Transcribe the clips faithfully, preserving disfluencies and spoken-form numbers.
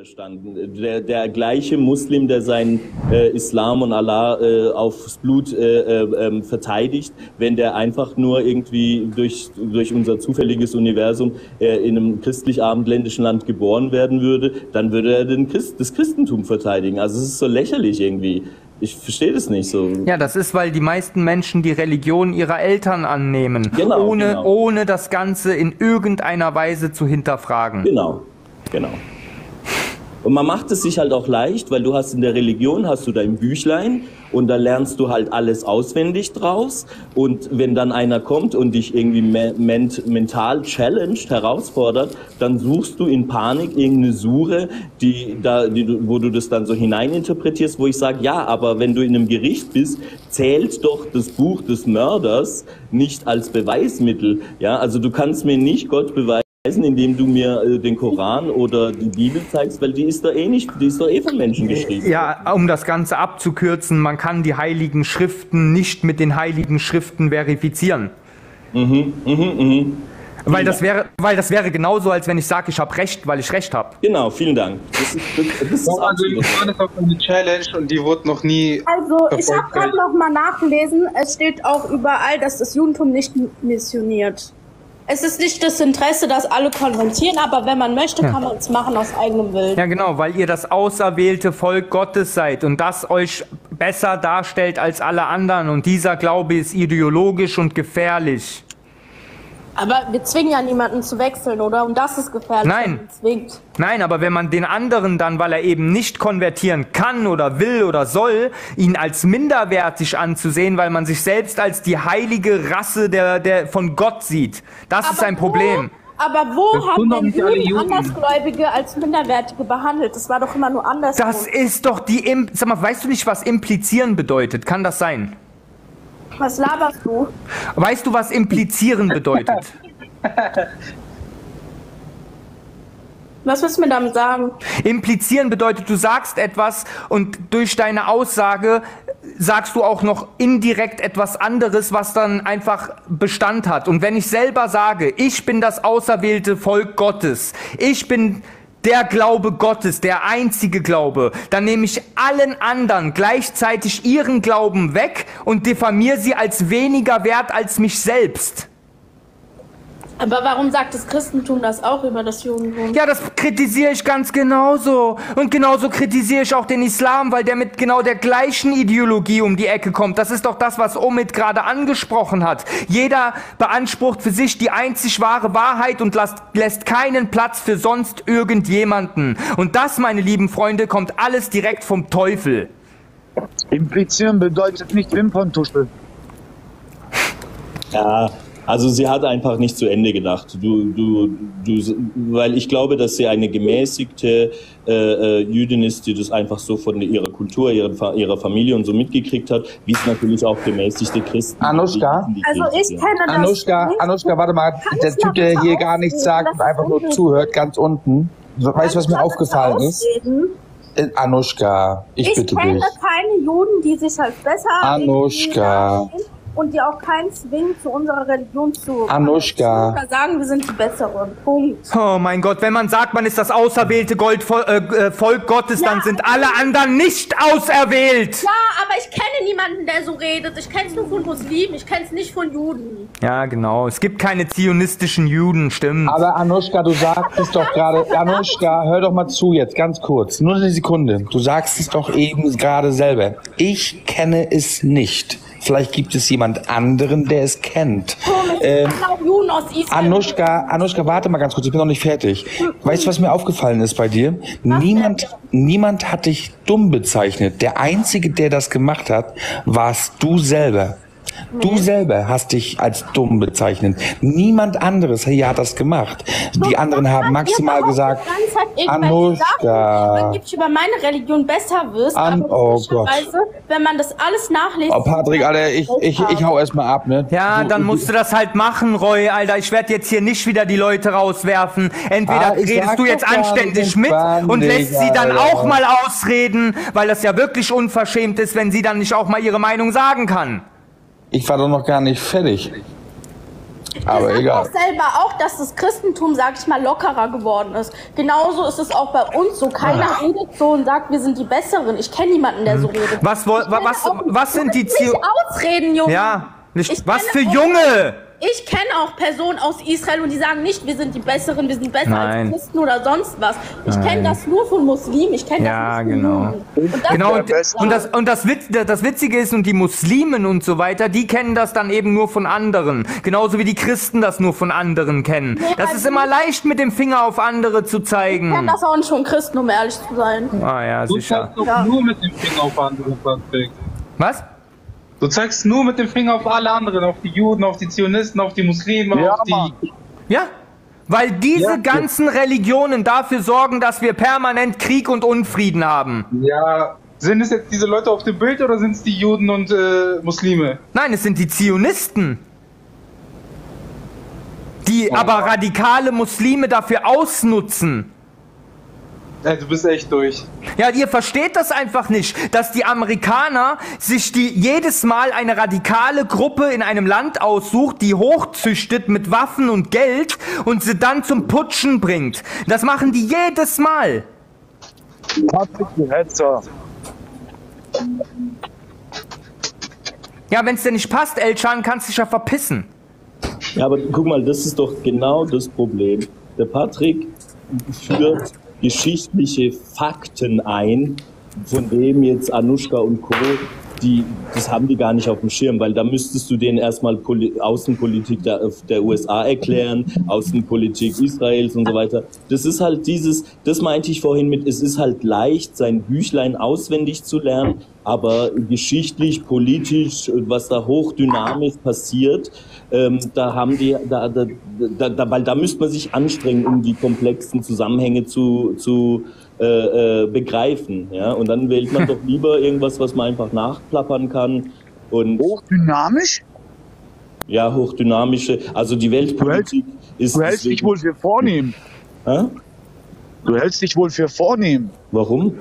verstanden. Der, der gleiche Muslim, der seinen äh, Islam und Allah äh, aufs Blut äh, äh, verteidigt, wenn der einfach nur irgendwie durch, durch unser zufälliges Universum äh, in einem christlich-abendländischen Land geboren werden würde, dann würde er den Christ, das Christentum verteidigen. Also es ist so lächerlich irgendwie. Ich verstehe das nicht so. Ja, das ist, weil die meisten Menschen die Religion ihrer Eltern annehmen, genau, ohne, genau. ohne das Ganze in irgendeiner Weise zu hinterfragen. Genau, genau. Und man macht es sich halt auch leicht, weil du hast in der Religion, hast du dein Büchlein und da lernst du halt alles auswendig draus. Und wenn dann einer kommt und dich irgendwie me ment mental challenged, herausfordert, dann suchst du in Panik irgendeine Sure, die da, die du, wo du das dann so hineininterpretierst, wo ich sage, ja, aber wenn du in einem Gericht bist, zählt doch das Buch des Mörders nicht als Beweismittel. Ja, also du kannst mir nicht Gott beweisen, indem du mir äh, den Koran oder die Bibel zeigst, weil die ist doch eh nicht, die ist doch eh von Menschen geschrieben. Ja, um das Ganze abzukürzen, man kann die heiligen Schriften nicht mit den heiligen Schriften verifizieren. Mhm, mhm, mhm. Weil das wäre, weil das wäre genauso, als wenn ich sage, ich habe Recht, weil ich Recht habe. Genau, vielen Dank. Das ist, das, das ist also die Koran ist auch eine Challenge und die wurde noch nie. Also ich habe gerade noch mal nachgelesen. Es steht auch überall, dass das Judentum nicht missioniert. Es ist nicht das Interesse, dass alle konvertieren, aber wenn man möchte, kann man es machen aus eigenem Willen. Ja genau, weil ihr das auserwählte Volk Gottes seid und das euch besser darstellt als alle anderen. Und dieser Glaube ist ideologisch und gefährlich. Aber wir zwingen ja niemanden zu wechseln, oder? Und das ist gefährlich. Nein, zwingt. Nein, aber wenn man den anderen dann, weil er eben nicht konvertieren kann oder will oder soll, ihn als minderwertig anzusehen, weil man sich selbst als die heilige Rasse der, der von Gott sieht, das aber ist ein Problem. Wo, aber wo haben denn Juden Andersgläubige als Minderwertige behandelt? Das war doch immer nur anders. Das ist doch die, sag mal, weißt du nicht, was implizieren bedeutet? Kann das sein? Was laberst du? Weißt du, was implizieren bedeutet? Was willst du mir damit sagen? Implizieren bedeutet, du sagst etwas und durch deine Aussage sagst du auch noch indirekt etwas anderes, was dann einfach Bestand hat. Und wenn ich selber sage, ich bin das auserwählte Volk Gottes, ich bin der Glaube Gottes, der einzige Glaube, dann nehme ich allen anderen gleichzeitig ihren Glauben weg und diffamiere sie als weniger wert als mich selbst. Aber warum sagt das Christentum das auch über das Judentum? Ja, das kritisiere ich ganz genauso. Und genauso kritisiere ich auch den Islam, weil der mit genau der gleichen Ideologie um die Ecke kommt. Das ist doch das, was Omid gerade angesprochen hat. Jeder beansprucht für sich die einzig wahre Wahrheit und lässt, lässt keinen Platz für sonst irgendjemanden. Und das, meine lieben Freunde, kommt alles direkt vom Teufel. Implizieren bedeutet nicht Wimperntuscheln. Ja. Also sie hat einfach nicht zu Ende gedacht. Du, du, du, weil ich glaube, dass sie eine gemäßigte äh, äh, Jüdin ist, die das einfach so von ihrer Kultur, ihrer, ihrer Familie und so mitgekriegt hat, wie es natürlich auch gemäßigte Christen. Anushka, die, die also ich kenne das Anushka, nicht. Anushka, warte mal, Kann der Typ, der hier gar nichts sagt und einfach nur zuhört, ganz unten. Weißt du, was mir aufgefallen ist? Äh, Anushka, ich, ich bitte dich. Ich kenne keine Juden, die sich als besser Anushka. und die auch keinen zwingen, zu unserer Religion zu Anushka. Zu sagen, wir sind die Besseren. Punkt. Oh mein Gott, wenn man sagt, man ist das auserwählte Gold, äh, Volk Gottes, ja, dann sind alle anderen nicht auserwählt. Ja, aber ich kenne niemanden, der so redet. Ich kenne es nur von Muslimen, ich kenne es nicht von Juden. Ja, genau. Es gibt keine zionistischen Juden, stimmt. Aber Anushka, du sagst es doch gerade. Anushka, hör doch mal zu jetzt, ganz kurz. Nur eine Sekunde. Du sagst es doch eben gerade selber. Ich kenne es nicht. Vielleicht gibt es jemand anderen, der es kennt. Ähm, Anushka, Anushka, warte mal ganz kurz, ich bin noch nicht fertig. Weißt du, was mir aufgefallen ist bei dir? Niemand, niemand hat dich dumm bezeichnet. Der Einzige, der das gemacht hat, warst du selber. Du selber hast dich als dumm bezeichnet. Niemand anderes hier hat das gemacht. Die anderen haben maximal gesagt, Anushka, wenn du über meine Religion besser wirst, An oh Gott. wenn man das alles nachliest. Oh Patrick, Alter, ich, ich, ich hau erstmal ab, ne? Ja, dann musst du das halt machen, Roy, Alter. Ich werde jetzt hier nicht wieder die Leute rauswerfen. Entweder ah, redest du jetzt anständig mit und lässt sie dann auch mal ausreden, weil das ja wirklich unverschämt ist, wenn sie dann nicht auch mal ihre Meinung sagen kann. Ich war doch noch gar nicht fertig. Aber Ihr sagt egal. doch selber auch, dass das Christentum, sag ich mal, lockerer geworden ist. Genauso ist es auch bei uns so. Keiner redet so und sagt, wir sind die Besseren. Ich kenne niemanden, der so redet. Was, woll- Ich kenne was, auch- was sind die Du kannst Zio... nicht ausreden, Junge. Ja, nicht, Ich was für kenne auch- Junge! Ich kenne auch Personen aus Israel und die sagen nicht, wir sind die Besseren, wir sind besser Nein. als Christen oder sonst was. Ich Nein. kenne das nur von Muslimen, ich kenne Ja, das nicht von genau. Juden. Und das Genau, ist und, und, das, und das, Witz, das Witzige ist, und die Muslimen und so weiter, die kennen das dann eben nur von anderen. Genauso wie die Christen das nur von anderen kennen. Das ist also- immer leicht, mit dem Finger auf andere zu Ich kenne zeigen. das auch nicht von Christen, um ehrlich zu sein. Ah ja, Du sicher. zeigst doch Ja. nur mit dem Finger auf andere, Patrick. Was? Du zeigst nur mit dem Finger auf alle anderen, auf die Juden, auf die Zionisten, auf die Muslime, Ja, auf die... Ja, weil diese Ja. ganzen Religionen dafür sorgen, dass wir permanent Krieg und Unfrieden haben. Ja, sind es jetzt diese Leute auf dem Bild oder sind es die Juden und äh, Muslime? Nein, es sind die Zionisten, die aber radikale Muslime dafür ausnutzen. Ey, du bist echt durch. Ja, ihr versteht das einfach nicht, dass die Amerikaner sich die jedes Mal eine radikale Gruppe in einem Land aussucht, die hochzüchtet mit Waffen und Geld und sie dann zum Putschen bringt. Das machen die jedes Mal. Patrick, du Hetzer. Ja, wenn es dir nicht passt, Elchan, kannst du dich ja verpissen. Ja, aber guck mal, das ist doch genau das Problem. Der Patrick führt geschichtliche Fakten ein, von dem jetzt Anushka und Co., die, das haben die gar nicht auf dem Schirm, weil da müsstest du denen erstmal Poli- Außenpolitik der, der U S A erklären, Außenpolitik Israels und so weiter. Das ist halt dieses, das meinte ich vorhin mit, es ist halt leicht, sein Büchlein auswendig zu lernen, aber geschichtlich, politisch, was da hochdynamisch passiert, ähm, da haben die, da, da, da, da, weil da müsste man sich anstrengen, um die komplexen Zusammenhänge zu, zu äh, äh, begreifen, ja, und dann wählt man doch lieber irgendwas, was man einfach nachplappern kann und Hochdynamisch? ja, hochdynamische, also die Weltpolitik ist Du hältst dich deswegen- wohl für vornehm. Hä? Du hältst dich wohl für vornehm. Warum?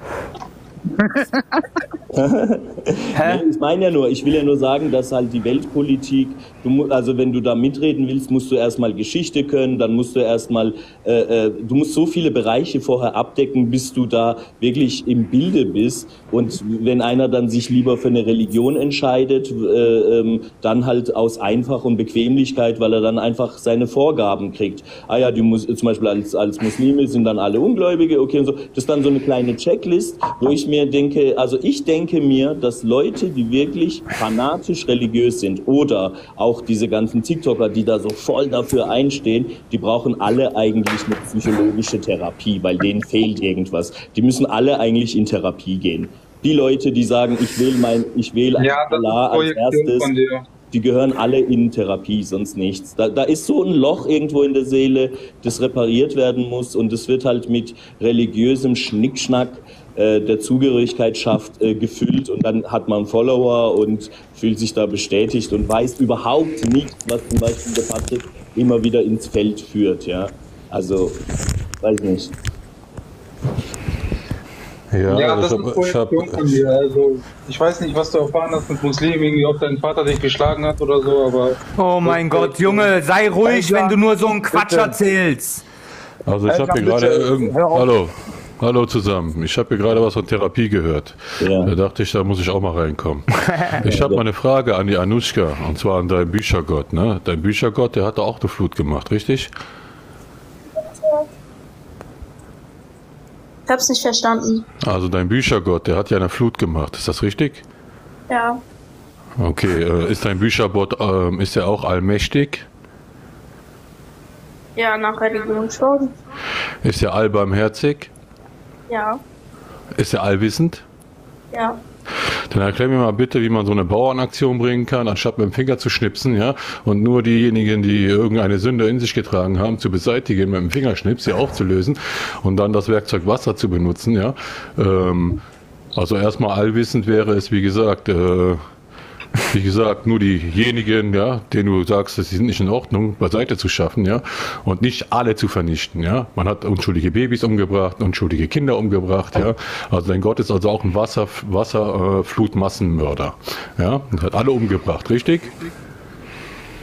Nee, ich meine ja nur, ich will ja nur sagen, dass halt die Weltpolitik, du, mu- also wenn du da mitreden willst, musst du erstmal Geschichte können, dann musst du erstmal, äh, äh, du musst so viele Bereiche vorher abdecken, bis du da wirklich im Bilde bist. Und wenn einer dann sich lieber für eine Religion entscheidet, äh, ähm, dann halt aus Einfach und Bequemlichkeit, weil er dann einfach seine Vorgaben kriegt. Ah ja, die Mus zum Beispiel als, als Muslime sind dann alle Ungläubige, okay und so. Das ist dann so eine kleine Checklist, wo ich mir denke, also ich denke mir, dass Leute, die wirklich fanatisch religiös sind oder auch diese ganzen TikToker, die da so voll dafür einstehen, die brauchen alle eigentlich eine psychologische Therapie, weil denen fehlt irgendwas. Die müssen alle eigentlich in Therapie gehen. Die Leute, die sagen, ich wähle mein, ich wähle Ja, das ist Allah als Projektion erstes, von dir. die gehören alle in Therapie, sonst nichts. Da, da ist so ein Loch irgendwo in der Seele, das repariert werden muss und das wird halt mit religiösem Schnickschnack äh, der Zugehörigkeit schafft, äh, gefüllt und dann hat man Follower und fühlt sich da bestätigt und weiß überhaupt nicht, was zum Beispiel der Patrick immer wieder ins Feld führt, ja. Also, weiß nicht. Ja, Ja, also das ist ich habe, Projektion von dir. Also, ich weiß nicht, was du erfahren hast mit Muslimen, irgendwie, ob dein Vater dich geschlagen hat oder so, aber... Oh mein Gott, Junge, sei ruhig, wenn du nur so einen Quatsch Bitte. erzählst. also ich habe hier Eltern, gerade, bitte, irgend- hör auf. hallo, hallo zusammen. Ich habe hier gerade was von Therapie gehört. Ja. Da dachte ich, da muss ich auch mal reinkommen. Ich habe mal eine Frage an die Anushka, und zwar an deinen Büchergott. Ne? Dein Büchergott, der hat da auch eine Flut gemacht, richtig? Ich hab's nicht verstanden. Also dein Büchergott, der hat ja eine Flut gemacht. Ist das richtig? Ja. Okay, äh, ist dein Büchergott, ähm, ist er auch allmächtig? Ja, nach Religion schon. Ist er allbarmherzig? Ja. Ist er allwissend? Ja. Dann erklär mir mal bitte, wie man so eine Bauernaktion bringen kann, anstatt mit dem Finger zu schnipsen, ja, und nur diejenigen, die irgendeine Sünde in sich getragen haben, zu beseitigen, mit dem Fingerschnips sie aufzulösen und dann das Werkzeug Wasser zu benutzen, ja. Ähm, also erstmal allwissend wäre es, wie gesagt, äh, wie gesagt, nur diejenigen, ja, denen du sagst, sie sind nicht in Ordnung, beiseite zu schaffen, ja, und nicht alle zu vernichten, ja. Man hat unschuldige Babys umgebracht, unschuldige Kinder umgebracht, ja. Also dein Gott ist also auch ein Wasser, Wasserflutmassenmörder, ja, und hat alle umgebracht, richtig?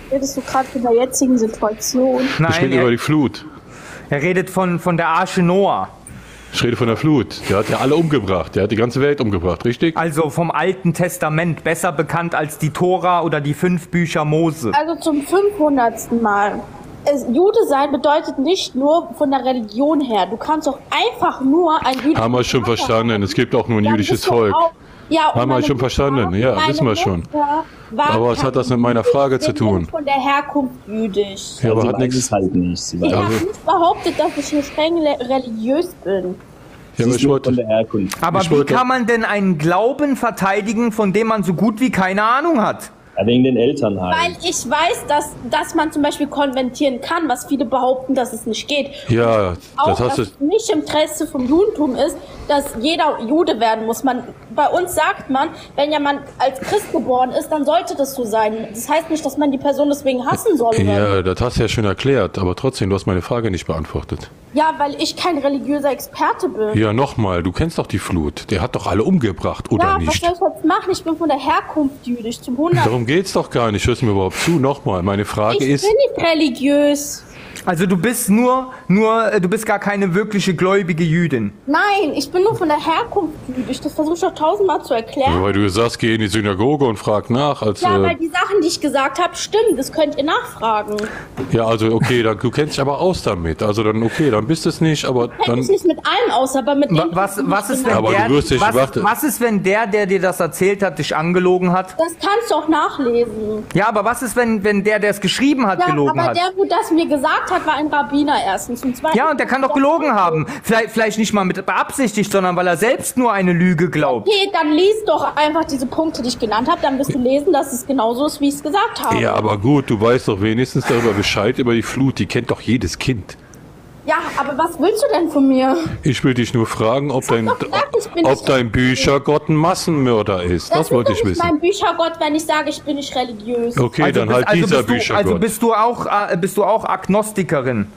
Redest du gerade von der jetzigen Situation? Ich Nein, rede über er, die Flut. er redet von, von der Arche Noah. Ich rede von der Flut. Der hat ja alle umgebracht. Der hat die ganze Welt umgebracht, richtig? Also vom Alten Testament, besser bekannt als die Tora oder die fünf Bücher Mose. Also zum fünfhundertsten Mal. Es, Jude sein bedeutet nicht nur von der Religion her. Du kannst doch einfach nur ein jüdisches Haben wir schon Vater verstanden. haben. Es gibt auch nur ein Dann jüdisches bist du Volk. auch- Ja, und Haben wir meine schon Mutter- verstanden. Ja, meine wissen wir schon. Mutter war Aber was hat das mit meiner Frage zu tun? Von der Herkunft jüdisch. Ja, aber sie hat weiß nichts. es halt nicht. Sie Ich weiß habe Also- nicht behauptet, dass ich nicht streng le- religiös bin. Ja, sie aber ist ich nur von wollte, der Herkunft. Aber Ich wie wollte- kann man denn einen Glauben verteidigen, von dem man so gut wie keine Ahnung hat? Ja, wegen den Eltern Weil halt. ich weiß, dass, dass man zum Beispiel konvertieren kann, was viele behaupten, dass es nicht geht. ja, Auch, das hast dass du. es nicht im Interesse vom Judentum ist, dass jeder Jude werden muss. Man, bei uns sagt man, wenn jemand als Christ geboren ist, dann sollte das so sein. Das heißt nicht, dass man die Person deswegen hassen soll. Oder? Ja, das hast du ja schon erklärt, aber trotzdem, du hast meine Frage nicht beantwortet. Ja, weil ich kein religiöser Experte bin. Ja, nochmal, du kennst doch die Flut. Der hat doch alle umgebracht, oder Ja, was nicht? soll ich jetzt machen? Ich bin von der Herkunft jüdisch zum hundert. Darum geht's doch gar nicht. Hörst du mir überhaupt zu? Nochmal, meine Frage Ich ist. bin nicht religiös. Also du bist nur, nur, äh, du bist gar keine wirkliche gläubige Jüdin. Nein, ich bin nur von der Herkunft jüdisch. Das versuche ich doch tausendmal zu erklären. Weil du sagst, geh in die Synagoge und frag nach. Als, Ja, äh, weil die Sachen, die ich gesagt habe, stimmen. Das könnt ihr nachfragen. ja, also okay, dann, du kennst dich aber aus damit. Also dann, okay, dann bist es nicht, aber Kennt dann. mich nicht mit allem aus, aber mit Wa- dem... Was, was, ist, wenn Aber der, du wirst dich- was, warte. was ist, wenn der, der dir das erzählt hat, dich angelogen hat? Das kannst du auch nachlesen. Ja, aber was ist, wenn, wenn der, der es geschrieben hat, Ja, gelogen aber hat? der, wo das mir gesagt hat, war ein Rabbiner erstens. Und zweitens, Ja, und der kann doch gelogen haben. Vielleicht, vielleicht nicht mal mit beabsichtigt, sondern weil er selbst nur eine Lüge glaubt. Okay, dann lies doch einfach diese Punkte, die ich genannt habe. Dann wirst du lesen, dass es genauso ist, wie ich es gesagt habe. Ja, aber gut, du weißt doch wenigstens darüber Bescheid, über die Flut. Die kennt doch jedes Kind. Ja, aber was willst du denn von mir? Ich will dich nur fragen, ob dein, doch gesagt, ich bin ob nicht dein Büchergott ein Massenmörder ist. Das, Das wollte ist ich doch nicht wissen. mein Büchergott, wenn ich sage, ich bin nicht religiös. Okay, Also dann bist- halt also dieser bist du, Büchergott. Also bist du auch, äh, bist du auch Agnostikerin?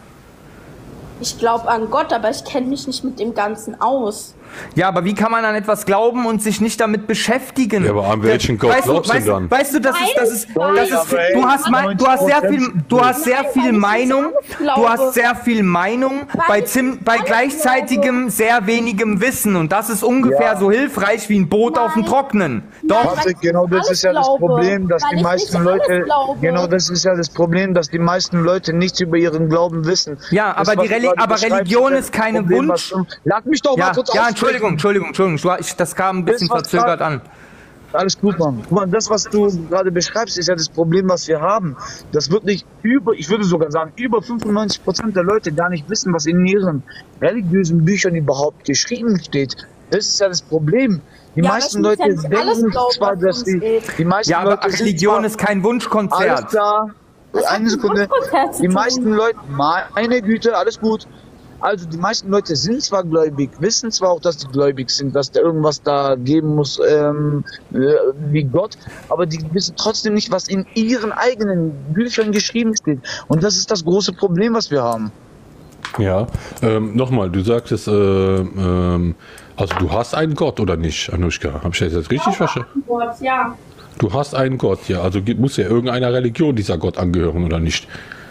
Ich glaube an Gott, aber ich kenne mich nicht mit dem Ganzen aus. Ja, aber wie kann man an etwas glauben und sich nicht damit beschäftigen? Ja, aber an welchen Gott weißt glaubst du weißt, dann? Weißt du, das ist, das ist, Nein, das ist, aber ey, du hast, mein, du hast sehr viel, du hast sehr Nein, viel weil ich Meinung, nicht alles du hast glaube. sehr viel Meinung bei, ich zim, nicht bei alles gleichzeitigem sehr wenigem Wissen und das ist ungefähr Ja. so hilfreich wie ein Boot auf dem Nein. Trocknen. Doch. Nein, Warte, weil ich genau nicht das alles ist ja das glaube. Problem, dass Weil die ich meisten nicht alles Leute, glaube. genau das ist ja das Problem, dass die meisten Leute nichts über ihren Glauben wissen. Ja, Das, aber was die du Reli- gerade aber beschreibst, Religion das ist keine Problem, Wunsch- was- Lass mich doch mal Ja, kurz ja, aussprechen. Entschuldigung, Entschuldigung, Entschuldigung, du- ich- das kam ein bisschen Das, was verzögert grad- an. Alles gut, Mann. Guck mal, das, was du gerade beschreibst, ist ja das Problem, was wir haben. Dass wirklich über, ich würde sogar sagen, über fünfundneunzig Prozent der Leute gar nicht wissen, was in ihren religiösen Büchern überhaupt geschrieben steht. Das ist ja das Problem. Die Ja, meisten aber ich muss Leute ja nicht alles denken glauben, zwar, was dass uns die, geht. die meisten Ja, aber Leute sind Religion zwar, ist kein alles Wunschkonzert. klar. Was hat Eine mit Sekunde. Wunschkonzert zu Die tun? meisten Leute, meine Güte, alles gut. Also die meisten Leute sind zwar gläubig, wissen zwar auch, dass die gläubig sind, dass da irgendwas da geben muss ähm, äh, wie Gott, aber die wissen trotzdem nicht, was in ihren eigenen Büchern geschrieben steht. Und das ist das große Problem, was wir haben. Ja, ähm, nochmal, du sagtest, äh, ähm, also du hast einen Gott oder nicht, Anushka? Habe ich das jetzt richtig verstanden? Gott, ja. Du hast einen Gott, ja. Also gibt- muss ja irgendeiner Religion dieser Gott angehören oder nicht?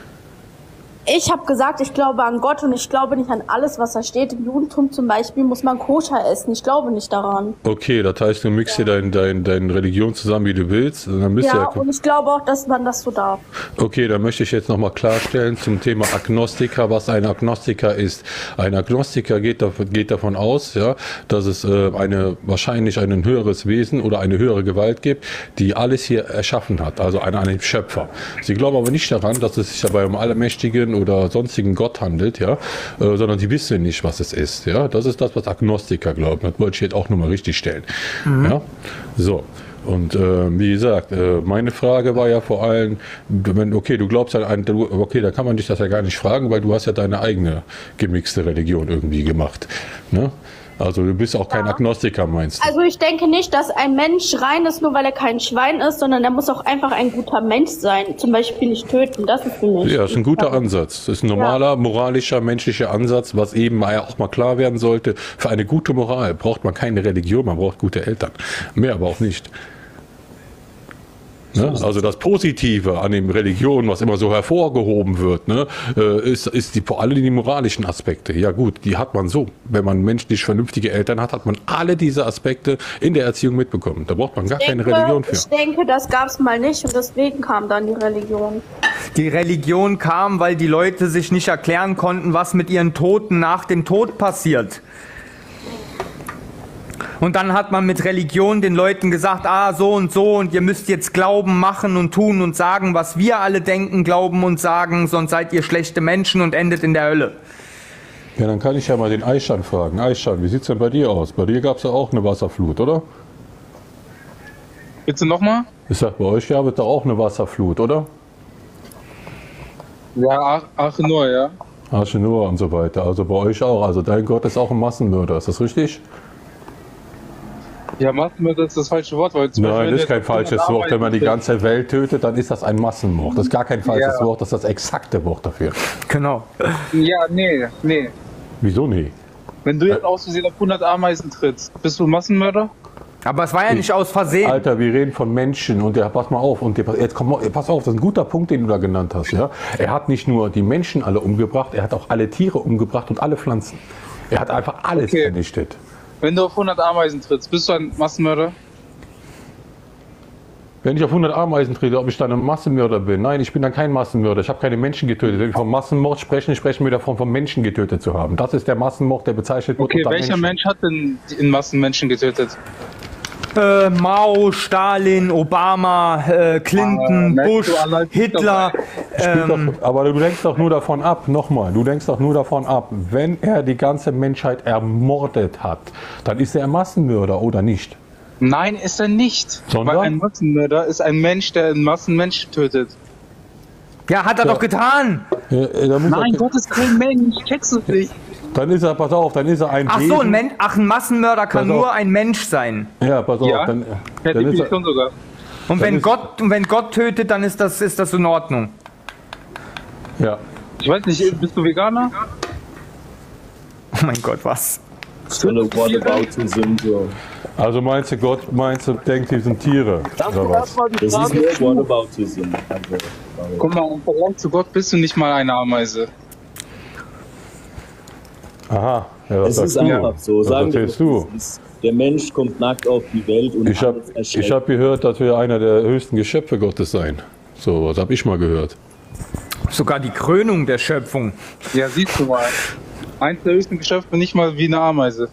Ich habe gesagt, ich glaube an Gott und ich glaube nicht an alles, was da steht. Im Judentum zum Beispiel muss man koscher essen. Ich glaube nicht daran. Okay, das heißt, du mixt dir deine dein, dein Religion zusammen, wie du willst. Und dann bist Ja, du ja, und ich glaube auch, dass man das so darf. okay, dann möchte ich jetzt nochmal klarstellen zum Thema Agnostiker, was ein Agnostiker ist. Ein Agnostiker geht davon, geht davon aus, ja, dass es äh, eine, wahrscheinlich ein höheres Wesen oder eine höhere Gewalt gibt, die alles hier erschaffen hat, also an einen Schöpfer. Sie glauben aber nicht daran, dass es sich dabei um Allermächtigen oder sonstigen Gott handelt, ja, äh, sondern sie wissen nicht, was es ist, ja. Das ist das, was Agnostiker glauben. Das wollte ich jetzt auch nochmal richtig stellen, ja. So. Und äh, wie gesagt, äh, meine Frage war ja vor allem, wenn, okay, du glaubst an einen, du- okay, da kann man dich das ja gar nicht fragen, weil du hast ja deine eigene gemixte Religion irgendwie gemacht, ne? Also du bist auch kein Agnostiker, meinst du? Also ich denke nicht, dass ein Mensch rein ist, nur weil er kein Schwein ist, sondern er muss auch einfach ein guter Mensch sein. Zum Beispiel nicht töten, das ist für mich. Ja, ist ein guter Ansatz. Das ist ein normaler, moralischer, menschlicher Ansatz, was eben mal auch mal klar werden sollte. Für eine gute Moral braucht man keine Religion, man braucht gute Eltern. Mehr aber auch nicht. Ne? Also das Positive an den Religionen, was immer so hervorgehoben wird, ne, ist, ist die, vor allem die moralischen Aspekte. Ja gut, die hat man so. Wenn man menschlich vernünftige Eltern hat, hat man alle diese Aspekte in der Erziehung mitbekommen. Da braucht man gar Ich keine denke, Religion für. Ich denke, das gab es mal nicht und deswegen kam dann die Religion. Die Religion kam, weil die Leute sich nicht erklären konnten, was mit ihren Toten nach dem Tod passiert. Und dann hat man mit Religion den Leuten gesagt, ah, so und so, und ihr müsst jetzt glauben, machen und tun und sagen, was wir alle denken, glauben und sagen, sonst seid ihr schlechte Menschen und endet in der Hölle. Ja, dann kann ich ja mal den Aishan fragen. Aishan, wie sieht es denn bei dir aus? Bei dir gab es ja auch eine Wasserflut, oder? Bitte nochmal? Ich sag, bei euch gab es doch auch eine Wasserflut, oder? Ja, Aachen nur, ja. Aachen nur und so weiter. Also bei euch auch. Also dein Gott ist auch ein Massenmörder, ist das richtig? Ja, Massenmörder ist das falsche Wort. Weil zum Nein, Beispiel, das ist kein falsches Wort. Wenn man die ganze Welt tötet, dann ist das ein Massenmord. Das ist gar kein falsches Ja. Wort, das ist das exakte Wort dafür. Genau. Ja, nee, nee. Wieso nie? Wenn du jetzt aus Versehen auf hundert Ameisen trittst, bist du ein Massenmörder? Aber es war ja nicht aus Versehen. Alter, wir reden von Menschen und der, pass mal auf, und der, jetzt komm, mal- pass auf, das ist ein guter Punkt, den du da genannt hast. Ja? Er hat nicht nur die Menschen alle umgebracht, er hat auch alle Tiere umgebracht und alle Pflanzen. Er hat einfach alles Okay. vernichtet. Wenn du auf hundert Ameisen trittst, bist du ein Massenmörder? Wenn ich auf hundert Ameisen trete, ob ich dann ein Massenmörder bin? Nein, ich bin dann kein Massenmörder. Ich habe keine Menschen getötet. Wenn wir vom Massenmord sprechen, sprechen wir davon, von Menschen getötet zu haben. Das ist der Massenmord, der bezeichnet wird Okay, unter welcher Menschen. Mensch hat denn in Massen Menschen getötet? Äh, Mao, Stalin, Obama, äh, Clinton, Ah, Bush, merkst du, Allah, Hitler. Spielt Ähm, doch, aber du lenkst doch nur davon ab, nochmal, du lenkst doch nur davon ab, wenn er die ganze Menschheit ermordet hat, dann ist er ein Massenmörder oder nicht? Nein, ist er nicht. Sondern? Weil ein Massenmörder ist ein Mensch, der in Massen Menschen tötet. ja, hat er doch getan. Ja, äh, da muss Nein, er, Gott ist kein Mensch. Checkst du nicht? dann ist er, pass auf, dann ist er ein Ach Wesen. so, ein, Men Ach, ein Massenmörder kann Pass auf. nur ein Mensch sein. Ja, pass auf, Ja, dann, per dann ist er, Definition sogar. Und wenn ist- Gott, und wenn Gott tötet, dann ist das, ist das in Ordnung. ja. Ich weiß nicht, bist du Veganer? Oh mein Gott, was? So eine Whataboutism, so. Also meinst du, Gott, meinst du, denkt, die sind Tiere, oder was? Das ist nur Whataboutism. Also, Guck mal, im Vergleich zu Gott bist du nicht mal eine Ameise. Aha, ja, was es sagst ist du? einfach so. Was Sagen wir, erzählst du? es ist- Der Mensch kommt nackt auf die Welt und Ich habe alles erschreckt. ich hab gehört, dass wir einer der höchsten Geschöpfe Gottes sein. So, was habe ich mal gehört. Sogar die Krönung der Schöpfung. Ja, siehst du mal. Eins der höchsten Geschöpfe nicht mal wie eine Ameise.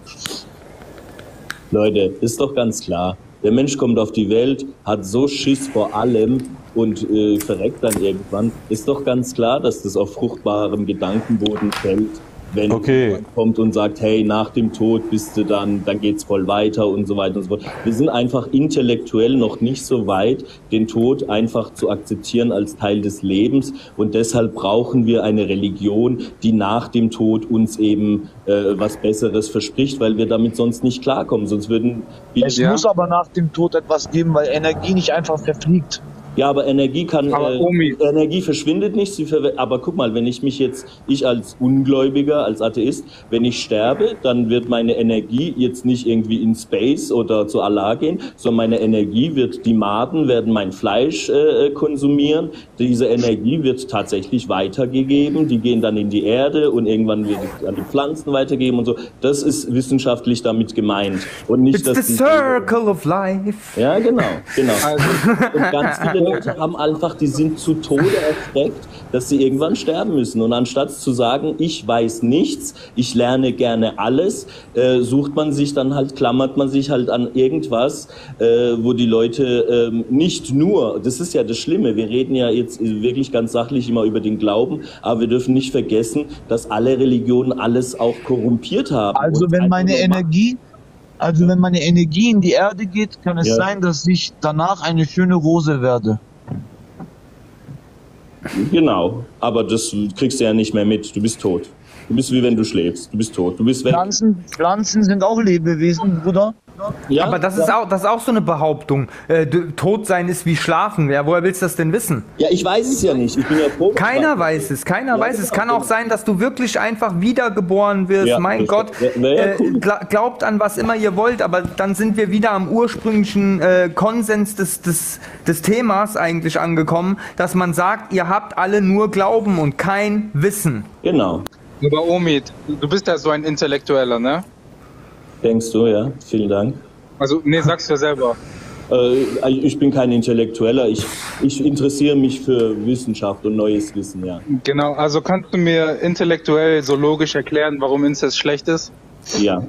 Leute, ist doch ganz klar. Der Mensch kommt auf die Welt, hat so Schiss vor allem und äh, verreckt dann irgendwann. Ist doch ganz klar, dass das auf fruchtbarem Gedankenboden fällt, wenn Okay. jemand kommt und sagt, hey, nach dem Tod bist du dann, dann geht's voll weiter und so weiter und so fort. Wir sind einfach intellektuell noch nicht so weit, den Tod einfach zu akzeptieren als Teil des Lebens und deshalb brauchen wir eine Religion, die nach dem Tod uns eben äh, was Besseres verspricht, weil wir damit sonst nicht klarkommen, sonst würden wir... Es Ja. muss aber nach dem Tod etwas geben, weil Energie nicht einfach verfliegt. Ja, aber Energie kann, Aber äh, Omi- Energie verschwindet nicht. Sie verwe- aber guck mal, wenn ich mich jetzt, ich als Ungläubiger, als Atheist, wenn ich sterbe, dann wird meine Energie jetzt nicht irgendwie in Space oder zu Allah gehen, sondern meine Energie wird, die Maden werden mein Fleisch äh, konsumieren. Diese Energie wird tatsächlich weitergegeben. Die gehen dann in die Erde und irgendwann wird es an die Pflanzen weitergeben und so. Das ist wissenschaftlich damit gemeint. Und nicht, It's dass the die- circle of life. Ja, genau, genau. Also, Und ganz viele Leute haben einfach, die sind zu Tode erschreckt, dass sie irgendwann sterben müssen. Und anstatt zu sagen, ich weiß nichts, ich lerne gerne alles, äh, sucht man sich dann halt, klammert man sich halt an irgendwas, äh, wo die Leute ähm, nicht nur, das ist ja das Schlimme, wir reden ja jetzt wirklich ganz sachlich immer über den Glauben, aber wir dürfen nicht vergessen, dass alle Religionen alles auch korrumpiert haben. Also Und wenn einfach meine nur Energie, also wenn meine Energie in die Erde geht, kann es Ja. sein, dass ich danach eine schöne Rose werde. Genau, aber das kriegst du ja nicht mehr mit. Du bist tot. Du bist wie wenn du schläfst. Du bist tot. Du bist weg. Pflanzen, Pflanzen sind auch Lebewesen, Bruder. Ja, Aber das ja. ist auch, das ist auch so eine Behauptung. Äh, du- tot sein ist wie schlafen. Ja, woher willst du das denn wissen? Ja, ich weiß es ja nicht. Ich bin ja froh. Keiner weiß es, keiner Ja, weiß es. genau, Kann auch genau. sein, dass du wirklich einfach wiedergeboren wirst. Ja, mein das Gott, wär- wär ja äh, cool. gla- glaubt an was immer ihr wollt, aber dann sind wir wieder am ursprünglichen äh, Konsens des, des, des Themas eigentlich angekommen, dass man sagt, ihr habt alle nur Glauben und kein Wissen. Genau. Aber Omid, du bist ja so ein Intellektueller, ne? Denkst du, ja? Vielen Dank. Also, nee, sagst du ja selber. Äh, ich bin kein Intellektueller. Ich, ich interessiere mich für Wissenschaft und neues Wissen, ja. Genau, also kannst du mir intellektuell so logisch erklären, warum Inzest schlecht ist? Ja.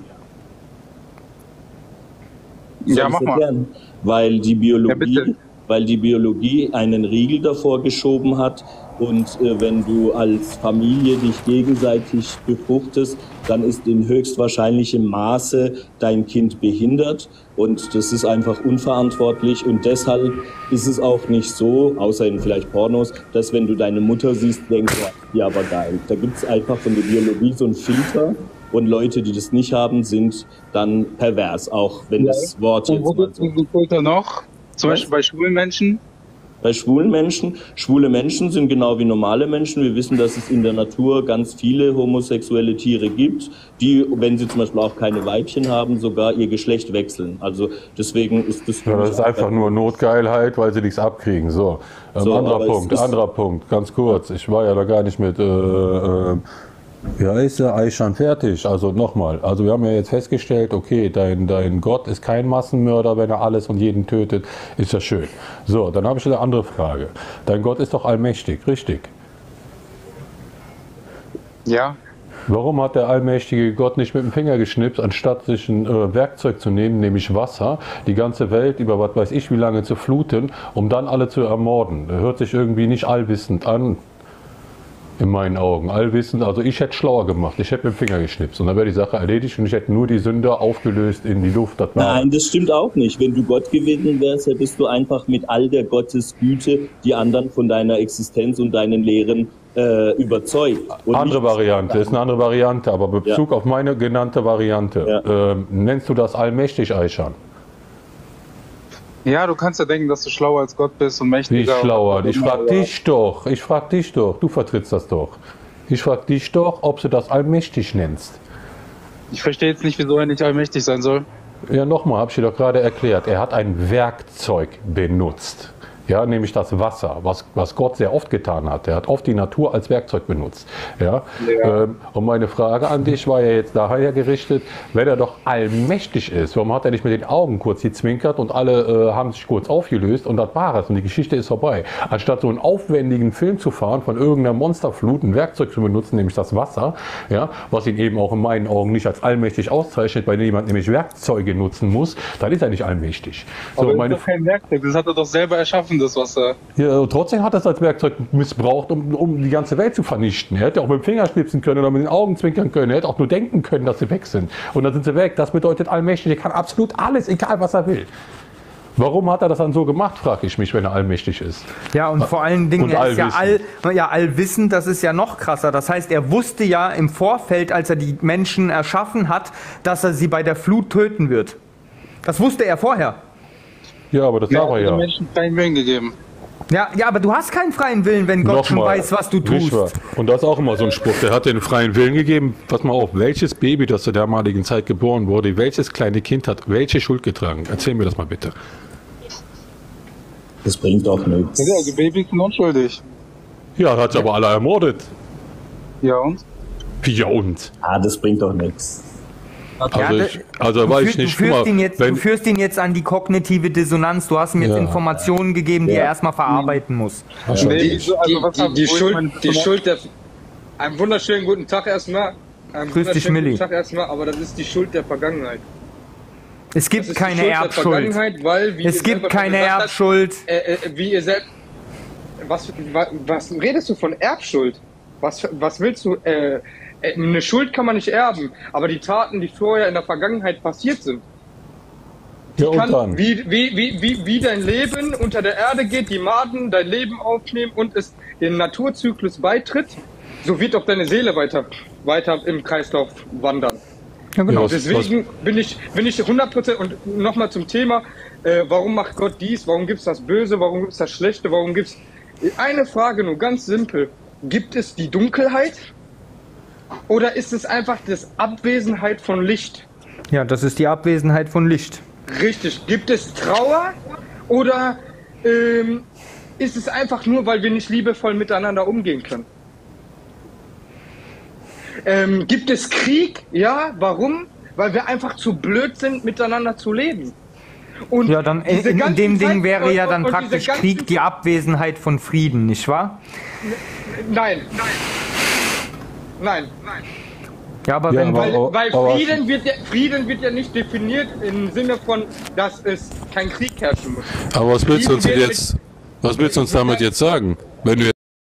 Soll Ja, ich's mach mal. erklären? Weil die Ja, Biologie, bitte. weil die Biologie einen Riegel davor geschoben hat. Und äh, wenn du als Familie dich gegenseitig befruchtest, dann ist in höchstwahrscheinlichem Maße dein Kind behindert. Und das ist einfach unverantwortlich. Und deshalb ist es auch nicht so, außer in vielleicht Pornos, dass wenn du deine Mutter siehst, denkst du, ja, aber geil. Da gibt es einfach von der Biologie so einen Filter. Und Leute, die das nicht haben, sind dann pervers, auch wenn das Wort Und jetzt wo mal gibt es so. diesen Filter noch? Zum Was? Beispiel bei schwulen Menschen? Bei schwulen Menschen, schwule Menschen sind genau wie normale Menschen. Wir wissen, dass es in der Natur ganz viele homosexuelle Tiere gibt, die, wenn sie zum Beispiel auch keine Weibchen haben, sogar ihr Geschlecht wechseln. Also deswegen ist das... Ja, das ist einfach nur Notgeilheit, weil sie nichts abkriegen. So, ähm, So, anderer aber es Punkt, ist- anderer Punkt, ganz kurz. Ich war ja da gar nicht mit, äh, äh, wie heißt der, Aishan fertig. Also nochmal, also wir haben ja jetzt festgestellt, okay, dein, dein Gott ist kein Massenmörder, wenn er alles und jeden tötet, ist ja schön. So, dann habe ich eine andere Frage. Dein Gott ist doch allmächtig, richtig? Ja. Warum hat der allmächtige Gott nicht mit dem Finger geschnipst, anstatt sich ein äh, Werkzeug zu nehmen, nämlich Wasser, die ganze Welt über was weiß ich wie lange zu fluten, um dann alle zu ermorden? Das hört sich irgendwie nicht allwissend an, in meinen Augen. Allwissend, also ich hätte schlauer gemacht, ich hätte mit dem Finger geschnipst und dann wäre die Sache erledigt und ich hätte nur die Sünder aufgelöst in die Luft. Das war Nein, das stimmt auch nicht. Wenn du Gott gewesen wärst, hättest du einfach mit all der Gottesgüte die anderen von deiner Existenz und deinen Lehren äh, überzeugt. Und andere nicht- Variante, ist eine andere Variante, aber Bezug auf meine genannte Variante. Ja. Ähm, nennst du das allmächtig, Aishan? Ja, du kannst ja denken, dass du schlauer als Gott bist und Wie mächtiger. schlauer? und- Ich frag dich doch, ich frag dich doch, du vertrittst das doch. Ich frag dich doch, ob du das allmächtig nennst. Ich verstehe jetzt nicht, wieso er nicht allmächtig sein soll. Ja, nochmal, habe ich dir doch gerade erklärt. Er hat ein Werkzeug benutzt. Ja, nämlich das Wasser, was, was Gott sehr oft getan hat. Er hat oft die Natur als Werkzeug benutzt. Ja? Ja. Ähm, und meine Frage an dich war ja jetzt daher gerichtet, wenn er doch allmächtig ist, warum hat er nicht mit den Augen kurz gezwinkert und alle äh, haben sich kurz aufgelöst und das war es und die Geschichte ist vorbei. Anstatt so einen aufwendigen Film zu fahren, von irgendeiner Monsterflut ein Werkzeug zu benutzen, nämlich das Wasser, ja, was ihn eben auch in meinen Augen nicht als allmächtig auszeichnet, weil jemand nämlich Werkzeuge nutzen muss, dann ist er nicht allmächtig. So, Aber das meine ist doch kein Werkzeug, das hat er doch selber erschaffen, das Wasser. Ja, trotzdem hat er es als Werkzeug missbraucht, um, um die ganze Welt zu vernichten. Er hätte auch mit dem Finger schnipsen können oder mit den Augen zwinkern können. Er hätte auch nur denken können, dass sie weg sind. Und dann sind sie weg. Das bedeutet allmächtig. Er kann absolut alles, egal was er will. Warum hat er das dann so gemacht, frage ich mich, wenn er allmächtig ist. Ja, und vor allen Dingen, Und er ist ja, all, allwissend. ja allwissend, das ist ja noch krasser. Das heißt, er wusste ja im Vorfeld, als er die Menschen erschaffen hat, dass er sie bei der Flut töten wird. Das wusste er vorher. Ja, aber das Ja, sagt hat er den ja. Menschen freien Willen gegeben. Ja, ja, aber du hast keinen freien Willen, wenn Gott schon Nochmal. weiß, was du Nicht tust. wahr. Und das ist auch immer so ein Spruch. Der hat den freien Willen gegeben. Pass mal auf, welches Baby, das zur damaligen Zeit geboren wurde, welches kleine Kind hat welche Schuld getragen? Erzähl mir das mal bitte. Das bringt auch nichts. Ja, also Babys sind unschuldig. Ja, hat aber alle ermordet. Ja, und? Ja und? Ah, das bringt doch nichts. Also, Ja, ich, also Du, war führ, ich du, nicht. Guck führst mal, ihn jetzt, du wenn, führst ihn jetzt an die kognitive Dissonanz. Du hast ihm jetzt Ja. Informationen gegeben, die Ja. er erstmal verarbeiten muss. Nee, Die, so- also die, was die, haben- die, wo ich Schuld, meine- die Schuld der. Einen wunderschönen guten Tag erstmal. Einen Grüß dich, wunderschönen Milli. guten Tag erstmal, aber das ist die Schuld der Vergangenheit. Es Das gibt ist keine die Schuld der Erbschuld. Vergangenheit, weil, wie Es ihr gibt selber schon keine gesagt habt, Erbschuld. Äh, äh, wie ihr selbst. Was, was, was redest du von Erbschuld? Was, was willst du? Äh, äh, eine Schuld kann man nicht erben, aber die Taten, die vorher in der Vergangenheit passiert sind, ja, und kann, dann? wie, wie, wie, wie, wie dein Leben unter der Erde geht, die Maden dein Leben aufnehmen und es den Naturzyklus beitritt, so wird auch deine Seele weiter, weiter im Kreislauf wandern. Ja, genau. Ja, was- Deswegen bin ich, bin ich hundert Prozent, und nochmal zum Thema, äh, warum macht Gott dies, warum gibt es das Böse, warum gibt es das Schlechte, warum gibt es... Eine Frage nur, ganz simpel. Gibt es die Dunkelheit oder ist es einfach das Abwesenheit von Licht? Ja, das ist die Abwesenheit von Licht. Richtig. Gibt es Trauer oder ähm, ist es einfach nur, weil wir nicht liebevoll miteinander umgehen können? Ähm, gibt es Krieg? Ja, warum? Weil wir einfach zu blöd sind, miteinander zu leben. Und Ja, dann in, diese in ganzen dem Ding Zeit- wäre ja und- dann und diese praktisch ganzen- Krieg die Abwesenheit von Frieden, nicht wahr? Nein. Nein. Nein. Ja, aber Ja, wenn aber- Weil, weil aber- Frieden, wird ja, Frieden wird ja nicht definiert im Sinne von, dass es kein Krieg herrschen muss. Aber was willst du uns Frieden wird jetzt, was willst du uns damit jetzt sagen? Wenn du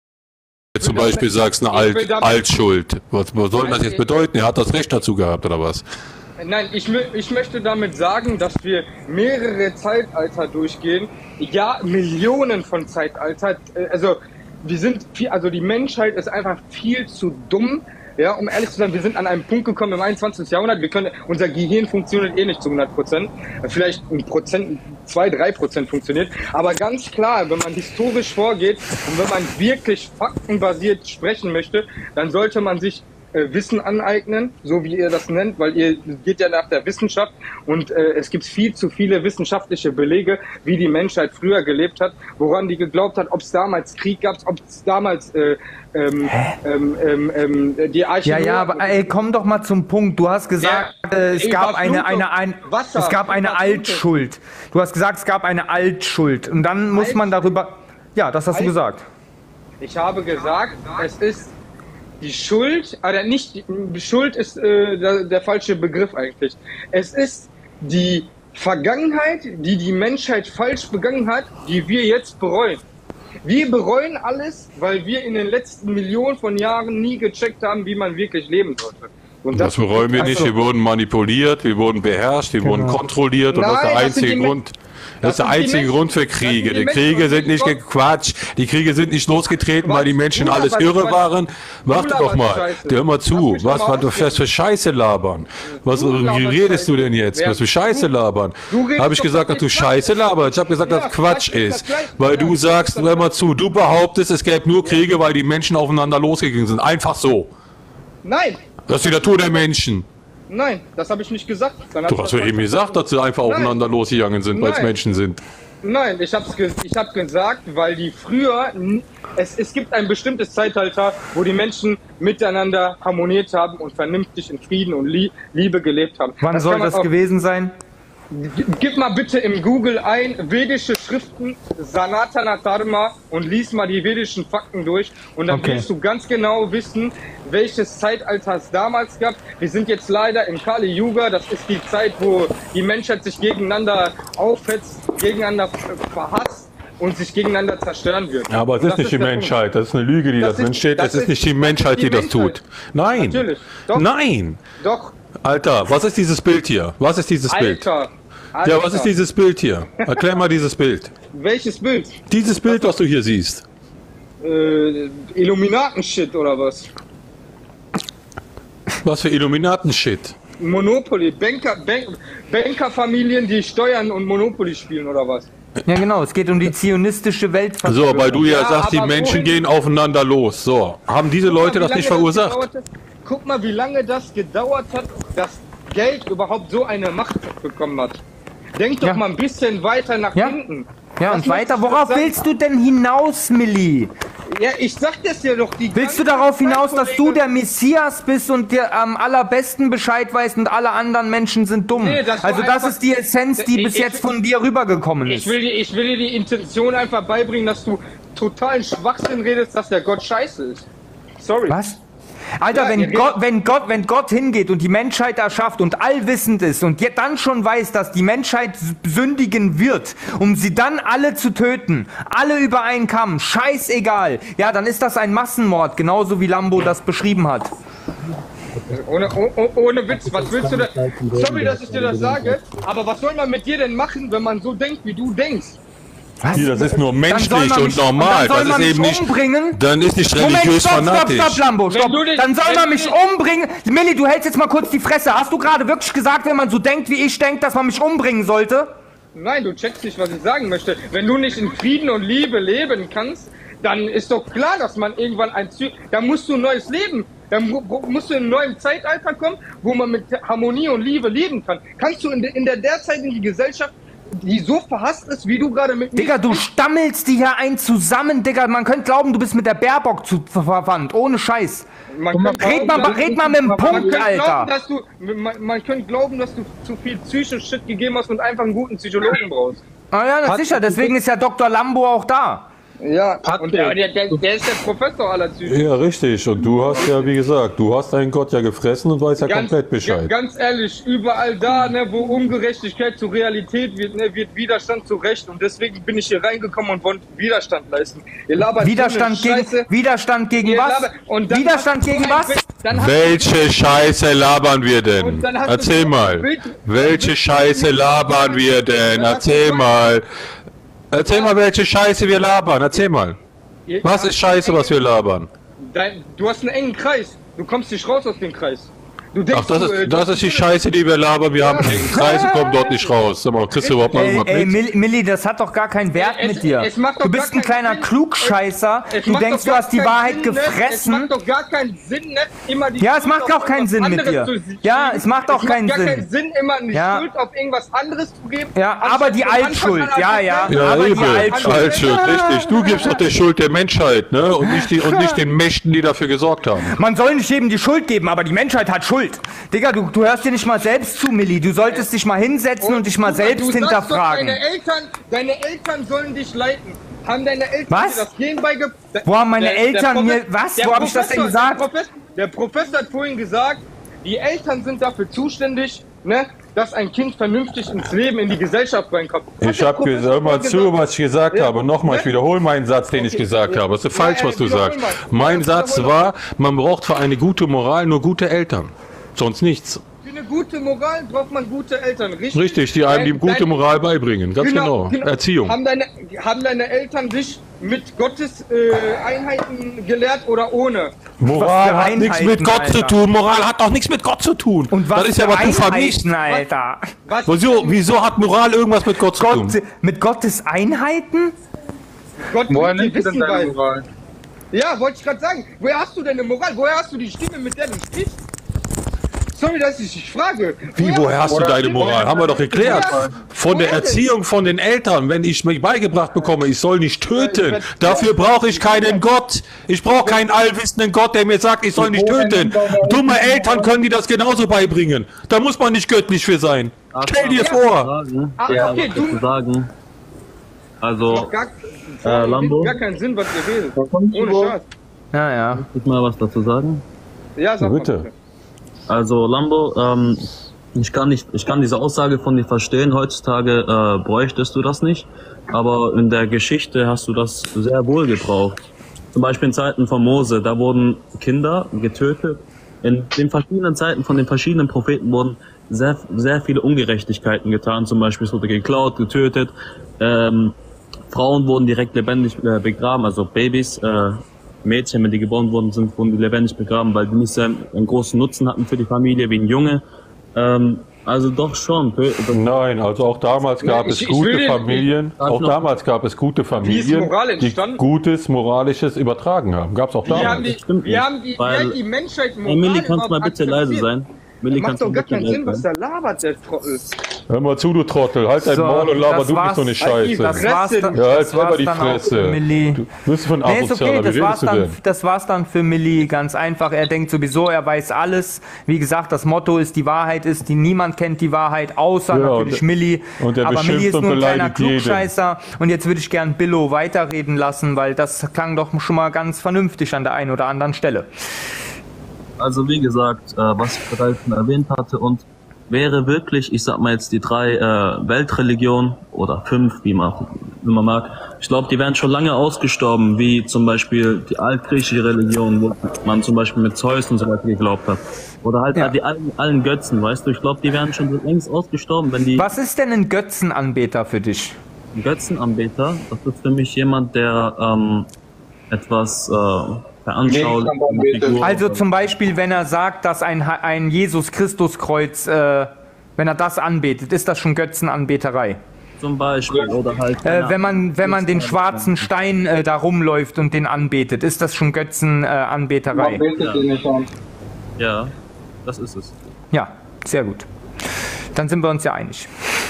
jetzt zum Beispiel sagst, eine Ich will Alt, damit- Altschuld. Was, was soll das jetzt bedeuten? Er hat das Recht dazu gehabt, oder was? Nein, ich, mö- ich möchte damit sagen, dass wir mehrere Zeitalter durchgehen. Ja, Millionen von Zeitalter. Äh, Also wir sind viel, also die Menschheit ist einfach viel zu dumm. Ja, um ehrlich zu sein, wir sind an einen Punkt gekommen im einundzwanzigsten Jahrhundert. Wir können, unser Gehirn funktioniert eh nicht zu hundert Prozent. Vielleicht ein Prozent, zwei, drei Prozent funktioniert. Aber ganz klar, wenn man historisch vorgeht und wenn man wirklich faktenbasiert sprechen möchte, dann sollte man sich äh, Wissen aneignen, so wie ihr das nennt, weil ihr geht ja nach der Wissenschaft und äh, es gibt viel zu viele wissenschaftliche Belege, wie die Menschheit früher gelebt hat, woran die geglaubt hat, ob es damals Krieg gab, ob es damals äh, ähm, ähm, ähm, ähm, die Arche Ja, Noah- ja, aber ey, komm doch mal zum Punkt. Du hast gesagt, Ja, äh, es ey, gab was eine, Blut eine, und ein, Wasser, es gab eine was Blut und- Altschuld. Du hast gesagt, es gab eine Altschuld. Und dann muss man darüber, ja, das hast du Alt- gesagt. Ich habe gesagt, es ist die Schuld, oder nicht, die Schuld ist äh, der, der falsche Begriff eigentlich. Es ist die Vergangenheit, die die Menschheit falsch begangen hat, die wir jetzt bereuen. Wir bereuen alles, weil wir in den letzten Millionen von Jahren nie gecheckt haben, wie man wirklich leben sollte. Und Das bereuen wir nicht. Also- Wir wurden manipuliert, wir wurden beherrscht, wir wurden kontrolliert und das ist der Nein, das sind einzige die Men- Grund. Das ist der das sind die einzige Menschen- Grund für das sind Kriege. die Die Menschen, Kriege und sind nicht nicht gequatscht. Die Kriege sind nicht losgetreten, weil die Menschen Du alles laberst- irre was- waren. du Warte doch laberst mal. Scheiße. Hör mal Lass zu. mich doch Was mal war du ausreden. für Scheiße labern? Was Du wie laberst redest du Scheiße. denn jetzt? Wer- Was für Scheiße du- labern? du redest Habe ich doch gesagt, dass du nicht Scheiße laberst? Ich habe gesagt, Ja, dass Quatsch Quatsch ist ist. das Gleiche. Weil Ja, du das sagst, ist das hör mal zu, du behauptest, es gäbe nur Kriege, weil die Menschen aufeinander losgegangen sind. Einfach so. Nein, Das ist die Natur der Menschen. nein, das habe ich nicht gesagt. Dann Du hast ja eben gesagt, dass sie einfach aufeinander losgegangen sind, weil es Nein. Menschen sind. Nein, ich habe ge ich hab gesagt, weil die früher, n- es, es gibt ein bestimmtes Zeitalter, wo die Menschen miteinander harmoniert haben und vernünftig in Frieden und Lie Liebe gelebt haben. Wann Das soll kann man das auch- gewesen sein? G- Gib mal bitte im Google ein, vedische Schriften, Sanatana Dharma, und lies mal die vedischen Fakten durch. Und dann Okay. wirst du ganz genau wissen, welches Zeitalter es damals gab. Wir sind jetzt leider im Kali Yuga, das ist die Zeit, wo die Menschheit sich gegeneinander aufhetzt, gegeneinander f- verhasst und sich gegeneinander zerstören wird. Ja, aber es Und ist das nicht die der Punkt. Menschheit, das ist eine Lüge, die Das da drin ist- steht. das Es ist ist- nicht die das Menschheit, ist die die das tut. Menschheit. Nein. Natürlich. Doch. Nein. Doch, Alter, was ist dieses Bild hier? Was ist dieses Bild? Alter. Alter. Ja, was ist dieses Bild hier? Erklär mal dieses Bild. Welches Bild? Dieses Bild, was du hier siehst. Äh, Illuminaten-Shit oder was? Was für Illuminaten-Shit. Monopoly, Banker, Bank, Bankerfamilien, die Steuern und Monopoly spielen oder was? Ja, genau, es geht um die zionistische Weltverschwörung. So, weil du ja, Ja, sagst, die aber Menschen wohin- gehen aufeinander los. So, haben diese Guck mal, Leute wie das lange nicht verursacht? gedauert hat. Guck mal, wie lange das gedauert hat, dass Geld überhaupt so eine Macht bekommen hat. Denk doch Ja. mal ein bisschen weiter nach Ja. hinten. Ja, Was und weiter, möchtest worauf du sagen? willst du denn hinaus, Milli? Ja, ich sag das dir doch. Die Willst du ganze darauf Zeit, hinaus, dass du Kollege. der Messias bist und dir am allerbesten Bescheid weißt und alle anderen Menschen sind dumm? Nee, das war also das einfach- ist die Essenz, die Ich- bis ich- jetzt von dir rübergekommen Ich ist. will, dir, ich will dir die Intention einfach beibringen, dass du totalen Schwachsinn redest, dass der Gott scheiße ist. Sorry. Was? Alter, Ja, wenn, ihr Gott, redet- wenn, Gott, wenn Gott hingeht und die Menschheit erschafft und allwissend ist und je- dann schon weiß, dass die Menschheit s- sündigen wird, um sie dann alle zu töten, alle über einen Kamm, scheißegal, ja, dann ist das ein Massenmord, genauso wie Lambo das beschrieben hat. Ohne, oh, ohne Witz, was willst du da? Sorry, dass ich dir das sage, aber was soll man mit dir denn machen, wenn man so denkt, wie du denkst? Was? Hier, das ist nur menschlich Dann soll man und mich- normal. und dann soll Das ist man eben mich nicht. umbringen? Dann ist nicht Moment, religiös stopp, stopp, fanatisch. stopp, Lambo, Wenn stopp. du dich- Dann soll wenn man du mich dich- umbringen. Milli, du hältst jetzt mal kurz die Fresse. Hast du gerade wirklich gesagt, wenn man so denkt, wie ich denke, dass man mich umbringen sollte? Nein, du checkst nicht, was ich sagen möchte. Wenn du nicht in Frieden und Liebe leben kannst, dann ist doch klar, dass man irgendwann ein Zy da musst du ein neues Leben. Dann mu musst du in ein neues Zeitalter kommen, wo man mit Harmonie und Liebe leben kann. Kannst du in, de in der derzeitigen Gesellschaft, die so verhasst ist, wie du gerade mit mir... Digga, du stammelst die hier ein zusammen, Digga. Man könnte glauben, du bist mit der Baerbock zu verwandt. Ohne Scheiß. Man Red könnte mal, glauben, red mal mit dem man Punkt, könnte Alter. Glauben, dass du, man, man könnte glauben, dass du zu viel psychisch Shit gegeben hast und einfach einen guten Psychologen brauchst. Ah ja, das sicher. Deswegen ist ja Doktor Lambo auch da. Ja, und der, der, der, der ist der Professor aller Psychologen. Ja, richtig. Und du hast ja, wie gesagt, du hast einen Gott ja gefressen und weißt ja komplett Bescheid. Ganz ehrlich, überall da, ne, wo Ungerechtigkeit zur Realität wird, ne, wird Widerstand zu Recht. Und deswegen bin ich hier reingekommen und wollte Widerstand leisten. Ihr labert Widerstand so eine gegen, Scheiße. Widerstand gegen Ihr was? labert- und dann Widerstand hast du gegen ein was? Bild- dann hast Welche Scheiße labern wir denn? Und dann hast du Erzähl so mal. ein Bild- Welche Scheiße labern wir denn? Erzähl mal. Erzähl mal, welche Scheiße wir labern. Erzähl mal. Ihr- Was ist Scheiße, was wir labern? Dein, du hast einen engen Kreis. Du kommst nicht raus aus dem Kreis. Du denkst, Ach, das du, äh, ist, das ist die Scheiße, die wir labern. Wir haben einen engen Kreis und kommen dort nicht raus. Sag mal, kriegst du überhaupt mal Ey, irgendwas ey mit? Milli, Milli, das hat doch gar keinen Wert Es- mit dir. es macht doch Du bist gar ein kleiner keinen Sinn. Klugscheißer. Es Du macht denkst, doch du gar hast die keinen Wahrheit Sinn, ne? Es gefressen. macht doch gar keinen Sinn, ne? Immer die Ja, es Schuld macht auf auch keinen irgendwas Sinn mit anderes dir. zu schieben. Ja, es macht auch es keinen macht gar Sinn. keinen Sinn, immer eine Ja. Schuld auf irgendwas anderes zu geben. Ja, aber anstatt die von Anfang Altschuld, an ja, einfach ja. selber- Ja, Aber die übel. Altschuld. Altschuld, richtig. Du gibst doch der Schuld der Menschheit, ne? Und nicht, die, und nicht den Mächten, die dafür gesorgt haben. Man soll nicht jedem die Schuld geben, aber die Menschheit hat Schuld. Digga, du, du hörst dir nicht mal selbst zu, Milli. Du solltest dich mal hinsetzen und dich mal guck mal, selbst du sagst hinterfragen. Doch, deine Eltern, deine Eltern sollen dich leiten. Haben deine Eltern Was? dir das Gen beigebracht? Wo haben meine Eltern mir- was? Wo hab ich das denn gesagt? Der Professor, der Professor hat vorhin gesagt, die Eltern sind dafür zuständig, ne, dass ein Kind vernünftig ins Leben, in die Gesellschaft reinkommt. Hat Ich der habe Professor gesagt, mal vorhin zu, gesagt. was ich gesagt Ja. habe. Nochmal, ich Ne? wiederhole meinen Satz, den ich Okay. gesagt habe. Das ist falsch, Ja, was du wiederhol sagst. mal. Mein Ja, Satz wiederhol war, man braucht für eine gute Moral nur gute Eltern. Sonst nichts. Für eine gute Moral braucht man gute Eltern, richtig? Richtig, die einem die Dein- gute dein- Moral beibringen. Ganz genau. Erziehung. Haben deine, haben deine Eltern dich mit Gottes äh, Einheiten gelehrt oder ohne? Moral für hat nichts mit Einheiten, Gott zu Alter. tun. Moral hat doch nichts mit Gott zu tun. Und was das ist ja, für was du vermisst. Einheiten, Alter. Was Wieso, wieso hat Moral irgendwas mit Gott zu Gott, tun? mit Gottes Einheiten? Gott Woher bringt dir nimmst du denn Wissen deine bei. Moral? Ja, wollte ich gerade sagen. Woher hast du deine Moral? Woher hast du die Stimme, mit der du sprichst? Sorry, dass ich dich frage. Wie, woher hast du deine Moral? Haben wir doch geklärt. Von der Erziehung von den Eltern, wenn ich mich beigebracht bekomme, ich soll nicht töten. Dafür brauche ich keinen Gott. Ich brauche keinen allwissenden Gott, der mir sagt, ich soll nicht töten. Dumme Eltern können die das genauso beibringen. Da muss man nicht göttlich für sein. Stell dir vor. Sagen, Ah, ja, okay, was du- zu sagen. Also, Macht gar, Äh, Lambo? gar keinen Sinn, was ihr redet. Ohne Scheiß. Ja, ja. ich mal was dazu sagen. Ja, sag mal Bitte. bitte. Also, Lambo, ähm, ich kann nicht, ich kann diese Aussage von dir verstehen. Heutzutage äh, bräuchtest du das nicht, aber in der Geschichte hast du das sehr wohl gebraucht. Zum Beispiel in Zeiten von Mose, da wurden Kinder getötet. In den verschiedenen Zeiten von den verschiedenen Propheten wurden sehr, sehr viele Ungerechtigkeiten getan. Zum Beispiel es wurde geklaut, getötet. Ähm, Frauen wurden direkt lebendig äh, begraben, also Babys, äh, Mädchen, wenn die geboren worden sind, wurden die lebendig begraben, weil die nicht so einen, einen großen Nutzen hatten für die Familie wie ein Junge. Ähm, also doch schon. Nein, also auch damals gab Nee, es ich- ich gute will den- Familien. Darf Auch ich noch- damals gab es gute Familien, Moral die entstanden? Gutes, Moralisches übertragen haben. Gab es auch Wir haben damals. die, stimmt wir nicht, haben die, weil- wir haben die Menschheit Hey, Milli, kannst du mal überhaupt bitte leise akzeptiert. sein? Milli, Macht kannst du doch gar bitte keinen leise Sinn, was sein? der labert, der Trottel. Hör mal zu, du Trottel. Halt dein So, Maul und laber das du nicht war's. so eine Das Scheiße. war's dann, Ja, halt das selber war's die dann auch Fresse. für Milli. Du bist von Nee, ist okay, Asozialer. das Wie war's, redest du dann, denn? das war's dann für Milli ganz einfach. Er denkt sowieso, er weiß alles. Wie gesagt, das Motto ist, die Wahrheit ist, die niemand kennt die Wahrheit, außer Ja, natürlich und- Milli. und er Aber beschimpft Milli ist und nur ein kleiner beleidigt jeden. Klugscheißer. Und jetzt würde ich gern Billo weiterreden lassen, weil das klang doch schon mal ganz vernünftig an der einen oder anderen Stelle. Also wie gesagt, äh, was ich bereits schon erwähnt hatte, und wäre wirklich, ich sag mal jetzt die drei äh, Weltreligionen oder fünf, wie man, wie man mag, ich glaube, die wären schon lange ausgestorben, wie zum Beispiel die altgriechische Religion, wo man zum Beispiel mit Zeus und so weiter geglaubt hat. Oder halt Ja. die allen, allen Götzen, weißt du, ich glaube, die wären schon längst ausgestorben, wenn die... Was ist denn ein Götzenanbeter für dich? Ein Götzenanbeter, das ist für mich jemand, der ähm, etwas äh, veranschaulicht. Also zum Beispiel, wenn er sagt, dass ein, ein Jesus-Christus-Kreuz, äh, wenn er das anbetet, ist das schon Götzenanbeterei? Zum Beispiel, oder halt... Äh, wenn man, wenn man den schwarzen Stein äh, da rumläuft und den anbetet, ist das schon Götzenanbeterei? Man betet den nicht an. Ja, das ist es. Ja, sehr gut. Dann sind wir uns ja einig.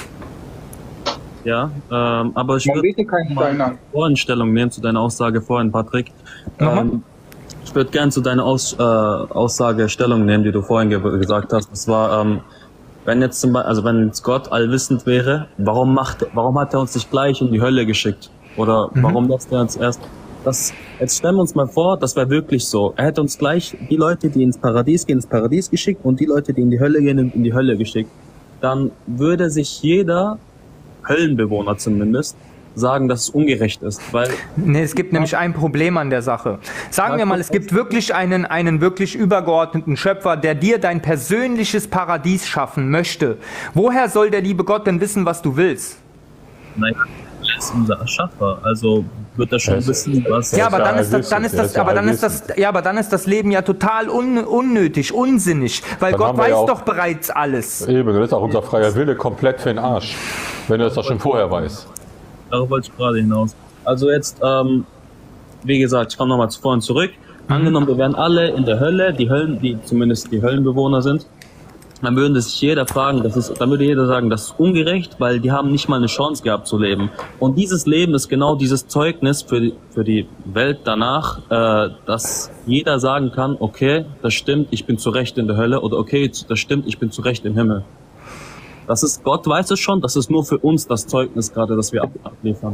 Ja, ähm, aber ich Man würde betet keinen mal Stein an. vorhin Stellung nehmen zu deiner Aussage vorhin, Patrick. Ähm, ich würde gern zu deiner Aus, äh, Aussage Stellung nehmen, die du vorhin ge gesagt hast. Das war, ähm, wenn jetzt zum Beispiel, also wenn jetzt Gott allwissend wäre, warum macht, warum hat er uns nicht gleich in die Hölle geschickt? Oder Mhm. warum lässt er uns erst? Das, jetzt stellen wir uns mal vor, das wäre wirklich so. Er hätte uns gleich die Leute, die ins Paradies gehen, ins Paradies geschickt und die Leute, die in die Hölle gehen, in die Hölle geschickt. Dann würde sich jeder Höllenbewohner zumindest sagen, dass es ungerecht ist, weil... Nee, es gibt nämlich ein Problem an der Sache. Sagen wir mal, es gibt wirklich einen, einen wirklich übergeordneten Schöpfer, der dir dein persönliches Paradies schaffen möchte. Woher soll der liebe Gott denn wissen, was du willst? Naja, er ist unser Erschaffer, also wird er schon Es- wissen, was... Ja, aber ja dann ist das, dann allwissend, ist er das, ist ja aber dann ist das, ja, aber dann ist das Leben ja total un, unnötig, unsinnig, weil Dann Gott haben wir weiß ja auch- doch bereits alles. Eben, dann ist auch unser freier Wille komplett für den Arsch. Wenn er das doch schon vorher weiß. Darauf wollte ich gerade hinaus. Also jetzt, ähm, wie gesagt, ich komme nochmal zu vorhin zurück. Angenommen, wir wären alle in der Hölle, die Höllen, die zumindest die Höllenbewohner sind, dann würde sich jeder fragen, das ist, dann würde jeder sagen, das ist ungerecht, weil die haben nicht mal eine Chance gehabt zu leben. Und dieses Leben ist genau dieses Zeugnis für die, für die Welt danach, äh, dass jeder sagen kann, okay, das stimmt, ich bin zu Recht in der Hölle, oder okay, das stimmt, ich bin zu Recht im Himmel. Das ist, Gott weiß es schon, das ist nur für uns das Zeugnis gerade, das wir ab abliefern.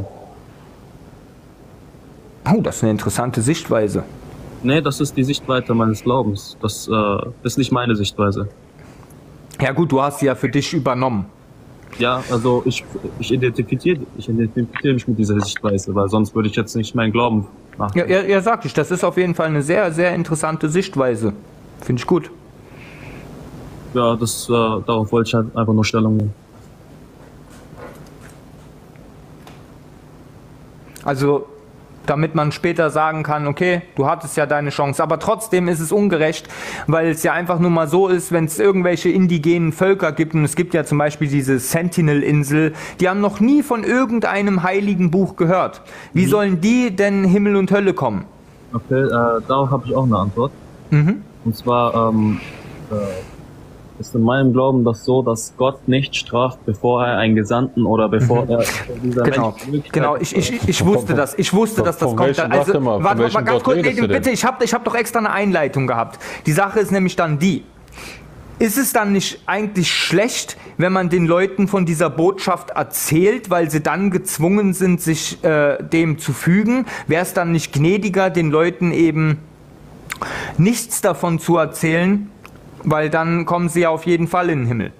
Oh, das ist eine interessante Sichtweise. Nee, das ist die Sichtweise meines Glaubens. Das äh, ist nicht meine Sichtweise. Ja gut, du hast sie ja für dich übernommen. Ja, also ich, ich identifiziere ich identifiziere mich mit dieser Sichtweise, weil sonst würde ich jetzt nicht meinen Glauben machen. Ja, ja, ja, sag ich, das ist auf jeden Fall eine sehr, sehr interessante Sichtweise. Finde ich gut. Ja, das, äh, darauf wollte ich halt einfach nur Stellung nehmen. Also, damit man später sagen kann, okay, du hattest ja deine Chance, aber trotzdem ist es ungerecht, weil es ja einfach nur mal so ist, wenn es irgendwelche indigenen Völker gibt, und es gibt ja zum Beispiel diese Sentinel-Insel, die haben noch nie von irgendeinem heiligen Buch gehört. Wie Mhm. sollen die denn Himmel und Hölle kommen? Okay, äh, darauf habe ich auch eine Antwort. Mhm. Und zwar ähm, äh, ist in meinem Glauben das so, dass Gott nicht straft, bevor er einen Gesandten oder bevor Mhm. er dieser Genau, Mensch die Möglichkeit- genau. Ich, ich, ich wusste das. Ich wusste, dass das Von kommt. welchem- Also, warte mal, von warte mal, welchem ganz Gott kurz, nee, redest du denn? bitte. Ich habe, ich habe doch extra eine Einleitung gehabt. Die Sache ist nämlich dann die: Ist es dann nicht eigentlich schlecht, wenn man den Leuten von dieser Botschaft erzählt, weil sie dann gezwungen sind, sich äh, dem zu fügen? Wäre es dann nicht gnädiger, den Leuten eben nichts davon zu erzählen, weil dann kommen sie ja auf jeden Fall in den Himmel?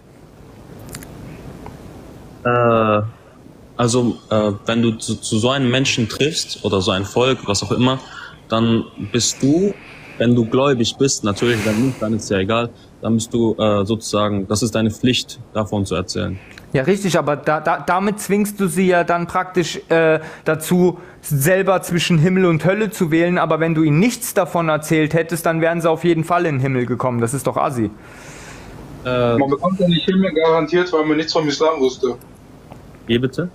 Äh, also, äh, wenn du zu, zu so einem Menschen triffst oder so ein Volk, was auch immer, dann bist du, wenn du gläubig bist, natürlich, wenn nicht, dann ist ja egal, dann bist du äh, sozusagen, das ist deine Pflicht, davon zu erzählen. Ja, richtig, aber da, da, damit zwingst du sie ja dann praktisch äh, dazu, selber zwischen Himmel und Hölle zu wählen, aber wenn du ihnen nichts davon erzählt hättest, dann wären sie auf jeden Fall in den Himmel gekommen. Das ist doch assi. Äh, Man bekommt ja nicht Himmel garantiert, weil man nichts vom Islam wusste. wie bitte?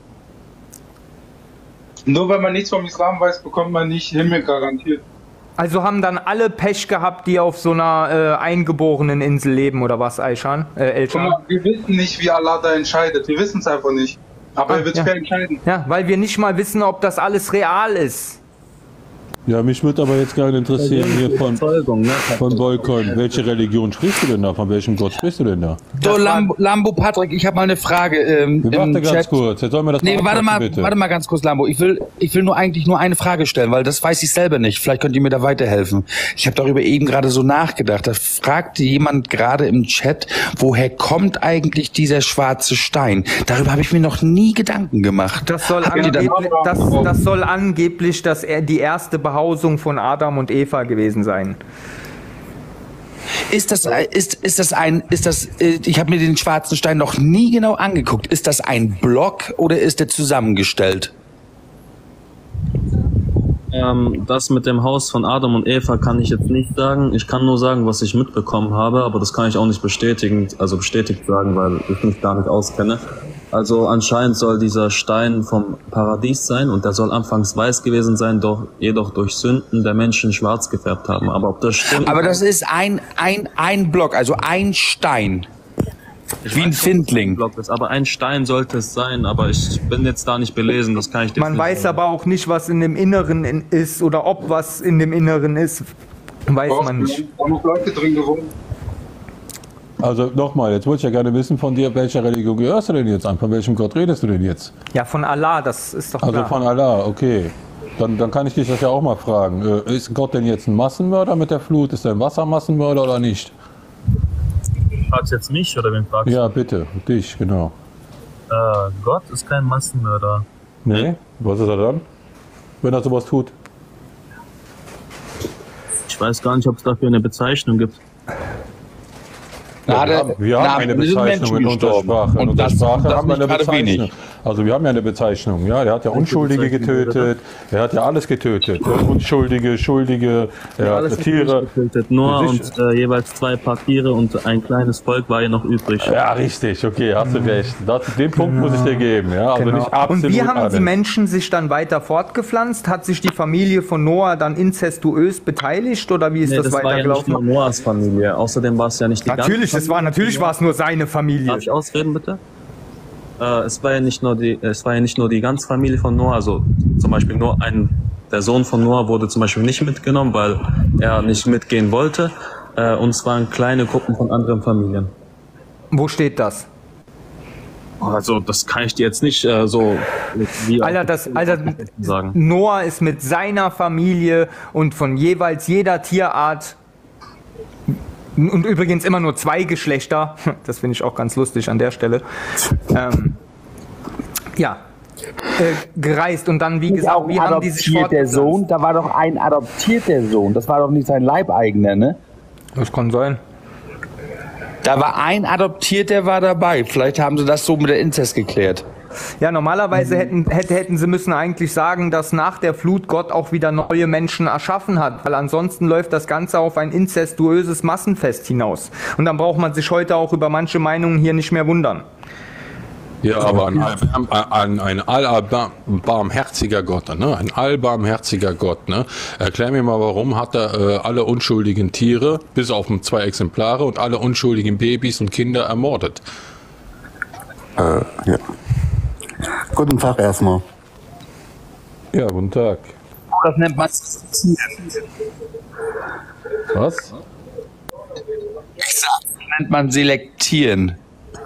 Nur weil man nichts vom Islam weiß, bekommt man nicht Himmel garantiert. Also haben dann alle Pech gehabt, die auf so einer äh, eingeborenen Insel leben, oder was, Aishan? Äh, Guck Elchan? mal, wir wissen nicht, wie Allah da entscheidet. Wir wissen es einfach nicht. Aber Ah, er wird ja. fair entscheiden. Ja, weil wir nicht mal wissen, ob das alles real ist. Ja, mich würde aber jetzt gerne interessieren hier von, Überzeugung, ne? von Boycoin. Welche Religion sprichst du denn da? Von welchem Gott sprichst du denn da? So, Lambo, Lambo Patrick, ich habe mal eine Frage. Ähm, Wir warten im ganz Chat. kurz. Jetzt sollen wir das Nee, mal warte abwarten, mal, bitte. warte mal ganz kurz, Lambo. Ich will, ich will nur eigentlich nur eine Frage stellen, weil das weiß ich selber nicht. Vielleicht könnt ihr mir da weiterhelfen. Ich habe darüber eben gerade so nachgedacht. Da fragte jemand gerade im Chat, woher kommt eigentlich dieser schwarze Stein? Darüber habe ich mir noch nie Gedanken gemacht. Das soll, Habt ihr das- angeblich, das, das soll angeblich das, die erste Behausung von Adam und Eva gewesen sein. Ist das, ist, ist das ein, ist das, ich habe mir den schwarzen Stein noch nie genau angeguckt. Ist das ein Block oder ist der zusammengestellt? Ähm, das mit dem Haus von Adam und Eva kann ich jetzt nicht sagen. Ich kann nur sagen, was ich mitbekommen habe, aber das kann ich auch nicht bestätigen, also bestätigt sagen, weil ich mich gar nicht auskenne. Also anscheinend soll dieser Stein vom Paradies sein und der soll anfangs weiß gewesen sein, doch jedoch durch Sünden der Menschen schwarz gefärbt haben. Aber ob das stimmt... Aber das ist ein, ein, ein Block, also ein Stein. Ich Wie ein weiß, Findling. Block ist, aber ein Stein sollte es sein, aber ich bin jetzt da nicht belesen, das kann ich dir Man nicht weiß sagen. aber auch nicht, was in dem Inneren in- ist oder ob was in dem Inneren ist. Weiß man nicht. Da haben noch Leute drin gewohnt. Also nochmal, jetzt wollte ich ja gerne wissen von dir, welcher Religion gehörst du denn jetzt an? Von welchem Gott redest du denn jetzt? Ja, von Allah, das ist doch Also klar. von Allah, okay. Dann, dann kann ich dich das ja auch mal fragen. Äh, Ist Gott denn jetzt ein Massenmörder mit der Flut? Ist er ein Wassermassenmörder oder nicht? Fragst du jetzt mich oder wen fragst du? Ja, bitte, dich, genau. Äh, Gott ist kein Massenmörder. Nee? Was ist er dann? Wenn er sowas tut? Ich weiß gar nicht, ob es dafür eine Bezeichnung gibt. Ja, wir haben, wir haben eine Bezeichnung in unserer Sprache. In unserer Sprache haben wir eine Bezeichnung. Also wir haben ja eine Bezeichnung. Ja, der hat ja Unschuldige getötet. Er hat ja alles getötet. Unschuldige, Schuldige, er hat Tiere. Getötet. Noah und äh, jeweils zwei Paar Tiere und ein kleines Volk war ja noch übrig. Ja, richtig. Okay, hast du recht. Das, den Punkt muss ich dir geben. Ja, also Genau. nicht absolut Und wie haben alles. die Menschen sich dann weiter fortgepflanzt? Hat sich die Familie von Noah dann inzestuös beteiligt oder wie ist Nee, das, das war ja nicht weitergelaufen? nur Noahs Familie. Außerdem war es ja nicht die Natürlich, ganze das war, natürlich war es nur seine Familie. Darf ich ausreden, bitte? Äh, es war ja nicht nur die, es war ja nicht nur die ganze Familie von Noah, also zum Beispiel nur ein, der Sohn von Noah wurde zum Beispiel nicht mitgenommen, weil er nicht mitgehen wollte. Äh, und es waren kleine Gruppen von anderen Familien. Wo steht das? Also das kann ich dir jetzt nicht äh, so wie Alter, das, Alter, sagen. Noah ist mit seiner Familie und von jeweils jeder Tierart und übrigens immer nur zwei Geschlechter, das finde ich auch ganz lustig an der Stelle, ähm, ja, äh, gereist und dann, wie gesagt, wie haben die sich adoptiert der fortgepflanzt? Sohn? Da war doch ein adoptierter Sohn. Das war doch nicht sein Leibeigener, ne? Das kann sein. Da war ein Adoptierter war dabei. Vielleicht haben sie das so mit der Inzest geklärt. Ja, normalerweise hätten, hätte, hätten sie müssen eigentlich sagen, dass nach der Flut Gott auch wieder neue Menschen erschaffen hat, weil ansonsten läuft das Ganze auf ein inzestuöses Massenfest hinaus. Und dann braucht man sich heute auch über manche Meinungen hier nicht mehr wundern. Ja, aber ein, ein, ein allbarmherziger Gott, ne? Ein allbarmherziger Gott, ne? Erklär mir mal, warum hat er äh, alle unschuldigen Tiere, bis auf zwei Exemplare, und alle unschuldigen Babys und Kinder ermordet? Äh, ja. Guten Tag erstmal. Ja, guten Tag. Das nennt man Was? Ich sag, das nennt man selektieren.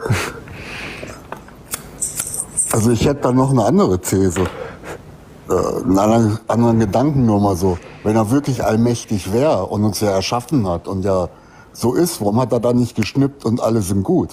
Also ich hätte da noch eine andere These. Äh, einen anderen, anderen Gedanken nur mal so. Wenn er wirklich allmächtig wäre und uns ja erschaffen hat und ja so ist, warum hat er da nicht geschnippt und alle sind gut?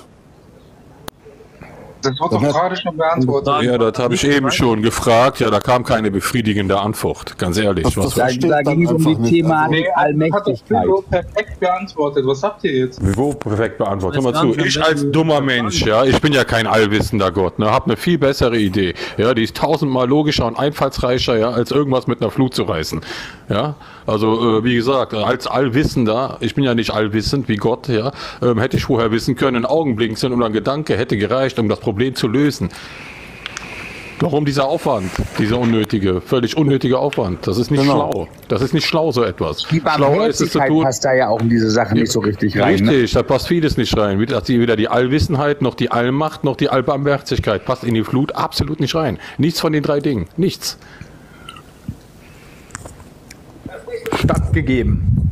Das wird doch gerade schon beantwortet. Ja, das habe ich eben schon gefragt. Ja, da kam keine befriedigende Antwort. Ganz ehrlich. Das- Was das versteht Da dann ging es um die einfach nicht. Thematik Nee, hat das Allmächtigkeit. Billo perfekt beantwortet. Was habt ihr jetzt? Wo perfekt beantwortet. Hör Weiß mal gar zu, nicht, ich an als welchen- dummer Mensch, ja, ich bin ja kein allwissender Gott, ne, hab eine viel bessere Idee. Ja, die ist tausendmal logischer und einfallsreicher, ja, als irgendwas mit einer Flut zu reißen. Ja, also äh, wie gesagt, als Allwissender, ich bin ja nicht allwissend wie Gott, ja, ähm, hätte ich vorher wissen können, ein Augenblinzeln oder ein Gedanke hätte gereicht, um das Problem zu lösen. Warum dieser Aufwand, dieser unnötige, völlig unnötige Aufwand? Das ist nicht Genau. schlau. Das ist nicht schlau, so etwas. Die Schlauer ist es zu Barmherzigkeit tun. passt da ja auch in diese Sache nicht so richtig rein. Ne? Richtig, da passt vieles nicht rein. Weder die, weder die Allwissenheit, noch die Allmacht, noch die Allbarmherzigkeit passt in die Flut absolut nicht rein. Nichts von den drei Dingen. Nichts. Stattgegeben.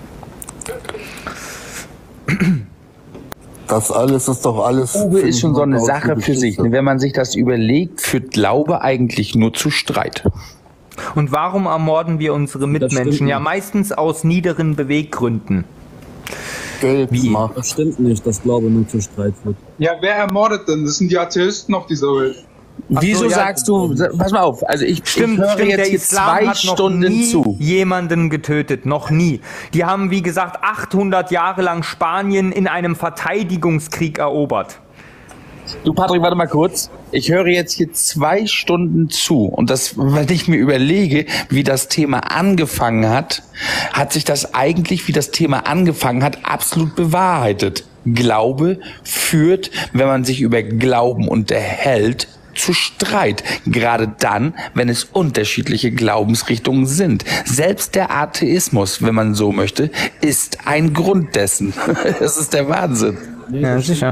Das alles ist doch alles... Glaube ist schon so eine aus der Sache für sich. Geschichte. Ne? Wenn man sich das überlegt, führt Glaube eigentlich nur zu Streit. Und warum ermorden wir unsere Mitmenschen? stimmt Ja, nicht. meistens aus niederen Beweggründen. Geld, Wie? Macht. Das stimmt nicht, dass Glaube nur zu Streit führt. Ja, wer ermordet denn? Das sind die Atheisten auf dieser Welt. Wieso so, ja, sagst du, pass mal auf, also ich, Stimmt, ich höre stimmt, jetzt der hier Islam zwei hat noch Stunden nie zu. jemanden getötet, noch nie. Die haben, wie gesagt, achthundert Jahre lang Spanien in einem Verteidigungskrieg erobert. Du Patrick, warte mal kurz. Ich höre jetzt hier zwei Stunden zu und das, wenn ich mir überlege, wie das Thema angefangen hat, hat sich das eigentlich, wie das Thema angefangen hat, absolut bewahrheitet. Glaube führt, wenn man sich über Glauben unterhält, zu Streit. Gerade dann, wenn es unterschiedliche Glaubensrichtungen sind. Selbst der Atheismus, wenn man so möchte, ist ein Grund dessen. Das ist der Wahnsinn. Ja, sicher.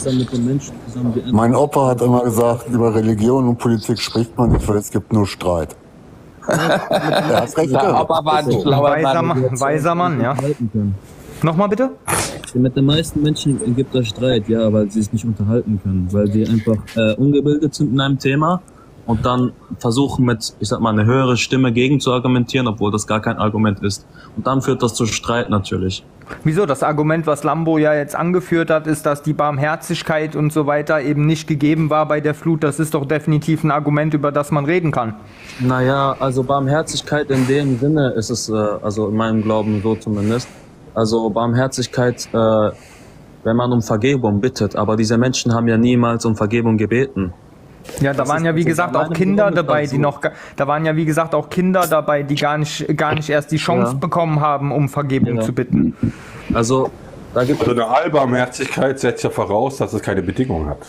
Mein Opa hat immer gesagt, über Religion und Politik spricht man nicht, weil es gibt nur Streit. Er hat recht. Der Opa war ein schlauer Weiser Mann. Mann, weiser Mann, ja. Nochmal bitte? Mit den meisten Menschen gibt es Streit, ja, weil sie es nicht unterhalten können, weil sie einfach äh, ungebildet sind in einem Thema und dann versuchen mit, ich sag mal, eine höhere Stimme gegen zu argumentieren, obwohl das gar kein Argument ist. Und dann führt das zu Streit natürlich. Wieso? Das Argument, was Lambo ja jetzt angeführt hat, ist, dass die Barmherzigkeit und so weiter eben nicht gegeben war bei der Flut. Das ist doch definitiv ein Argument, über das man reden kann. Naja, also Barmherzigkeit in dem Sinne ist es, äh, also in meinem Glauben so zumindest. Also Barmherzigkeit, äh, wenn man um Vergebung bittet, aber diese Menschen haben ja niemals um Vergebung gebeten. Ja, da Das waren ist- ja wie das ist gesagt bei auch meinem Kinder Glauben dabei, so. die noch, ga- da waren ja wie gesagt auch Kinder dabei, die gar nicht, gar nicht erst die Chance Ja. bekommen haben, um Vergebung Ja. zu bitten. Also da gibt Also eine Allbarmherzigkeit setzt ja voraus, dass es keine Bedingung hat.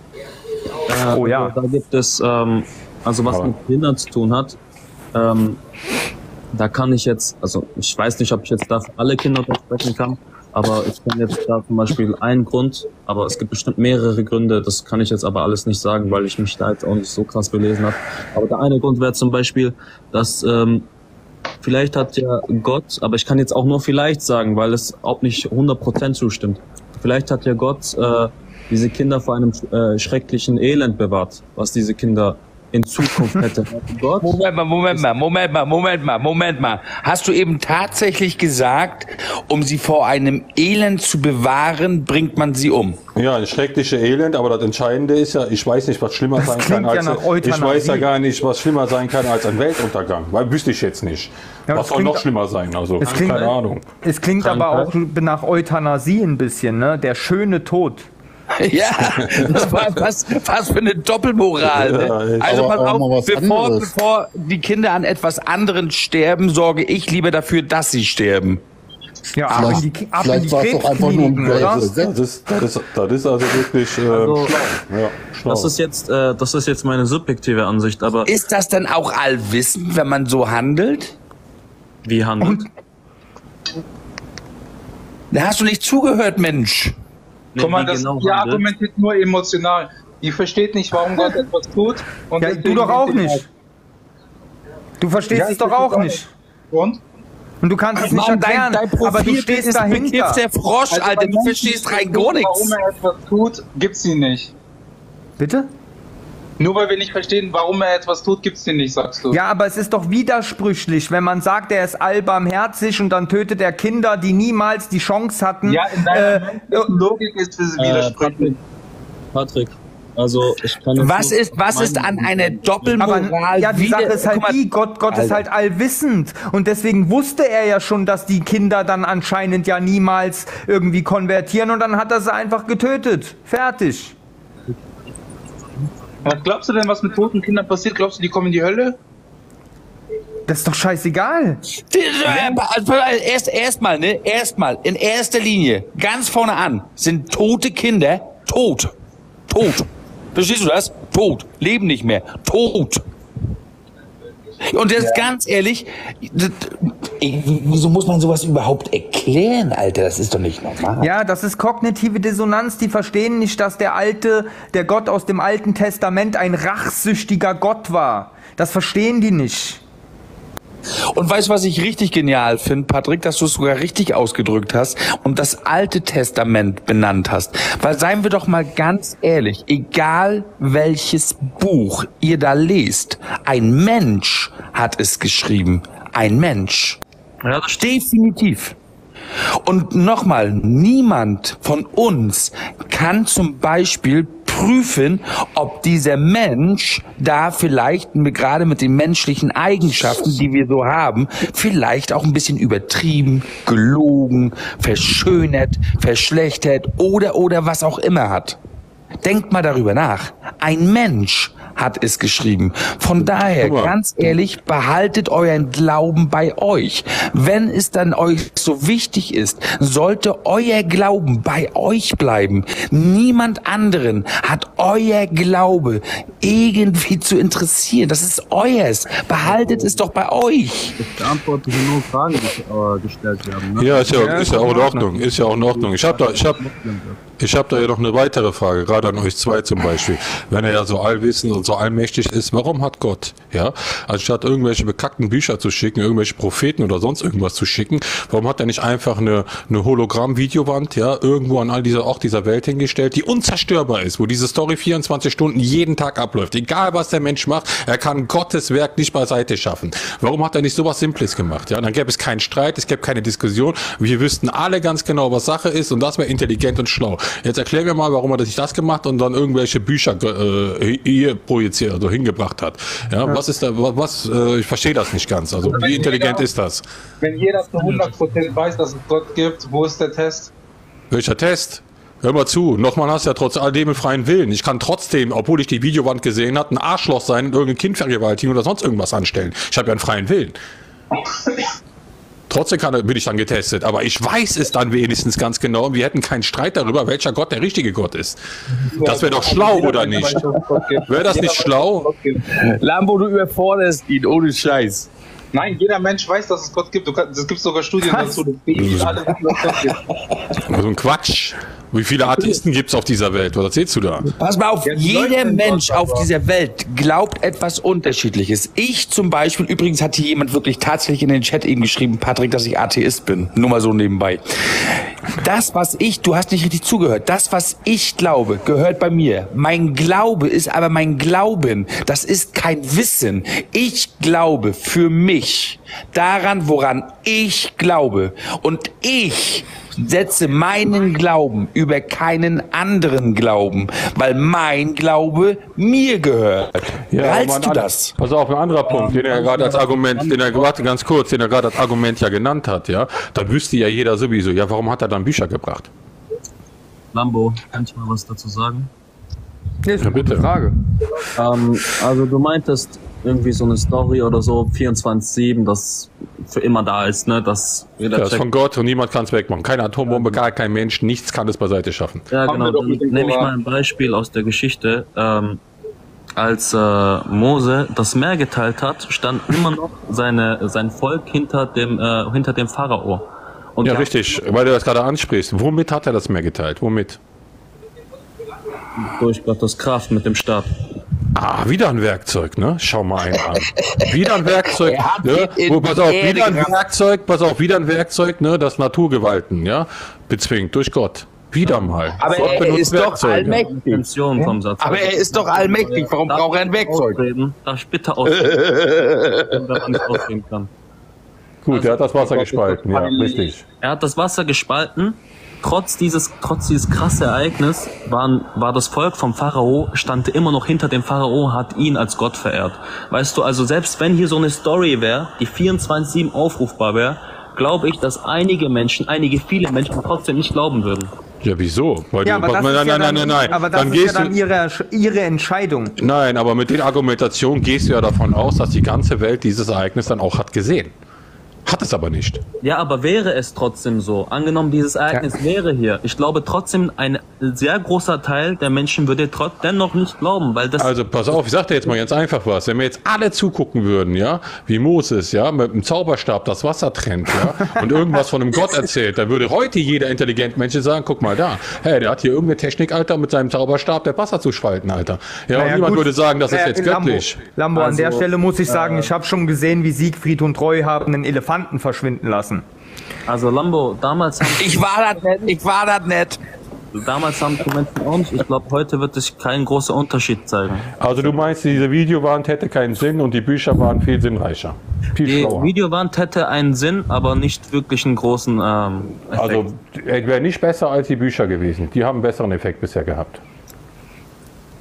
Äh, Oh ja. Da gibt es, ähm, also was Aber- mit Kindern zu tun hat, ähm, da kann ich jetzt, also ich weiß nicht, ob ich jetzt da für alle Kinder sprechen kann, aber ich kann jetzt da zum Beispiel einen Grund, aber es gibt bestimmt mehrere Gründe, das kann ich jetzt aber alles nicht sagen, weil ich mich da jetzt auch nicht so krass belesen habe. Aber der eine Grund wäre zum Beispiel, dass ähm, vielleicht hat ja Gott, aber ich kann jetzt auch nur vielleicht sagen, weil es auch nicht hundert Prozent zustimmt. Vielleicht hat ja Gott äh, diese Kinder vor einem äh, schrecklichen Elend bewahrt, was diese Kinder in Zukunft hätte. Gott, Moment mal, Moment mal, Moment mal, Moment mal, Moment mal. Hast du eben tatsächlich gesagt, um sie vor einem Elend zu bewahren, bringt man sie um? Ja, ein schreckliches Elend, aber das Entscheidende ist ja, ich weiß nicht, was schlimmer sein kann klingt ja als nach ich weiß ja Euthanasie. gar nicht, was schlimmer sein kann als ein Weltuntergang, weil wüsste ich jetzt nicht. Ja, was das soll klingt- noch schlimmer sein? Also Es klingt- keine Ahnung. Es klingt aber auch nach Euthanasie ein bisschen, ne? Der schöne Tod. Ja, das war was, was für eine Doppelmoral. Ne? Ja, echt. Also Aber pass auch mal auf, was bevor, anderes. bevor die Kinder an etwas anderem sterben, sorge ich lieber dafür, dass sie sterben. Ja, ab in die, Ki- ab in vielleicht die war es doch einfach nur ein Krebskliniken, oder? Gesetz. Das ist, das ist, das ist also wirklich äh, Also, schlau. Ja, schlau. das ist jetzt, äh, das ist jetzt meine subjektive Ansicht, aber Ist das denn auch allwissend, wenn man so handelt? wie handelt? Da hast du nicht zugehört, Mensch. Nee, Guck mal, wie das, genau die handelt? argumentiert nur emotional. Die versteht nicht, warum Gott etwas tut. Und Ja, du deswegen doch auch geht die nicht. Du verstehst Ja, es ich doch verstehe auch auch nicht. Und? Und du kannst es nicht Mann, dein, erklären, dein Profil aber du stehst ist dahinter. Begriff der Frosch, Also Alter. bei Du Menschen, verstehst die rein verstehen, gar nichts. Warum er etwas tut, gibt's sie nicht. Bitte? Nur weil wir nicht verstehen, warum er etwas tut, gibt's sie nicht, sagst du. Ja, aber es ist doch widersprüchlich, wenn man sagt, er ist allbarmherzig und dann tötet er Kinder, die niemals die Chance hatten. Ja, in deiner äh, menschlichen Logik ist es Äh, widersprüchlich. Patrick, also ich kann jetzt Was nur- ist, was ist an einer aber Doppelmoral? ja, die wieder- Sache ist halt Guck mal, die, Gott, Gott ist Alter. halt allwissend und deswegen wusste er ja schon, dass die Kinder dann anscheinend ja niemals irgendwie konvertieren und dann hat er sie einfach getötet. Fertig. Was glaubst du denn, was mit toten Kindern passiert? Glaubst du, die kommen in die Hölle? Das ist doch scheißegal. Die- äh, also, Erst erstmal, ne? Erstmal, in erster Linie, ganz vorne an, sind tote Kinder tot. Tot. Verstehst du das? Tot. Leben nicht mehr. Tot. Und das ganz ehrlich, das, ey, wieso muss man sowas überhaupt erklären, Alter? Das ist doch nicht normal. Ja, das ist kognitive Dissonanz. Die verstehen nicht, dass der alte, der Gott aus dem Alten Testament ein rachsüchtiger Gott war. Das verstehen die nicht. Und weißt du, was ich richtig genial finde, Patrick, dass du es sogar richtig ausgedrückt hast und das Alte Testament benannt hast. Weil seien wir doch mal ganz ehrlich, egal welches Buch ihr da lest, ein Mensch hat es geschrieben. Ein Mensch. Ja, das Definitiv. Und nochmal, niemand von uns kann zum Beispiel prüfen, ob dieser Mensch da vielleicht gerade mit den menschlichen Eigenschaften, die wir so haben, vielleicht auch ein bisschen übertrieben, gelogen, verschönert, verschlechtert oder oder was auch immer hat. Denkt mal darüber nach. Ein Mensch hat es geschrieben. Von daher, ganz ehrlich, behaltet euren Glauben bei euch. Wenn es dann euch so wichtig ist, sollte euer Glauben bei euch bleiben. Niemand anderen hat euer Glaube irgendwie zu interessieren. Das ist euers. Behaltet es doch bei euch. Ich beantworte nur Fragen, die äh, gestellt werden. Ne? Ja, ist ja, ist ja auch in Ordnung. Ist ja auch in Ordnung. Ich habe da, ich habe, ich habe da ja noch eine weitere Frage, gerade an euch zwei zum Beispiel. Wenn er ja so allwissend und so allmächtig ist, warum hat Gott, ja, anstatt irgendwelche bekackten Bücher zu schicken, irgendwelche Propheten oder sonst irgendwas zu schicken, warum hat er nicht einfach eine, eine Hologramm-Videowand, ja, irgendwo an all dieser Ort dieser Welt hingestellt, die unzerstörbar ist, wo diese Story vierundzwanzig Stunden jeden Tag abläuft, egal was der Mensch macht, er kann Gottes Werk nicht beiseite schaffen. Warum hat er nicht sowas Simples gemacht, ja, dann gäbe es keinen Streit, es gäbe keine Diskussion, wir wüssten alle ganz genau, was Sache ist und das wäre intelligent und schlau. Jetzt erklär mir mal, warum er sich das gemacht und dann irgendwelche Bücher äh, hier projiziert, also hingebracht hat. Ja, ja. Was ist da, was, was äh, ich verstehe das nicht ganz. Also, wie intelligent ist das? Wenn jeder zu hundert Prozent weiß, dass es Gott gibt, wo ist der Test? Welcher Test? Hör mal zu, nochmal hast du ja trotz alledem einen freien Willen. Ich kann trotzdem, obwohl ich die Videowand gesehen habe, ein Arschloch sein und irgendein Kind vergewaltigen oder sonst irgendwas anstellen. Ich habe ja einen freien Willen. Trotzdem kann, bin ich dann getestet, aber ich weiß es dann wenigstens ganz genau und wir hätten keinen Streit darüber, welcher Gott der richtige Gott ist. Das wäre doch schlau, oder nicht? Wäre das nicht schlau? Lambo, du überforderst ihn, ohne Scheiß. Nein, jeder Mensch weiß, dass es Gott gibt. Es gibt sogar Studien dazu, dass Babys alle wissen, dass es Gott gibt. So ein Quatsch. Wie viele Atheisten gibt es auf dieser Welt? Was erzählst du da? Pass mal auf, jeder Mensch auf dieser Welt glaubt etwas Unterschiedliches. Ich zum Beispiel, übrigens hat hier jemand wirklich tatsächlich in den Chat eben geschrieben, Patrick, dass ich Atheist bin. Nur mal so nebenbei. Das, was ich, du hast nicht richtig zugehört, das, was ich glaube, gehört bei mir. Mein Glaube ist aber mein Glauben. Das ist kein Wissen. Ich glaube für mich daran, woran ich glaube. Und ich setze meinen Glauben über keinen anderen Glauben, weil mein Glaube mir gehört. Ja, Hältst du das? Pass auf, ein anderer Punkt, den er gerade als Argument, den er, warte ganz kurz, den er gerade als Argument ja genannt hat, ja, da wüsste ja jeder sowieso, ja, warum hat er dann Bücher gebracht? Lambo, kann ich mal was dazu sagen? Ja, ist eine gute Frage. Ähm, also du meintest irgendwie so eine Story oder so, vierundzwanzig sieben, das für immer da ist, ne? Das, jeder das ist von Gott und niemand kann es wegmachen. Keine Atombombe, gar kein Mensch, nichts kann es beiseite schaffen. Ja, genau. Dann nehme ich mal ein Beispiel aus der Geschichte. Ähm, als äh, Mose das Meer geteilt hat, stand immer noch seine, sein Volk hinter dem, äh, hinter dem Pharao. Und ja, richtig, weil du das gerade ansprichst. Womit hat er das Meer geteilt? Womit? Durch Gottes Kraft mit dem Stab. Ah, wieder ein Werkzeug, ne? Schau mal einen an. Wieder ein Werkzeug, ne? Wo, pass auf, wieder ein Werkzeug, pass auf, wieder ein Werkzeug, ne? Das Naturgewalten, ja? Bezwingt durch Gott. Wieder mal. Aber Gott er ist doch allmächtig. Vom Satz. Aber er ist doch allmächtig. Warum braucht er ein Werkzeug? Darf ich bitte ausreden, wenn man nicht ausreden kann? Gut, also, er hat das Wasser gespalten, ja, richtig. Er hat das Wasser gespalten. Trotz dieses, trotz dieses krassen Ereignis waren, war das Volk vom Pharao, stand immer noch hinter dem Pharao, hat ihn als Gott verehrt. Weißt du, also selbst wenn hier so eine Story wäre, die vierundzwanzig sieben aufrufbar wäre, glaube ich, dass einige Menschen, einige viele Menschen trotzdem nicht glauben würden. Ja, wieso? Weil ja, du, aber das nein, ist nein, ja nein, dann, nein, nein. Aber das dann ist gehst ja dann du, ihre, ihre Entscheidung. Nein, aber mit den Argumentationen gehst du ja davon aus, dass die ganze Welt dieses Ereignis dann auch hat gesehen. Hat es aber nicht. Ja, aber wäre es trotzdem so, angenommen dieses Ereignis ja. wäre hier, ich glaube trotzdem, ein sehr großer Teil der Menschen würde trotzdem dennoch nicht glauben, weil das... Also pass auf, ich sag dir jetzt mal ganz einfach was, wenn wir jetzt alle zugucken würden, ja, wie Moses, ja, mit dem Zauberstab das Wasser trennt, ja, und irgendwas von einem Gott erzählt, dann würde heute jeder intelligente Mensch sagen, guck mal da, hey, der hat hier irgendeine Technik, Alter, mit seinem Zauberstab das Wasser zu spalten, Alter. Ja, naja, und niemand gut. würde sagen, das naja, ist jetzt göttlich. Lambo, Lambo also, an der Stelle muss ich sagen, äh, ich habe schon gesehen, wie Siegfried und Roy haben einen Elefanten verschwinden lassen. Also Lambo, damals haben ich war das nicht, ich war das nicht. Damals haben die Menschen auch nicht. Ich glaube, heute wird sich kein großer Unterschied zeigen. Also du meinst, diese Videowand hätte keinen Sinn und die Bücher waren viel sinnreicher. Viel die schlauer. Videowand hätte einen Sinn, aber nicht wirklich einen großen ähm, Effekt. Also wäre nicht besser als die Bücher gewesen. Die haben einen besseren Effekt bisher gehabt.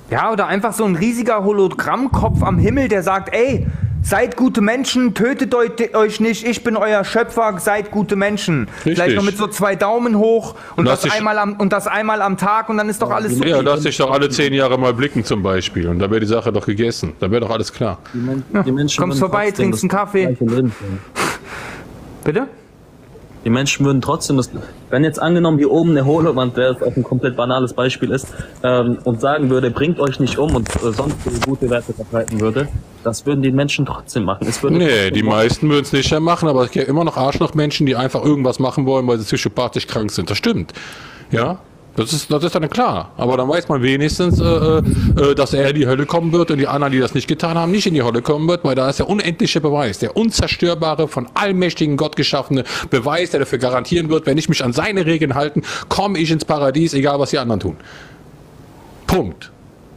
Ja, oder einfach so ein riesiger Hologrammkopf am Himmel, der sagt, ey, seid gute Menschen, tötet euch nicht, ich bin euer Schöpfer, seid gute Menschen. Richtig. Vielleicht noch mit so zwei Daumen hoch und Lass das, dich- einmal am, und das einmal am Tag und dann ist doch alles Ja, okay. lass dich doch alle zehn Jahre mal blicken zum Beispiel und da wäre die Sache doch gegessen. Da wäre doch alles klar. Die, Men die Menschen Kommst würden vorbei, trotzdem trinkst einen das Kaffee. gleiche Leben führen. Bitte? Die Menschen würden trotzdem das, wenn jetzt angenommen hier oben eine Holowand wäre, was auch ein komplett banales Beispiel ist, ähm, und sagen würde, bringt euch nicht um und äh, sonst gute Werte verbreiten würde, das würden die Menschen trotzdem machen. Es würde Nee, trotzdem die machen. meisten würden es nicht mehr machen, aber es gibt immer noch Arschlochmenschen, die einfach irgendwas machen wollen, weil sie psychopathisch krank sind. Das stimmt. Ja, das ist, das ist dann klar. Aber dann weiß man wenigstens, äh, äh, dass er in die Hölle kommen wird und die anderen, die das nicht getan haben, nicht in die Hölle kommen wird, weil da ist der unendliche Beweis, der unzerstörbare, von allmächtigen Gott geschaffene Beweis, der dafür garantieren wird, wenn ich mich an seine Regeln halte, komme ich ins Paradies, egal was die anderen tun. Punkt.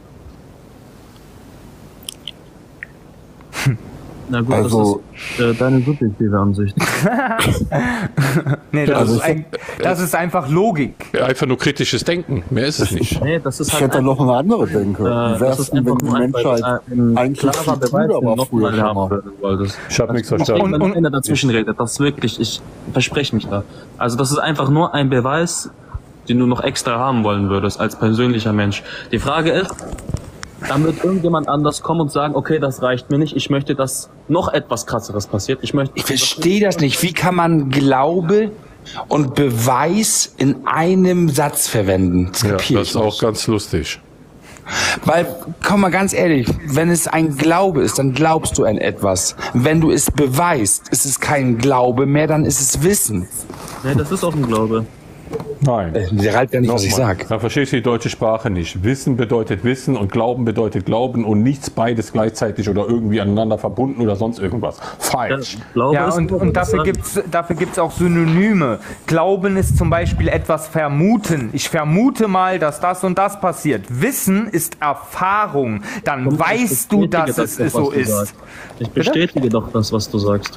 Na gut, Also- das ist äh, deine subjektive Ansicht. Nee, das, Also ist ich- ein, das ist einfach Logik. Einfach nur kritisches Denken, mehr ist es nicht. Nee, das ist Ich halt hätte noch eine andere Denke. Äh, Wie das wär's ist denn, wenn einfach die nur ein, Menschheit äh, ein eigentlich klarer viel Beweis, cooler den war noch früher mal schon haben mal? würde, wolltest. Ich habe nichts Ich verstanden. wenn Und- einer dazwischen redet, das ist wirklich, ich verspreche mich da. Also das ist einfach nur ein Beweis, den du noch extra haben wollen würdest als persönlicher Mensch. Die Frage ist, dann wird irgendjemand anders kommen und sagen, okay, das reicht mir nicht, ich möchte, dass noch etwas krasseres passiert. Ich möchte. Ich verstehe das nicht. Wie kann man Glaube und Beweis in einem Satz verwenden? Das Ja, kapier das ich ist auch nicht. ganz lustig. Weil, komm mal ganz ehrlich, wenn es ein Glaube ist, dann glaubst du an etwas. Wenn du es beweist, ist es kein Glaube mehr, dann ist es Wissen. Nee, das ist auch ein Glaube. Nein. Äh, Der reibt ja nicht, was ich Nochmal. sag. Da verstehst du die deutsche Sprache nicht. Wissen bedeutet Wissen und Glauben bedeutet Glauben und nichts beides gleichzeitig oder irgendwie aneinander verbunden oder sonst irgendwas. Ja, Falsch. Glaube Ja, ist und, nur, und was dafür ich gibt's dafür gibt's auch Synonyme. Glauben ist zum Beispiel etwas vermuten. Ich vermute mal, dass das und das passiert. Wissen ist Erfahrung. Dann sage. Ich weißt du, bestätige dass das es doch, was so du ist. sagst. Ich bestätige doch das, was du sagst.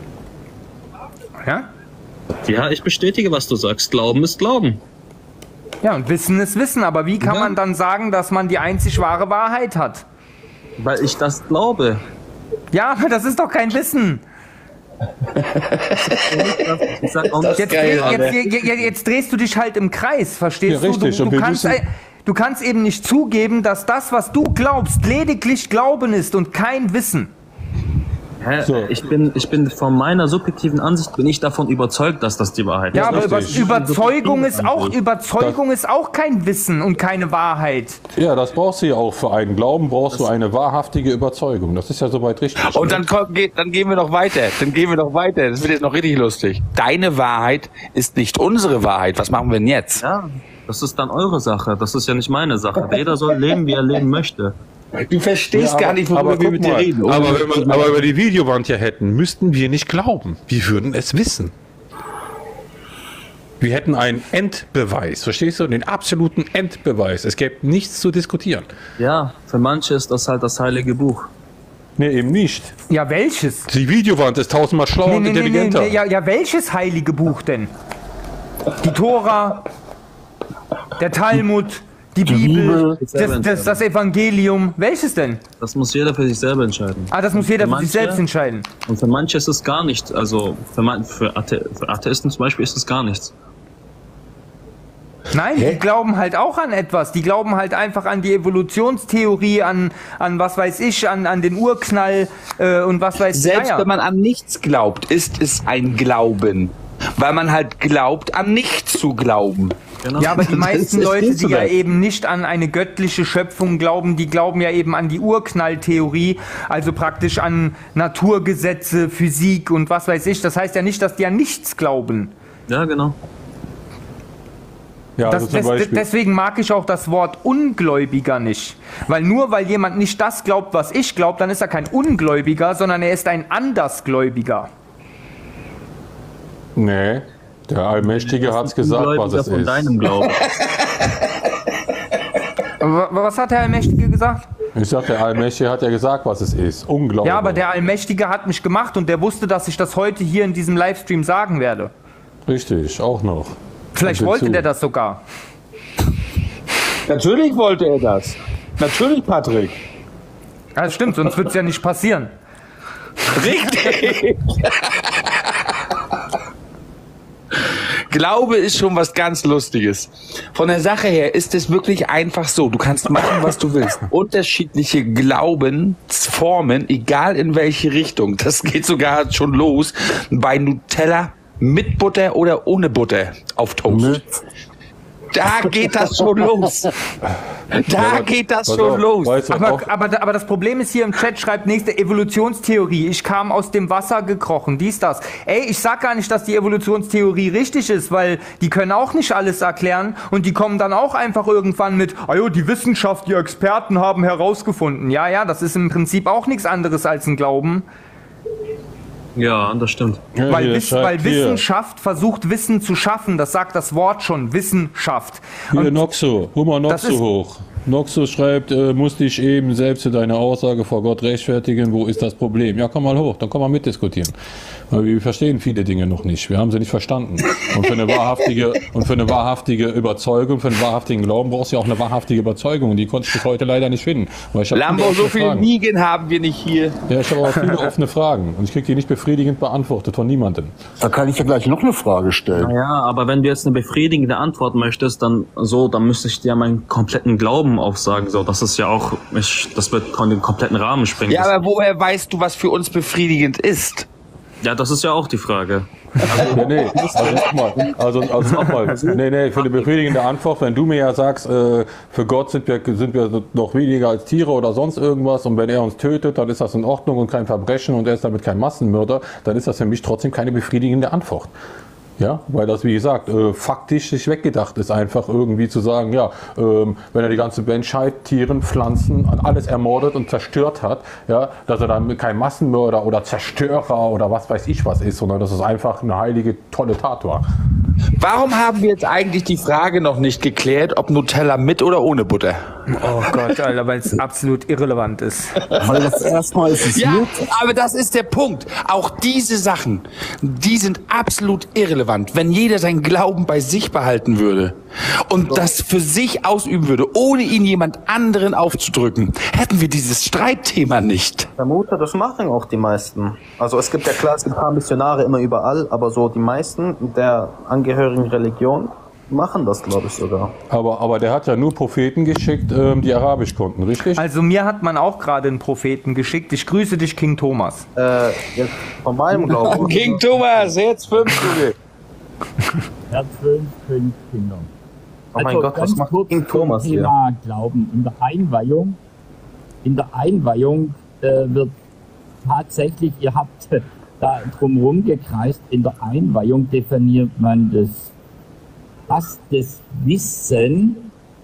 Ja? Ja, ich bestätige, was du sagst. Glauben ist Glauben. Ja, und Wissen ist Wissen. Aber wie kann Ja. man dann sagen, dass man die einzig wahre Wahrheit hat? Weil ich das glaube. Ja, aber das ist doch kein Wissen. Ich sag auch nicht, Jetzt, dreh, jetzt, jetzt, jetzt, jetzt drehst du dich halt im Kreis, verstehst Ja, du? richtig. Du, Und du, wir kannst, wissen- ei- du kannst eben nicht zugeben, dass das, was du glaubst, lediglich Glauben ist und kein Wissen. Hä? So. Ich bin, ich bin von meiner subjektiven Ansicht bin ich davon überzeugt, dass das die Wahrheit Ja, ist. aber über, richtig. Überzeugung ist auch Ansicht. Überzeugung ist auch kein Wissen und keine Wahrheit. Ja, das brauchst du ja auch für einen Glauben, brauchst du eine wahrhaftige Überzeugung. Das ist ja soweit richtig. Und dann, komm, geht, dann gehen wir noch weiter. Dann gehen wir noch weiter. Das wird jetzt noch richtig lustig. Deine Wahrheit ist nicht unsere Wahrheit. Was machen wir denn jetzt? Ja, das ist dann eure Sache. Das ist ja nicht meine Sache. Jeder soll leben, wie er leben möchte. Du verstehst Ja, gar aber- nicht, worüber aber wir guck mit dir mal, reden. Aber wenn wir aber über die Videowand hier hätten, müssten wir nicht glauben. Wir würden es wissen. Wir hätten einen Endbeweis, verstehst du? Den absoluten Endbeweis. Es gäbe nichts zu diskutieren. Ja, für manche ist das halt das heilige Buch. Nee, eben nicht. Ja, welches? Die Videowand ist tausendmal schlauer Nee, und nee, nee, nee, intelligenter. nee, ja, ja, welches heilige Buch denn? Die Tora, der Talmud, die, Bibel, Bibel. das, das, das Evangelium. Welches denn? Das muss jeder für sich selber entscheiden. Ah, das muss jeder für sich Manche- selbst entscheiden. Und für manche ist es gar nichts. Also für, man, für, Athe, für Atheisten zum Beispiel ist es gar nichts. Nein, die glauben halt auch an etwas. Die glauben halt einfach an die Evolutionstheorie, an, an was weiß ich, an, an den Urknall äh, und was weiß ich. Selbst Naja. wenn man an nichts glaubt, ist es ein Glauben. Weil man halt glaubt, an nichts zu glauben. Genau. Ja, aber die Das meisten ist Leute, nicht die so ja weit. eben nicht an eine göttliche Schöpfung glauben, die glauben ja eben an die Urknalltheorie, also praktisch an Naturgesetze, Physik und was weiß ich. Das heißt ja nicht, dass die an nichts glauben. Ja, genau. Ja, Das, also zum des, Beispiel. deswegen mag ich auch das Wort Ungläubiger nicht. Weil nur weil jemand nicht das glaubt, was ich glaube, dann ist er kein Ungläubiger, sondern er ist ein Andersgläubiger. Nee, der Allmächtige hat es gesagt, was Ungläubiger es von ist. deinem Glauben. Aber wa- was hat der Allmächtige gesagt? Ich sag, der Allmächtige hat ja gesagt, was es ist. Unglaublich. Ja, aber der Allmächtige hat mich gemacht und der wusste, dass ich das heute hier in diesem Livestream sagen werde. Richtig, auch noch. Vielleicht Und wollte dazu. der das sogar. Natürlich wollte er das. Natürlich, Patrick. Ja, das stimmt, sonst wird es ja nicht passieren. Richtig. Glaube ist schon was ganz Lustiges. Von der Sache her ist es wirklich einfach so. Du kannst machen, was du willst. Unterschiedliche Glaubensformen, egal in welche Richtung. Das geht sogar schon los bei Nutella mit Butter oder ohne Butter auf Toast. Mit. Da geht das schon los. Da geht das schon los. Aber, aber, aber das Problem ist, hier im Chat schreibt nächste Evolutionstheorie. Ich kam aus dem Wasser gekrochen, dies, das. Ey, ich sag gar nicht, dass die Evolutionstheorie richtig ist, weil die können auch nicht alles erklären und die kommen dann auch einfach irgendwann mit, ah jo, die Wissenschaft, die Experten haben herausgefunden. Ja, ja, das ist im Prinzip auch nichts anderes als ein Glauben. Ja, das stimmt. Ja, weil, Wiss, weil Wissenschaft versucht, Wissen zu schaffen. Das sagt das Wort schon, Wissenschaft. Hier, Noxo, hol mal Noxo hoch. Noxo schreibt, äh, musst dich eben selbst für deine Aussage vor Gott rechtfertigen. Wo ist das Problem? Ja, komm mal hoch, dann komm mal mitdiskutieren. Weil wir verstehen viele Dinge noch nicht. Wir haben sie nicht verstanden. Und für eine wahrhaftige, und für eine wahrhaftige Überzeugung, für einen wahrhaftigen Glauben brauchst du ja auch eine wahrhaftige Überzeugung. Und die konnte ich bis heute leider nicht finden. Weil ich Lambo, so viele Nigen haben wir nicht hier. Ja, ich habe auch viele offene Fragen. Und ich kriege die nicht befriedigend beantwortet von niemandem. Da kann ich ja gleich noch eine Frage stellen. Naja, aber wenn du jetzt eine befriedigende Antwort möchtest, dann so, dann müsste ich dir meinen kompletten Glauben aufsagen. So, das ist ja auch, ich, das wird den kompletten Rahmen sprengen. Ja, aber woher weißt du, was für uns befriedigend ist? Ja, das ist ja auch die Frage. Also, nee, nee, also nochmal, also, also nochmal, nee, nee, für eine befriedigende Antwort, wenn du mir ja sagst, äh, für Gott sind wir, sind wir noch weniger als Tiere oder sonst irgendwas und wenn er uns tötet, dann ist das in Ordnung und kein Verbrechen und er ist damit kein Massenmörder, dann ist das für mich trotzdem keine befriedigende Antwort. Ja, weil das, wie gesagt, äh, faktisch sich weggedacht ist, einfach irgendwie zu sagen, ja, ähm, wenn er die ganze Menschheit, Tieren, Pflanzen, alles ermordet und zerstört hat, ja, dass er dann kein Massenmörder oder Zerstörer oder was weiß ich was ist, sondern dass es einfach eine heilige, tolle Tat war. Warum haben wir jetzt eigentlich die Frage noch nicht geklärt, ob Nutella mit oder ohne Butter? Oh Gott, Alter, weil es absolut irrelevant ist. Weil das erstmal ist es Ja, mit. aber das ist der Punkt. Auch diese Sachen, die sind absolut irrelevant. Wenn jeder seinen Glauben bei sich behalten würde und das für sich ausüben würde, ohne ihn jemand anderen aufzudrücken, hätten wir dieses Streitthema nicht. Herr Mutter, das machen auch die meisten. Also es gibt ja klar, es gibt ein paar Missionare immer überall, aber so die meisten der angehörigen Religion machen das, glaube ich, sogar. Aber, aber der hat ja nur Propheten geschickt, ähm, die Arabisch konnten, richtig? Also mir hat man auch gerade einen Propheten geschickt. Ich grüße dich, King Thomas. Äh, jetzt von meinem Glauben. King Thomas, jetzt fünf Stück. Er hat zwölf, fünf Kinder. Oh mein also Gott, was macht King Thomas hier? Thema Glauben. In der Einweihung, in der Einweihung äh, wird tatsächlich, ihr habt äh, da drumherum gekreist, in der Einweihung definiert man das, was das Wissen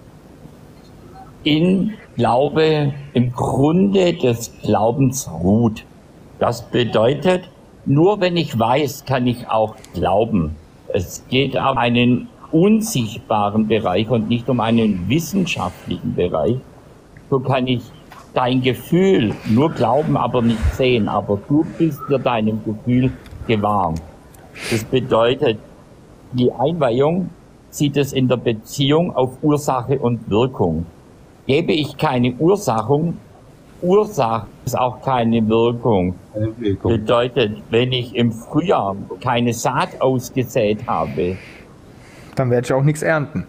in Glaube, im Grunde des Glaubens ruht. Das bedeutet, nur wenn ich weiß, kann ich auch glauben. Es geht um einen unsichtbaren Bereich und nicht um einen wissenschaftlichen Bereich. So kann ich dein Gefühl nur glauben, aber nicht sehen. Aber du bist dir deinem Gefühl gewahr. Das bedeutet, die Einweihung sieht es in der Beziehung auf Ursache und Wirkung. Gebe ich keine Ursachung, Ursache ist auch keine Wirkung. Bedeutet, wenn ich im Frühjahr keine Saat ausgesät habe, dann werde ich auch nichts ernten.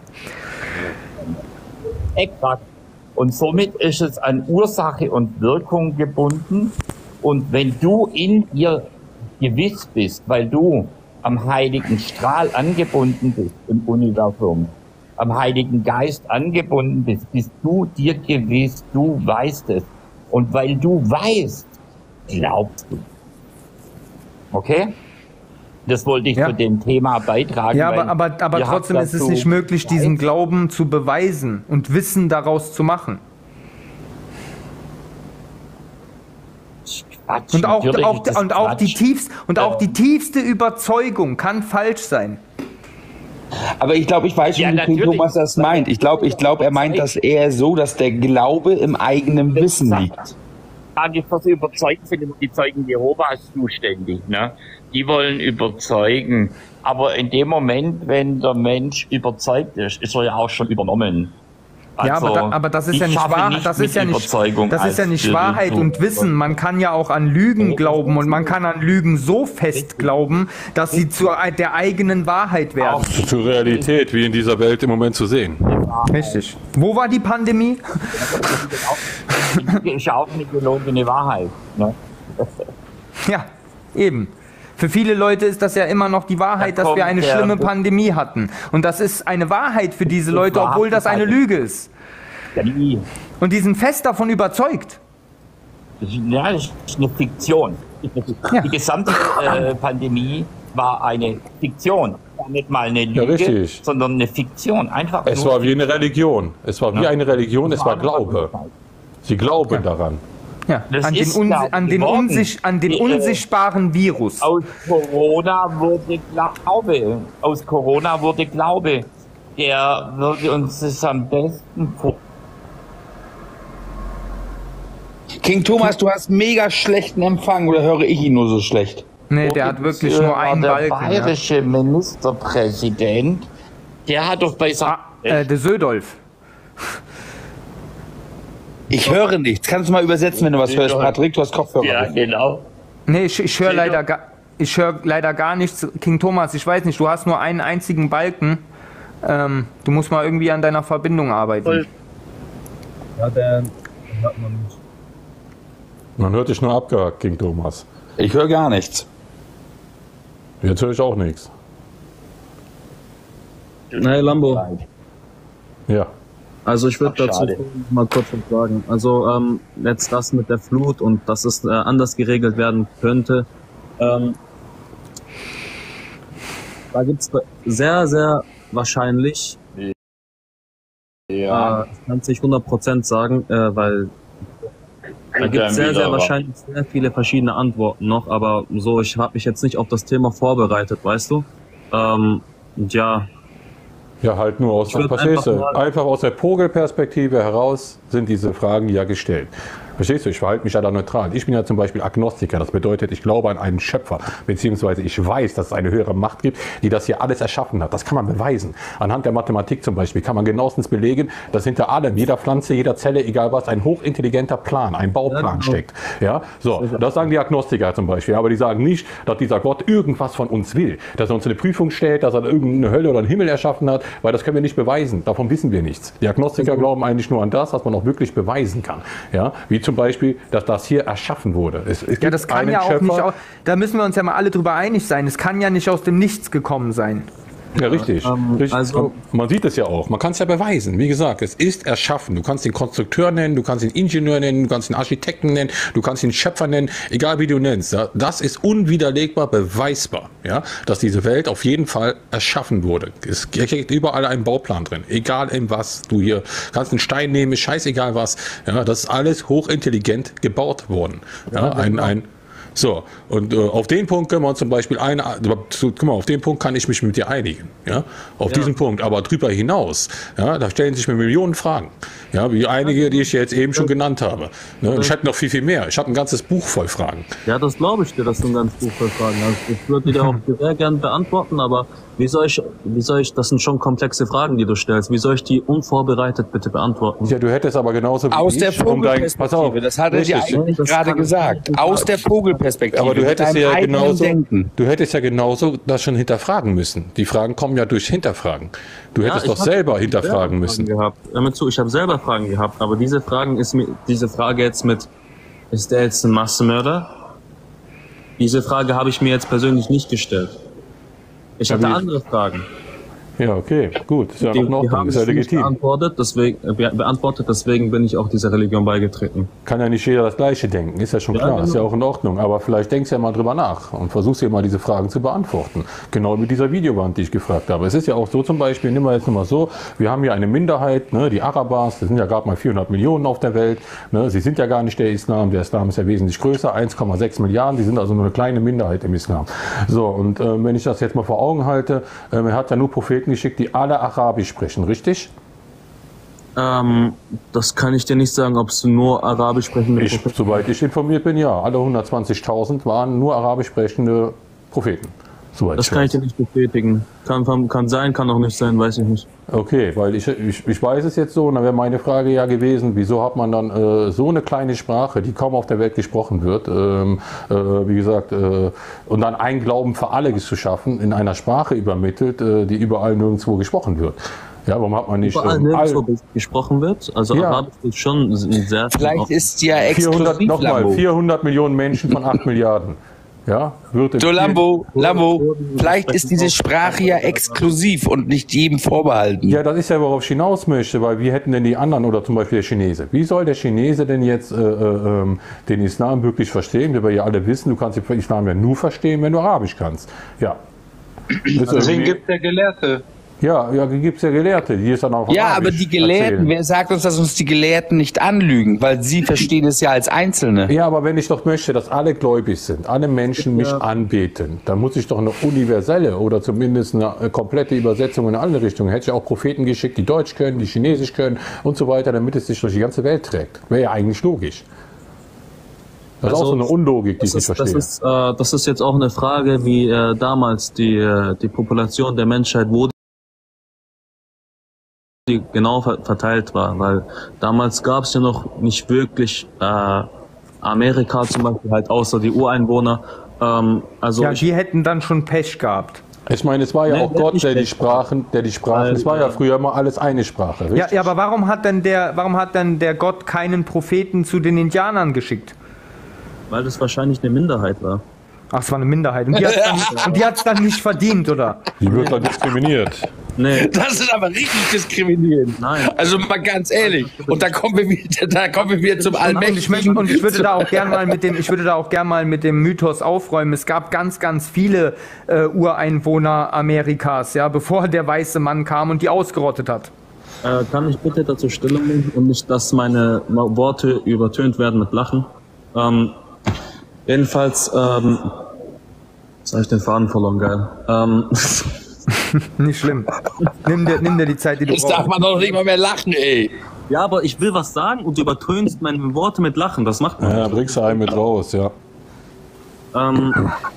Exakt. Und somit ist es an Ursache und Wirkung gebunden. Und wenn du in dir gewiss bist, weil du am Heiligen Strahl angebunden bist im Universum, am Heiligen Geist angebunden bist, bist du dir gewiss, du weißt es. Und weil du weißt, glaubst du. Okay? Das wollte ich ja. zu dem Thema beitragen. Ja, aber, aber, aber trotzdem ist es nicht möglich, diesen Glauben zu beweisen und Wissen daraus zu machen. Quatsch, und auch, auch, und, auch Quatsch. die tiefst, und auch die tiefste Überzeugung kann falsch sein. Aber ich glaube, ich weiß schon, ja, wie Thomas das meint. Ich glaube, ich glaube, er meint das eher so, dass der Glaube im eigenen Wissen liegt. Für die Überzeugen sind die Zeugen Jehovas zuständig, ne? Die wollen überzeugen. Aber in dem Moment, wenn der Mensch überzeugt ist, ist er ja auch schon übernommen. Ja, aber, da, aber das ist ich ja nicht schaffe wahr. nicht Das mit ist ja nicht, Überzeugung das ist ja als nicht Wahrheit und Wissen. Man kann ja auch an Lügen glauben und man kann an Lügen so fest glauben, dass sie zu der eigenen Wahrheit werden. Zur Realität, wie in dieser Welt im Moment zu sehen. Richtig. Wo war die Pandemie? Ist ja auch eine gelogene Wahrheit. Ne? Ja, eben. Für viele Leute ist das ja immer noch die Wahrheit, Da dass wir kommt eine der- schlimme Pandemie hatten. Und das ist eine Wahrheit für diese Leute, obwohl das eine Lüge ist. Und die sind fest davon überzeugt. Ja, das ist eine Fiktion. Die gesamte äh, Pandemie war eine Fiktion. War nicht mal eine Lüge, richtig. sondern eine Fiktion. Einfach Es nur war wie eine Religion. Es war wie eine Religion, es war Glaube. Sie glauben daran. Ja, Das an den, ist unsi klar an den, geworden. unsicht an den Die, äh, unsichtbaren Virus. Aus Corona wurde Glaube. Aus Corona wurde Glaube. Der würde uns das am besten vor. King Thomas, du hast mega schlechten Empfang oder höre ich ihn nur so schlecht? Nee, der hat wirklich nur einen der Balken. Ja. bayerische Ministerpräsident, der hat doch bei Ah, äh, der Södolf. Ich höre nichts. Kannst du mal übersetzen, wenn du was hörst, Patrick? Du hast Kopfhörer. Ja, genau. Nee, ich, ich höre leider, ga, ich hör leider gar nichts. King Thomas, ich weiß nicht, du hast nur einen einzigen Balken. Ähm, du musst mal irgendwie an deiner Verbindung arbeiten. Ja, der hört man nicht. Man hört dich nur abgehakt, King Thomas. Ich höre gar nichts. Jetzt höre ich auch nichts. Hey Lambo. Ja. Also ich würde Ach, dazu schade. mal kurz was sagen. Also ähm, jetzt das mit der Flut und dass es äh, anders geregelt werden könnte. Ähm, da gibt es sehr, sehr wahrscheinlich, Ja. äh, ich kann es nicht hundert Prozent sagen, äh, weil da gibt es sehr, sehr wahrscheinlich sehr viele verschiedene Antworten noch, aber so, ich habe mich jetzt nicht auf das Thema vorbereitet, weißt du? Ähm, und ja, Ja, halt nur aus, Ich würd verstehst du? einfach mal- Einfach aus der Vogelperspektive heraus sind diese Fragen ja gestellt. Verstehst du? Ich verhalte mich ja da neutral. Ich bin ja zum Beispiel Agnostiker. Das bedeutet, ich glaube an einen Schöpfer. Beziehungsweise ich weiß, dass es eine höhere Macht gibt, die das hier alles erschaffen hat. Das kann man beweisen. Anhand der Mathematik zum Beispiel kann man genauestens belegen, dass hinter allem, jeder Pflanze, jeder Zelle, egal was, ein hochintelligenter Plan, ein Bauplan steckt. Ja, so. Das sagen die Agnostiker zum Beispiel. Aber die sagen nicht, dass dieser Gott irgendwas von uns will. Dass er uns eine Prüfung stellt, dass er irgendeine Hölle oder einen Himmel erschaffen hat, weil das können wir nicht beweisen. Davon wissen wir nichts. Die Agnostiker glauben eigentlich nur an das, was man auch wirklich beweisen kann. Ja, wie zum Beispiel, dass das hier erschaffen wurde. Es, es Ja, gibt das kann einen ja auch Schöpfer. nicht, au- da müssen wir uns ja mal alle drüber einig sein. Es kann ja nicht aus dem Nichts gekommen sein. Ja, richtig. Ähm, richtig. also- Man sieht es ja auch. Man kann es ja beweisen. Wie gesagt, es ist erschaffen. Du kannst ihn Konstrukteur nennen, du kannst ihn Ingenieur nennen, du kannst ihn Architekten nennen, du kannst ihn Schöpfer nennen, egal wie du nennst. Ja, das ist unwiderlegbar beweisbar, ja, dass diese Welt auf jeden Fall erschaffen wurde. Es gibt überall einen Bauplan drin. Egal in was du hier kannst einen Stein nehmen, ist scheißegal was. Ja, das ist alles hochintelligent gebaut worden. Ja, ein, ein So, und äh, auf den Punkt können wir uns zum Beispiel eine, zu, guck mal, auf den Punkt kann ich mich mit dir einigen, ja, auf Ja. diesen Punkt, aber drüber hinaus, ja, da stellen sich mir Millionen Fragen, ja, wie einige, die ich jetzt eben schon genannt habe, ne? Und ich hätte noch viel, viel mehr, ich habe ein ganzes Buch voll Fragen. Ja, das glaube ich dir, dass du ein ganz Buch voll Fragen hast. Ich würde dir auch sehr gern beantworten, aber wie soll ich, wie soll ich, das sind schon komplexe Fragen, die du stellst. Wie soll ich die unvorbereitet bitte beantworten? Ja, du hättest aber genauso wie Aus der ich, um dein, pass auf, Vogelperspektive, das hat er dir richtig. eigentlich Das gerade kann- gesagt. Aus der Vogelperspektive. Aber du mit hättest deinem ja eigenen genauso, Denken. du hättest ja genauso das schon hinterfragen müssen. Die Fragen kommen ja durch Hinterfragen. Du Ja, hättest ich doch hab selber selber hinterfragen Fragen müssen. Gehabt. Hör mir zu, ich habe selber Fragen gehabt, aber diese Fragen ist mir, diese Frage jetzt mit, ist der jetzt ein Massenmörder? Diese Frage habe ich mir jetzt persönlich nicht gestellt. Ich hatte wie- andere Fragen. Ja, okay, gut, ist ja Die, noch in die Ordnung, haben ist ja sie nicht legitim. beantwortet, deswegen, äh, be beantwortet, deswegen bin ich auch dieser Religion beigetreten. Kann ja nicht jeder das Gleiche denken, ist ja schon Ja, klar, ist ja genau. auch in Ordnung. Aber vielleicht denkst du ja mal drüber nach und versuchst dir mal diese Fragen zu beantworten. Genau mit dieser Videowand, die ich gefragt habe. Es ist ja auch so zum Beispiel, nehmen wir jetzt nur mal so, wir haben hier eine Minderheit, ne, die Arabers, das sind ja gerade mal vierhundert Millionen auf der Welt. Ne, sie sind ja gar nicht der Islam, der Islam ist ja wesentlich größer, eins Komma sechs Milliarden, die sind also nur eine kleine Minderheit im Islam. So, und äh, wenn ich das jetzt mal vor Augen halte, äh, er hat ja nur Propheten geschickt, die alle Arabisch sprechen, richtig? Ähm, das kann ich dir nicht sagen, ob es nur Arabisch sprechende Ich, soweit ich informiert bin, ja. Alle hundertzwanzigtausend waren nur arabisch sprechende Propheten. So Das kann ich dir nicht bestätigen. Kann, kann sein, kann auch nicht sein, weiß ich nicht. Okay, weil ich, ich, ich weiß es jetzt so, und dann wäre meine Frage ja gewesen, wieso hat man dann äh, so eine kleine Sprache, die kaum auf der Welt gesprochen wird, ähm, äh, wie gesagt, äh, und dann einen Glauben für alle zu schaffen, in einer Sprache übermittelt, äh, die überall nirgendwo gesprochen wird. Ja, warum hat man nicht Überall ähm, nirgendwo gesprochen wird? Also Ja. Arabisch ist schon sehr... Vielleicht ist ja vierhundert, exklusiv, nochmal, Lambo. vierhundert Millionen Menschen von acht Milliarden. Ja, wird So, Lambo, Lambo, vielleicht ist diese Sprache ja exklusiv und nicht jedem vorbehalten. Ja, das ist ja, worauf ich hinaus möchte, weil wie hätten denn die anderen oder zum Beispiel der Chinese? Wie soll der Chinese denn jetzt äh, äh, ähm, den Islam wirklich verstehen? Weil wir ja alle wissen, du kannst den Islam ja nur verstehen, wenn du Arabisch kannst. Ja. Deswegen gibt es ja Gelehrte. Ja, ja, gibt es ja Gelehrte, die es dann auch auf Ja, aber Arabisch die Gelehrten, erzählen. wer sagt uns, dass uns die Gelehrten nicht anlügen? Weil sie verstehen es ja als Einzelne. Ja, aber wenn ich doch möchte, dass alle gläubig sind, alle Menschen mich Ja. anbeten, dann muss ich doch eine universelle oder zumindest eine äh, komplette Übersetzung in alle Richtungen. Hätte ich auch Propheten geschickt, die Deutsch können, die Chinesisch können und so weiter, damit es sich durch die ganze Welt trägt. Wäre ja eigentlich logisch. Das ist auch so eine Unlogik, die ich das nicht ist, verstehe. das, ist, äh, das ist jetzt auch eine Frage, wie äh, damals die, äh, die Population der Menschheit, wo die genau ver verteilt war, weil damals gab es ja noch nicht wirklich äh, Amerika zum Beispiel, halt außer die Ureinwohner. Ähm, also ja, ich, die hätten dann schon Pech gehabt. Ich meine, es war ja Nee, auch der Gott, nicht der die Pech Sprachen, der die Sprachen, Weil, es war ja äh, früher immer alles eine Sprache, richtig? Ja, ja, aber warum hat denn der, warum hat denn der Gott keinen Propheten zu den Indianern geschickt? weil das wahrscheinlich eine Minderheit war. Ach, es war eine Minderheit. Und die hat's dann, und die hat's dann nicht verdient, oder? Die wird dann diskriminiert. Nee. Das ist aber richtig diskriminierend. Nein. Also mal ganz ehrlich. Und da kommen wir wieder, da kommen wir wieder zum Und ich, Allmächtigen. möchte, und ich würde da auch gern mal mit dem, ich würde da auch gern mal mit dem Mythos aufräumen. Es gab ganz, ganz viele äh, Ureinwohner Amerikas, ja, bevor der weiße Mann kam und die ausgerottet hat. Äh, kann ich bitte dazu Stellung nehmen und nicht, dass meine Worte übertönt werden mit Lachen? Ähm, jedenfalls, ähm, jetzt habe ich den Faden verloren, geil. Ähm, Nicht schlimm. Nimm dir, nimm dir die Zeit, die du Jetzt darf man doch nicht mal mehr lachen, ey. ja, aber ich will was sagen und du übertönst meine Worte mit Lachen. Das macht man Ja, nicht. bringst du einen mit raus, ja. Ähm,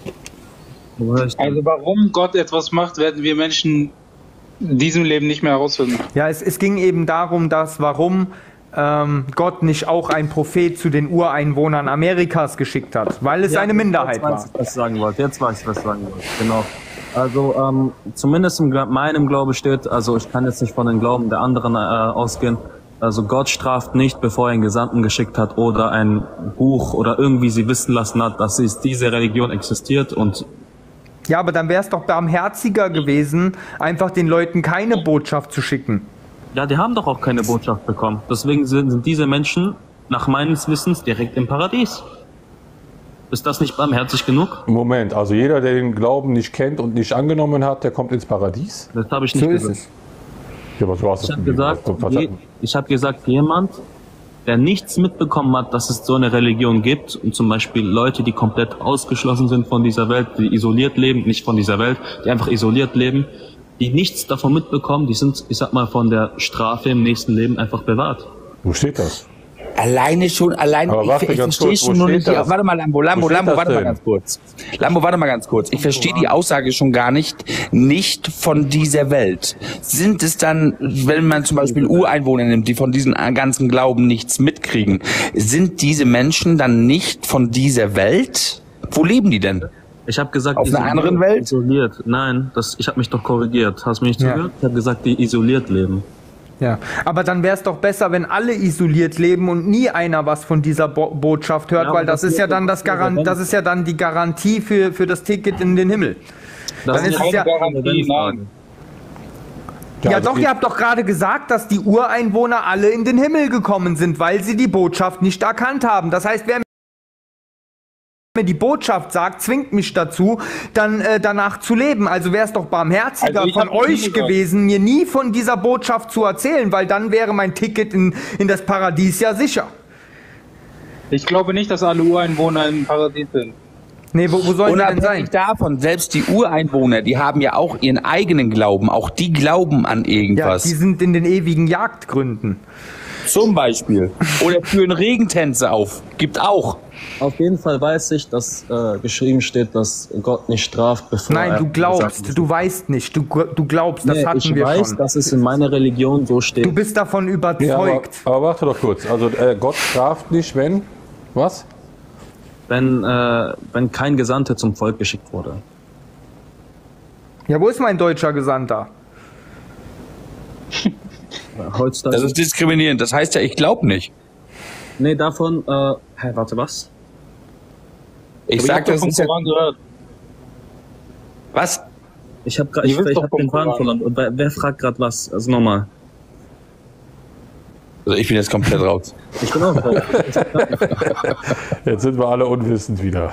wo war ich denn? Also warum Gott etwas macht, werden wir Menschen in diesem Leben nicht mehr herausfinden. Ja, es, es ging eben darum, dass warum ähm, Gott nicht auch ein Prophet zu den Ureinwohnern Amerikas geschickt hat, weil es Ja, eine Minderheit jetzt war. weiß ich, was ich sagen wollte. Jetzt weiß ich, was ich sagen wollte. Genau. Also ähm, zumindest in meinem Glaube steht, also ich kann jetzt nicht von den Glauben der anderen äh, ausgehen, also Gott straft nicht, bevor er einen Gesandten geschickt hat oder ein Buch oder irgendwie sie wissen lassen hat, dass es diese Religion existiert und Ja, aber dann wäre es doch barmherziger gewesen, einfach den Leuten keine Botschaft zu schicken. ja, die haben doch auch keine Botschaft bekommen. Deswegen sind, sind diese Menschen nach meines Wissens direkt im Paradies. Ist das nicht barmherzig genug? Moment, also jeder, der den Glauben nicht kennt und nicht angenommen hat, der kommt ins Paradies? Das habe ich nicht So ist gesagt. es. Ja, aber du hast Ich es habe gesagt, was- je, ich habe gesagt, jemand, der nichts mitbekommen hat, dass es so eine Religion gibt und zum Beispiel Leute, die komplett ausgeschlossen sind von dieser Welt, die isoliert leben, nicht von dieser Welt, die einfach isoliert leben, die nichts davon mitbekommen, die sind, ich sag mal, von der Strafe im nächsten Leben einfach bewahrt. Wo steht das? Alleine schon, allein, Aber ich, warte ich ganz verstehe kurz, wo schon nur steht nicht, die, das? warte mal, Lambo, Lambo, Wo steht Lambo, das warte mal denn? ganz kurz. Lambo, warte mal ganz kurz. Ich verstehe die Aussage schon gar nicht, nicht von dieser Welt. Sind es dann, wenn man zum Beispiel Ureinwohner nimmt, die von diesem ganzen Glauben nichts mitkriegen, sind diese Menschen dann nicht von dieser Welt? Wo leben die denn? Ich habe gesagt, Auf einer isoliert- anderen Welt? Isoliert. Nein, das, ich habe mich doch korrigiert. Hast du mich nicht Ja. zugehört? Ich habe gesagt, die isoliert leben. Ja, aber dann wäre es doch besser, wenn alle isoliert leben und nie einer was von dieser Bo Botschaft hört, Ja, weil aber das das ist ja ist dann das ja Garan das ist ja dann die Garantie für, für das Ticket in den Himmel. Das Dann ist es ja, Garantie, nein. ja also doch, die- ihr habt doch gerade gesagt, dass die Ureinwohner alle in den Himmel gekommen sind, weil sie die Botschaft nicht erkannt haben. Das heißt, wer mir die Botschaft sagt, zwingt mich dazu, dann äh, danach zu leben. Also wäre es doch barmherziger Also ich von hab nie euch gesagt. gewesen, mir nie von dieser Botschaft zu erzählen, weil dann wäre mein Ticket in, in das Paradies ja sicher. Ich glaube nicht, dass alle Ureinwohner im Paradies sind. Nee, wo, wo sollen die denn sein? Unabhängig davon, selbst die Ureinwohner, die haben ja auch ihren eigenen Glauben, auch die glauben an Ja, irgendwas. die sind in den ewigen Jagdgründen. Zum Beispiel. Oder führen Regentänze auf. Gibt auch. Auf jeden Fall weiß ich, dass äh, geschrieben steht, dass Gott nicht straft, bevor Nein, er du glaubst, du weißt nicht, du, du glaubst, das Nee, hatten ich wir weiß, schon. dass es in meiner Religion so steht. Du bist davon überzeugt. Ja, aber, aber warte doch kurz. Also äh, Gott straft nicht, wenn was? Wenn, äh, wenn kein Gesandter zum Volk geschickt wurde. Ja, wo ist mein deutscher Gesandter? Heutzutage. Das ist diskriminierend. Das heißt ja, ich glaube nicht. Nee, davon, äh, hä, warte, was? Ich sag, das ist ja... Was? Ich habe ich, Ihr wisst ich doch hab vom den Faden Koran. verloren. Und wer, wer fragt gerade was? Also nochmal. Also ich bin jetzt komplett raus. Ich bin auch raus. Jetzt sind wir alle unwissend wieder.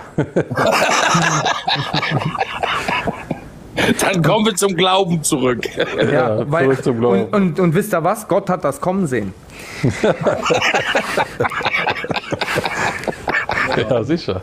Dann kommen wir zum Glauben zurück. Ja, Ja, weil, zurück zum Glauben. und, und, und wisst ihr was? Gott hat das kommen sehen. Ja, sicher.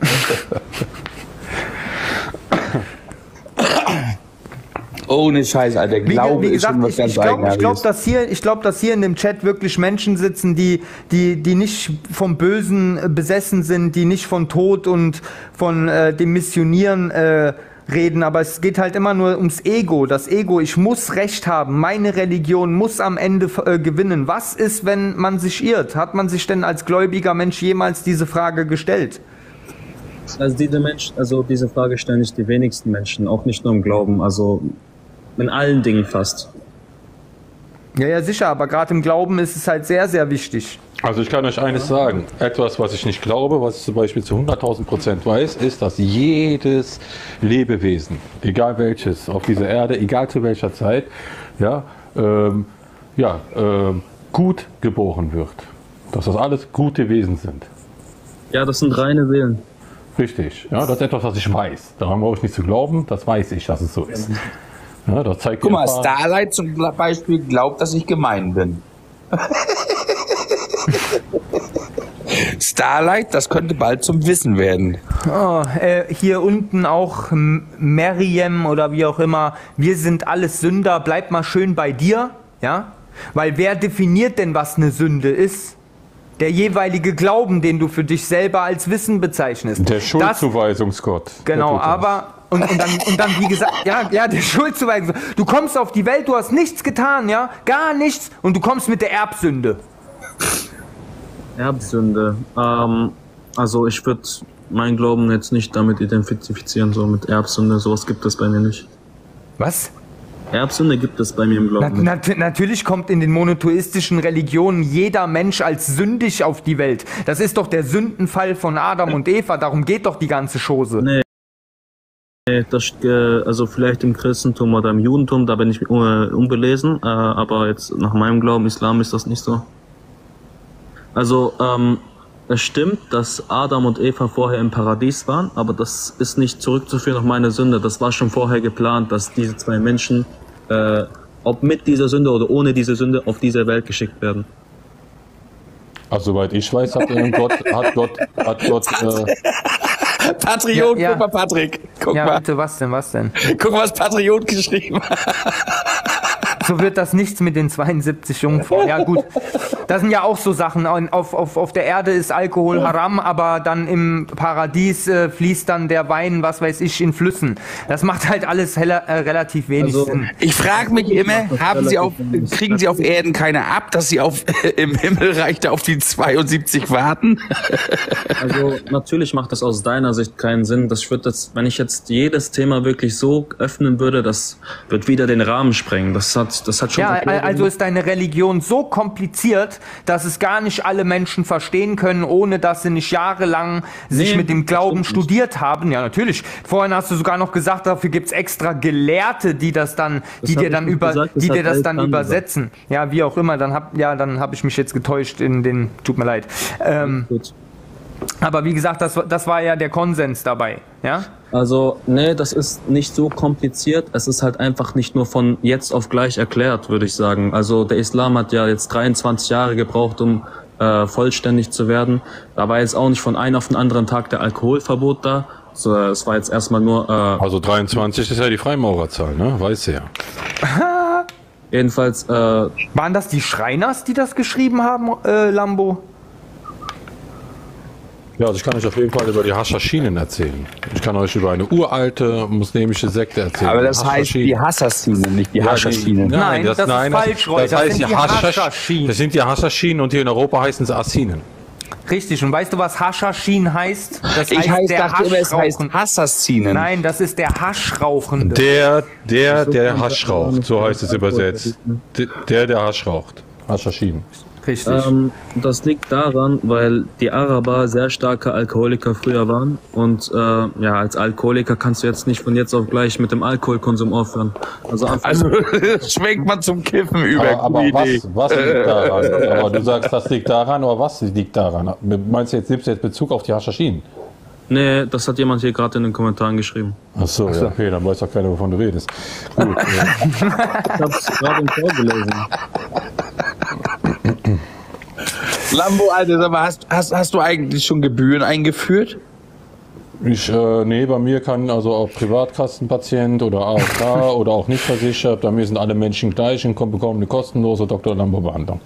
Ohne Scheiß, Alter. Wie, Glaube wie ist gesagt, schon was ich, ganz ich glaube, ich glaub, Eigenartiges. dass, hier- ich glaub, dass hier in dem Chat wirklich Menschen sitzen, die, die, die nicht vom Bösen äh, besessen sind, die nicht von Tod und von äh, dem Missionieren äh, reden, aber es geht halt immer nur ums Ego. Das Ego, ich muss Recht haben, meine Religion muss am Ende äh, gewinnen. Was ist, wenn man sich irrt? Hat man sich denn als gläubiger Mensch jemals diese Frage gestellt? Also diese Menschen, also diese Frage stellen nicht die wenigsten Menschen, auch nicht nur im Glauben, also in allen Dingen fast. Ja, ja, sicher, aber gerade im Glauben ist es halt sehr, sehr wichtig. Also ich kann euch eines sagen, etwas, was ich nicht glaube, was ich zum Beispiel zu hunderttausend Prozent weiß, ist, dass jedes Lebewesen, egal welches, auf dieser Erde, egal zu welcher Zeit, ja, ähm, ja, ähm, gut geboren wird. Dass das alles gute Wesen sind. Ja, das sind reine Seelen. Richtig, ja, das ist etwas, was ich weiß. Daran brauche ich nicht zu glauben, das weiß ich, dass es so ist. Ja, das zeigt Guck die mal, Erfahrung. Starlight zum Beispiel glaubt, dass ich gemein bin. Starlight, das könnte bald zum Wissen werden. Oh, äh, hier unten auch M- Meriem oder wie auch immer. Wir sind alles Sünder. Bleib mal schön bei dir, ja? Weil wer definiert denn, was eine Sünde ist? Der jeweilige Glauben, den du für dich selber als Wissen bezeichnest. Der Das, Schuldzuweisungsgott. genau, Der tut das. aber und, und, dann, und dann, wie gesagt, ja, ja, der Schuldzuweisung. Du kommst auf die Welt, du hast nichts getan, ja, gar nichts, und du kommst mit der Erbsünde. Erbsünde. Ähm, also ich würde meinen Glauben jetzt nicht damit identifizieren, so mit Erbsünde. Sowas gibt es bei mir nicht. Was? Erbsünde gibt es bei mir im Na, Glauben nicht. nat natürlich kommt in den monotheistischen Religionen jeder Mensch als sündig auf die Welt. Das ist doch der Sündenfall von Adam und Eva, darum geht doch die ganze Chose. Nee. Nee, das, äh, also vielleicht im Christentum oder im Judentum, da bin ich äh, unbelesen, äh, aber jetzt nach meinem Glauben, Islam, ist das nicht so. Also, ähm, es stimmt, dass Adam und Eva vorher im Paradies waren, aber das ist nicht zurückzuführen auf meine Sünde. Das war schon vorher geplant, dass diese zwei Menschen, äh, ob mit dieser Sünde oder ohne diese Sünde, auf diese Welt geschickt werden. Also soweit ich weiß, hat äh, Gott, hat Gott, hat Gott, äh, Patriot, Ja, ja. guck mal, Patrick. Guck Ja, mal. bitte, was denn, was denn? Guck mal, was Patriot geschrieben hat. So wird das nichts mit den zweiundsiebzig Jungfrauen. Ja gut, das sind ja auch so Sachen. Auf, auf, auf der Erde ist Alkohol haram, aber dann im Paradies äh, fließt dann der Wein, was weiß ich, in Flüssen. Das macht halt alles heller, äh, relativ wenig Also, Sinn. Ich frage mich immer, haben Sie auf, kriegen Sie auf Erden keine ab, dass Sie auf, im Himmelreich da auf die zweiundsiebzig warten? Also natürlich macht das aus deiner Sicht keinen Sinn. Das wird das, wenn ich jetzt jedes Thema wirklich so öffnen würde, das wird wieder den Rahmen sprengen. Das hat, das hat schon. Ja, Erklärungen. also ist deine Religion so kompliziert, dass es gar nicht alle Menschen verstehen können, ohne dass sie nicht jahrelang sich Nee, mit dem Glauben stimmt nicht. studiert haben. Ja, natürlich. Vorhin hast du sogar noch gesagt, dafür gibt's extra Gelehrte, die das dann, Das die hab dir ich dann nicht über, gesagt, das die hat dir das Elf dann dann übersetzen. Ja, wie auch immer. Dann hab, ja, dann habe ich mich jetzt getäuscht in den. Tut mir leid. Ähm, Gut. aber wie gesagt, das, das war ja der Konsens dabei. Ja. Also, nee, das ist nicht so kompliziert. Es ist halt einfach nicht nur von jetzt auf gleich erklärt, würde ich sagen. Also der Islam hat ja jetzt dreiundzwanzig Jahre gebraucht, um äh, vollständig zu werden. Da war jetzt auch nicht von einem auf den anderen Tag der Alkoholverbot da. So, es war jetzt erstmal nur... Äh, also dreiundzwanzig ist ja die Freimaurerzahl, ne? Weiß ja. Jedenfalls, äh, waren das die Schreiners, die das geschrieben haben, äh, Lambo? Ja, also ich kann euch auf jeden Fall über die Haschaschinen erzählen. Ich kann euch über eine uralte muslimische Sekte erzählen. Aber das heißt die Haschaschinen, nicht die Ja, Haschaschinen. die- Nein, das, nein, das, das, Roy. das Das heißt sind die die Haschasch, Haschaschinen. das sind die Haschaschinen und hier in Europa heißen sie Assinen. Richtig, und weißt du, was Haschaschin heißt? Das Ich heißt heißt, der dachte immer, es heißt Haschrauchen- Assassinen. Nein, das ist der Haschrauchende. Der, der, der Hasch raucht, so heißt es übersetzt. Der, der Hasch raucht. Haschaschinen. Richtig. Ähm, das liegt daran, weil die Araber sehr starke Alkoholiker früher waren und äh, ja, als Alkoholiker kannst du jetzt nicht von jetzt auf gleich mit dem Alkoholkonsum aufhören. Also, Also schwenkt man zum Kiffen über. Aber, aber Gute was, Idee. was liegt daran? Aber du sagst, das liegt daran, aber was liegt daran? Meinst du jetzt, nimmst du jetzt Bezug auf die Haschaschinen? nee, das hat jemand hier gerade in den Kommentaren geschrieben. Ach so, ja, okay, dann weiß doch keiner, wovon du redest. Gut. Ich hab's gerade vorgelesen. Lambo, Alter, sag mal, hast, hast, hast du eigentlich schon Gebühren eingeführt? Ich, äh, nee, bei mir kann also auch Privatkassenpatient oder A O K oder auch nicht versichert. Bei mir sind alle Menschen gleich und kommen- bekommen eine kostenlose Doktor Lambo-Behandlung.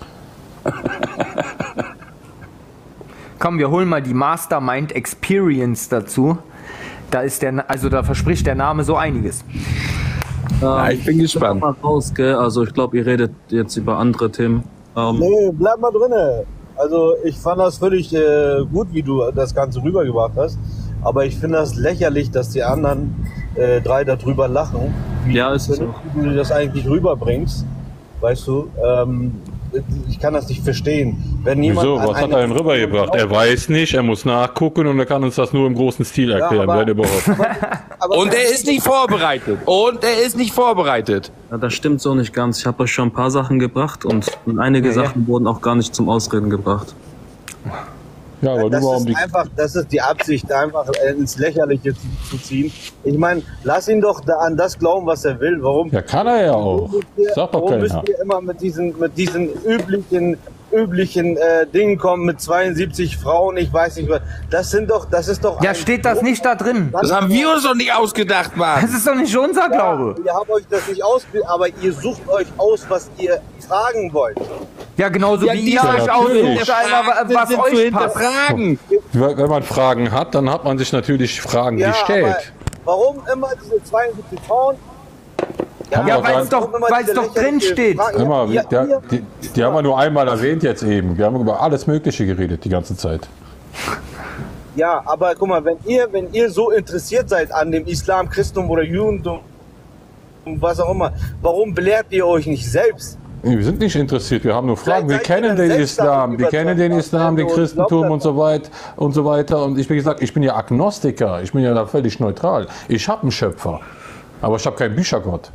Komm, wir holen mal die Mastermind Experience dazu. Da ist der, also da verspricht der Name so einiges. Ja, ich bin gespannt. Mal raus, gell? Also ich glaube, ihr redet jetzt über andere Themen. Ähm, Nee, bleib mal drinne. Also ich fand das völlig äh, gut, wie du das Ganze rübergebracht hast. Aber ich finde das lächerlich, dass die anderen äh, drei darüber lachen. Wie, Ja, ist es wie du das eigentlich rüberbringst. Weißt du, ähm, ich kann das nicht verstehen. Wenn jemand Wieso? an Was hat eine- er denn rübergebracht? Er weiß nicht, er muss nachgucken und er kann uns das nur im großen Stil erklären, aber- wenn überhaupt. Und er ist nicht vorbereitet. Und er ist nicht vorbereitet. ja, das stimmt so nicht ganz. Ich habe euch schon ein paar Sachen gebracht und einige Ja, ja. Sachen wurden auch gar nicht zum Ausreden gebracht. Ja, aber Das nur um ist die. einfach, das ist die Absicht, einfach äh, ins Lächerliche zu, zu ziehen. Ich meine, lass ihn doch da an das glauben, was er will. Warum? Ja, kann er ja auch. Warum müsst ihr, Sag doch warum müsst keiner. ihr immer mit diesen, mit diesen üblichen, üblichen äh, Dingen kommen mit zweiundsiebzig Frauen? Ich weiß nicht was. Das sind doch, das ist doch. Ja, ein steht das Druck. nicht da drin? Das haben wir uns doch nicht ausgedacht, Mann. Das ist doch nicht unser Glaube. Ihr habt euch das nicht ausgedacht, aber ihr sucht euch aus, was ihr fragen wollt. Ja, genauso Ja, wie die ihr euch natürlich. aussucht, Alter, was sind zu euch passt. hinterfragen. Wenn man Fragen hat, dann hat man sich natürlich Fragen Ja, gestellt. aber warum immer diese zweiundsiebzig Frauen? Haben Ja, wir weil gar- es doch, Warum immer weil's diese doch drin lächerliche steht. Frage? Hör mal, Ja, der, ihr- die, die haben wir nur einmal erwähnt jetzt eben. Wir haben über alles Mögliche geredet die ganze Zeit. Ja, aber guck mal, wenn ihr, wenn ihr so interessiert seid an dem Islam, Christentum oder Judentum, was auch immer, warum belehrt ihr euch nicht selbst? Nee, wir sind nicht interessiert, wir haben nur Fragen. Wir Vielleicht seid ihr kennen dann den selbst davon Islam, wir kennen den überzeugt, Islam, den und Christentum glaubt und so weit und so weiter. Und ich bin gesagt, ich bin ja Agnostiker, ich bin ja da völlig neutral. Ich habe einen Schöpfer, aber ich habe keinen Büchergott.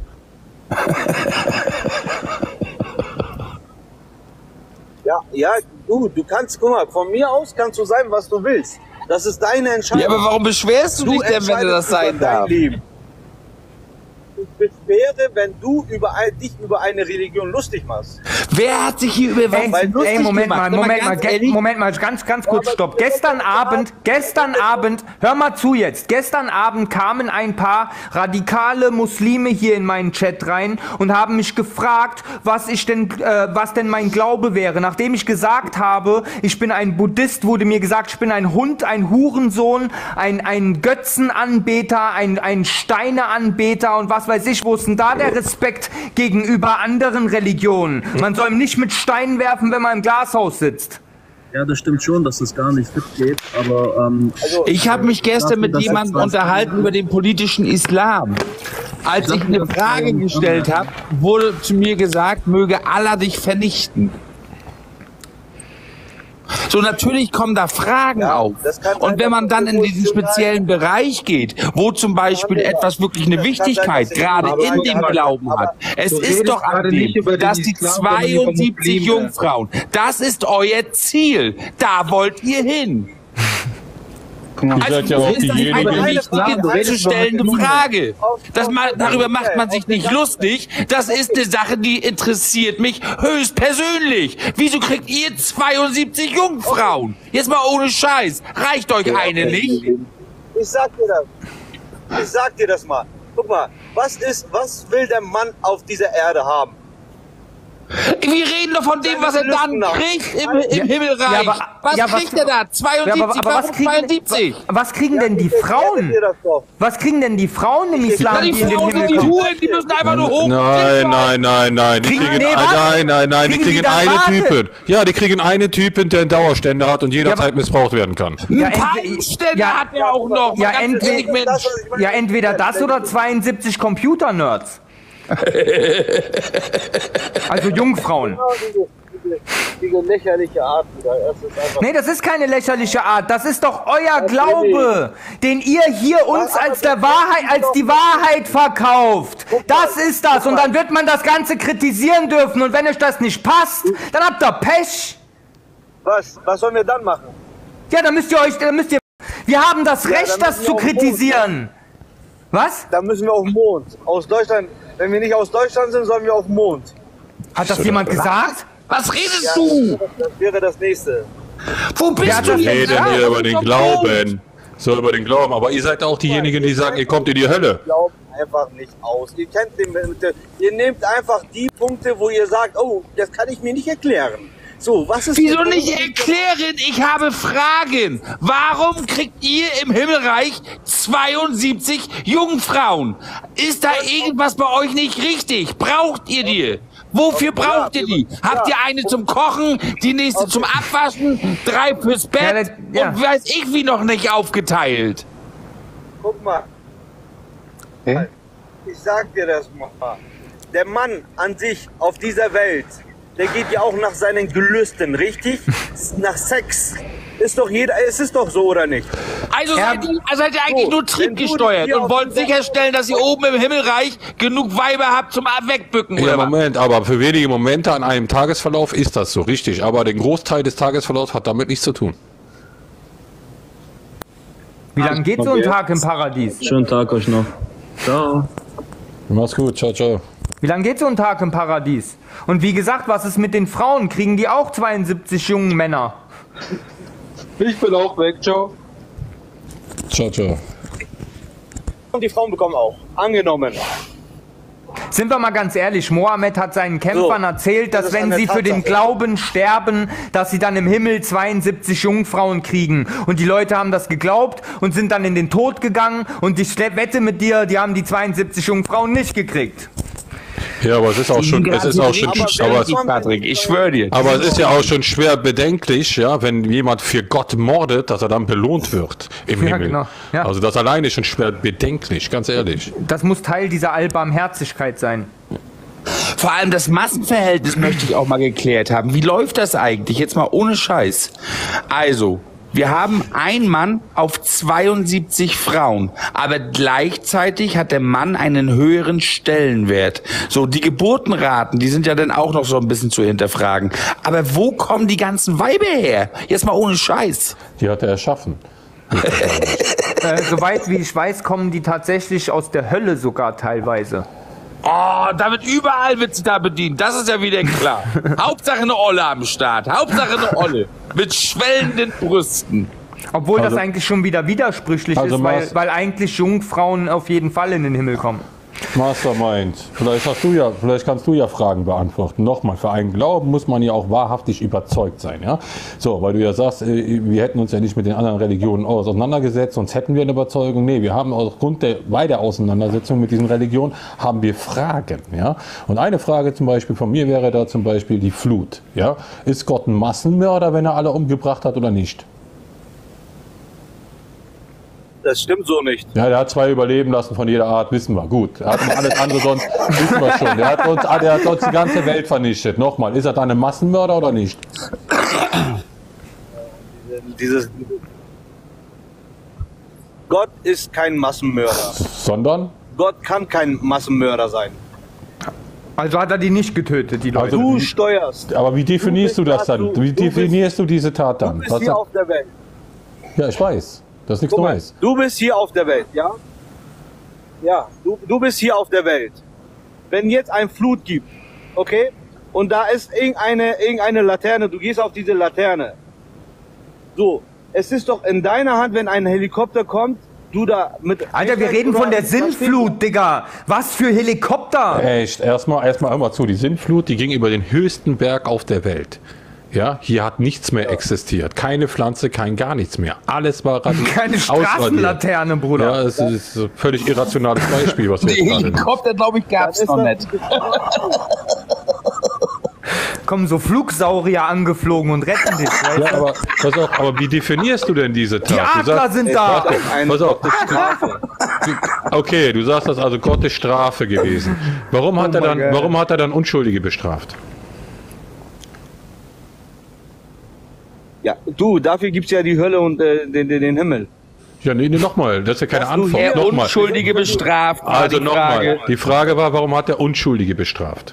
Ja, ja, du, du kannst, guck mal, von mir aus kannst du sein, was du willst. Das ist deine Entscheidung. Ja, aber warum beschwerst du dich denn, wenn du das entscheidest sein über dein darfst? Leben. Ich beschwere, wenn du über ein, dich über eine Religion lustig machst. Wer hat sich hier über was Ey, lustig ey, Moment gemacht? mal, Sag Moment mal, ganz ge- ehrlich, Moment mal, ganz, ganz kurz, aber- stopp. Gestern Abend, gestern Abend, hör mal zu jetzt. Gestern Abend kamen ein paar radikale Muslime hier in meinen Chat rein und haben mich gefragt, was ich denn, äh, was denn mein Glaube wäre. Nachdem ich gesagt habe, ich bin ein Buddhist, wurde mir gesagt, ich bin ein Hund, ein Hurensohn, ein, ein Götzenanbeter, ein, ein Steineanbeter und was weiß ich, wo ist denn da der Respekt gegenüber anderen Religionen? Man soll nicht mit Steinen werfen, wenn man im Glashaus sitzt. Ja, das stimmt schon, dass das gar nicht fit geht, aber ähm, Ich habe mich gestern mit Das jemandem ist was- unterhalten über den politischen Islam. Als ich eine Frage gestellt habe, wurde zu mir gesagt, möge Allah dich vernichten. So, natürlich kommen da Fragen Ja, auf. das kann sein, Und wenn man dass dann in diesen speziellen Bereich geht, wo zum Beispiel wir etwas wirklich eine Das kann sein, Wichtigkeit dass ich- gerade aber- in dem aber- Glauben aber- hat. Es du ist redest doch an gerade nicht dem, über den dass die Islam, sondern über zweiundsiebzig Muslime. Jungfrauen, das ist euer Ziel. Da wollt ihr hin. Ihr Also, seid ja das auch ist eine diejenigen. wichtige zu stellende Frage. Das ma darüber macht man sich nicht lustig. Das ist eine Sache, die interessiert mich höchstpersönlich. Wieso kriegt ihr zweiundsiebzig Jungfrauen? Jetzt mal ohne Scheiß. Reicht euch eine nicht? Ich sag dir das. Ich sag dir das mal. Guck mal, was ist, was will der Mann auf dieser Erde haben? Wir reden doch von dem, was er dann kriegt im, im Ja, Himmelreich. ja, aber- was ja, kriegt er da? zweiundsiebzig, Ja, aber, aber was, warum kriegen, zweiundsiebzig? wa- was kriegen denn die Frauen? Was kriegen denn die Frauen im Islam, Ja, die die in den Frauen Himmel sind die kommen? Huren, die müssen einfach nur hoch. Nein, nein, nein, nein. Die Kriegen- kriegen, nee, nein, warte. nein, nein, nein. Die Kriegen die kriegen dann einen Rate? Typen. Ja, die kriegen einen Typen, der einen Dauerständer hat und jederzeit missbraucht werden kann. Ja, Ein Palmständer ja, hat er auch noch. Ja, Mal ganz entweder, ehrlich, Mensch. ja, entweder das oder zweiundsiebzig Computer-Nerds. Also Jungfrauen. Genau diese, diese, diese lächerliche Art wieder. Das ist einfach Nee, das ist keine lächerliche Art. Das ist doch euer Glaube, den ihr hier uns als der Wahrheit, als die Wahrheit verkauft. Das ist das. Und dann wird man das Ganze kritisieren dürfen. Und wenn euch das nicht passt, dann habt ihr Pech. Was? Was sollen wir dann machen? Ja, dann müsst ihr euch, dann müsst ihr. Wir haben das Ja, Recht, dann das müssen wir zu auf den Mond. kritisieren. Was? Dann müssen wir auf den Mond. Aus Deutschland. Wenn wir nicht aus Deutschland sind, sollen wir auf den Mond. Hat das jemand gesagt? Was redest Ja, du? Das wäre das nächste. Wo bist Wer hat du das Wir jetzt? reden Ja, hier über das den ist doch Glauben. So über den Glauben. Aber ihr seid auch diejenigen, die sagen, ihr kommt in die Hölle. Glaubt einfach nicht aus. Ihr kennt den, ihr nehmt einfach die Punkte, wo ihr sagt, oh, das kann ich mir nicht erklären. So, was ist Wieso denn- nicht erklären? Ich habe Fragen. Warum kriegt ihr im Himmelreich zweiundsiebzig Jungfrauen? Ist da irgendwas bei euch nicht richtig? Braucht ihr die? Wofür braucht ihr die? Habt ihr eine zum Kochen, die nächste zum Abwaschen, drei fürs Bett Ja, das- ja. und weiß ich wie noch nicht aufgeteilt? Guck mal. Ich sag dir das mal. Der Mann an sich auf dieser Welt, der geht ja auch nach seinen Gelüsten, richtig? Nach Sex. Ist doch jeder, es ist doch so, oder nicht? Also seid ihr, also seid ihr eigentlich So, nur wenn du triebgesteuert hier und auf wollt dieser- sicherstellen, dass ihr oben im Himmelreich genug Weiber habt zum Wegbücken, Ja, oder was? Moment, aber für wenige Momente an einem Tagesverlauf ist das so, richtig. Aber den Großteil des Tagesverlaufs hat damit nichts zu tun. Wie lange geht so ein Tag im Paradies? Schönen Tag euch noch. Ciao. Mach's gut, ciao, ciao. Wie lange geht so ein Tag im Paradies? Und wie gesagt, was ist mit den Frauen? Kriegen die auch zweiundsiebzig jungen Männer? Ich bin auch weg, ciao. Ciao, ciao. Und die Frauen bekommen auch. Angenommen. Sind wir mal ganz ehrlich, Mohammed hat seinen Kämpfern So, erzählt, das dass ist wenn eine sie für den Tatsache. Glauben sterben, dass sie dann im Himmel zweiundsiebzig Jungfrauen kriegen. Und die Leute haben das geglaubt und sind dann in den Tod gegangen. Und ich wette mit dir, die haben die zweiundsiebzig Jungfrauen nicht gekriegt. Ja, aber es ist auch schon, es ist auch schon, aber, es- Patrick, ich schwöre dir. aber es ist ja auch schon schwer bedenklich, ja, wenn jemand für Gott mordet, dass er dann belohnt wird im Ja, Himmel. genau, ja. Also das alleine ist schon schwer bedenklich, ganz ehrlich. Das muss Teil dieser Allbarmherzigkeit sein. Vor allem das Massenverhältnis möchte ich auch mal geklärt haben. Wie läuft das eigentlich? Jetzt mal ohne Scheiß. Also, wir haben einen Mann auf zweiundsiebzig Frauen, aber gleichzeitig hat der Mann einen höheren Stellenwert. So, die Geburtenraten, die sind ja dann auch noch so ein bisschen zu hinterfragen. Aber wo kommen die ganzen Weiber her? Jetzt mal ohne Scheiß. Die hat er erschaffen. Äh, soweit wie ich weiß, kommen die tatsächlich aus der Hölle sogar teilweise. Oh, da wird überall wird sie da bedient. Das ist ja wieder klar. Hauptsache eine Olle am Start. Hauptsache eine Olle. Mit schwellenden Brüsten. Obwohl Also- das eigentlich schon wieder widersprüchlich Also ist, weil, Mas- weil eigentlich Jungfrauen auf jeden Fall in den Himmel kommen. Mastermind, vielleicht hast du ja, vielleicht kannst du ja Fragen beantworten. Nochmal, für einen Glauben muss man ja auch wahrhaftig überzeugt sein, ja? So, weil du ja sagst, äh, wir hätten uns ja nicht mit den anderen Religionen auseinandergesetzt, sonst hätten wir eine Überzeugung. Nee, wir haben aufgrund der, bei der Auseinandersetzung mit diesen Religionen haben wir Fragen, ja? Und eine Frage zum Beispiel von mir wäre da zum Beispiel die Flut, ja? Ist Gott ein Massenmörder, wenn er alle umgebracht hat oder nicht? Das stimmt so nicht. Ja, der hat zwei überleben lassen von jeder Art, wissen wir. Gut. Er hat alles andere sonst, wissen wir schon. Der hat, uns, der hat sonst die ganze Welt vernichtet. Nochmal, ist er dann ein Massenmörder oder nicht? Dieses Gott ist kein Massenmörder. Sondern? Gott kann kein Massenmörder sein. Also hat er die nicht getötet, die Leute. Du steuerst. Aber wie definierst du, Du bist das dann? dazu- Wie du bist- definierst du diese Tat Du dann? bist Was hier sagt- auf der Welt. ja, ich weiß. Das ist nichts Guck mal, Neues. du bist hier auf der Welt, ja? Ja, du, du bist hier auf der Welt. Wenn jetzt ein Flut gibt, okay? Und da ist irgendeine, irgendeine Laterne, du gehst auf diese Laterne. So, es ist doch in deiner Hand, wenn ein Helikopter kommt, du da mit... Alter, wir reden von der Sintflut, Digga. Was für Helikopter. Echt, erstmal, erstmal hör mal zu. Die Sintflut, die ging über den höchsten Berg auf der Welt. Ja, hier hat nichts mehr existiert. Keine Pflanze, kein gar nichts mehr. Alles war radikal. Keine Straßenlaterne, Bruder. Ja, es ist ein völlig irrationales Beispiel, was wir Den jetzt gerade Helikopter, glaube ich, gab es noch nicht. Kommen so Flugsaurier angeflogen und retten dich. Weißt Ja, du? aber, pass auf, aber wie definierst du denn diese Tat? Die Du Adler sagst- sind da. Warte, pass auf. Okay, du sagst, das ist also Gottes Strafe gewesen. Warum hat, Oh er dann, mein Gott. warum hat er dann Unschuldige bestraft? Ja, du, dafür gibt's ja die Hölle und äh, den, den, den Himmel. Ja, nee, nee, nochmal, das ist ja keine Dass du Antwort. hier Nochmal. Unschuldige bestraft, war Also die nochmal, Frage. die Frage war, warum hat er Unschuldige bestraft?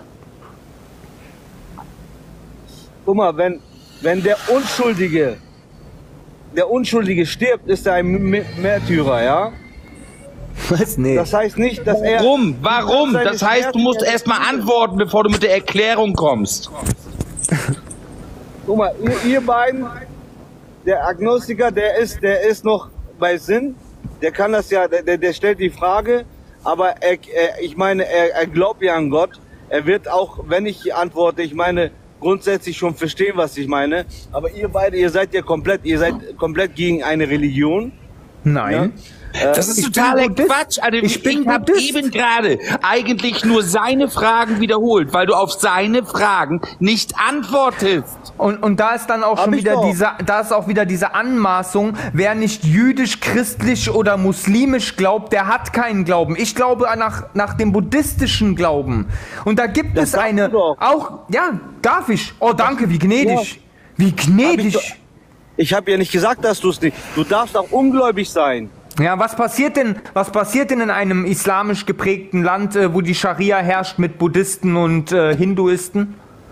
Guck mal, wenn, wenn der Unschuldige, der Unschuldige stirbt, ist er ein M- Märtyrer, ja? Was? Nee. Das heißt nicht, dass er... Warum? Warum? Seine Das heißt, du musst Schmerzen- erstmal antworten, bevor du mit der Erklärung kommst. Guck mal, ihr, ihr beiden, der Agnostiker, der ist, der ist noch bei Sinn, der kann das ja, der, der stellt die Frage, aber er, er, ich meine, er, er glaubt ja an Gott. Er wird auch, wenn ich antworte, ich meine, grundsätzlich schon verstehen, was ich meine. Aber ihr beide, ihr seid ja komplett, ihr seid komplett gegen eine Religion. Nein. Ja? Das ist Ich bin totaler Buddhist. Quatsch. Also Ich ich bin ich habe Buddhist. eben gerade eigentlich nur seine Fragen wiederholt, weil du auf seine Fragen nicht antwortest. Und, und da ist dann auch Hab schon ich wieder doch. diese, da ist auch wieder diese Anmaßung, wer nicht jüdisch, christlich oder muslimisch glaubt, der hat keinen Glauben. Ich glaube nach, nach dem buddhistischen Glauben. Und da gibt Das es sagst eine, du doch. auch, ja, darf ich? Oh, danke, wie gnädig. Wie Hab ich gnädig. doch- Ich habe ja nicht gesagt, dass du es nicht. Du darfst auch ungläubig sein. Ja, was passiert denn, was passiert denn in einem islamisch geprägten Land, äh, wo die Scharia herrscht mit Buddhisten und äh, Hinduisten?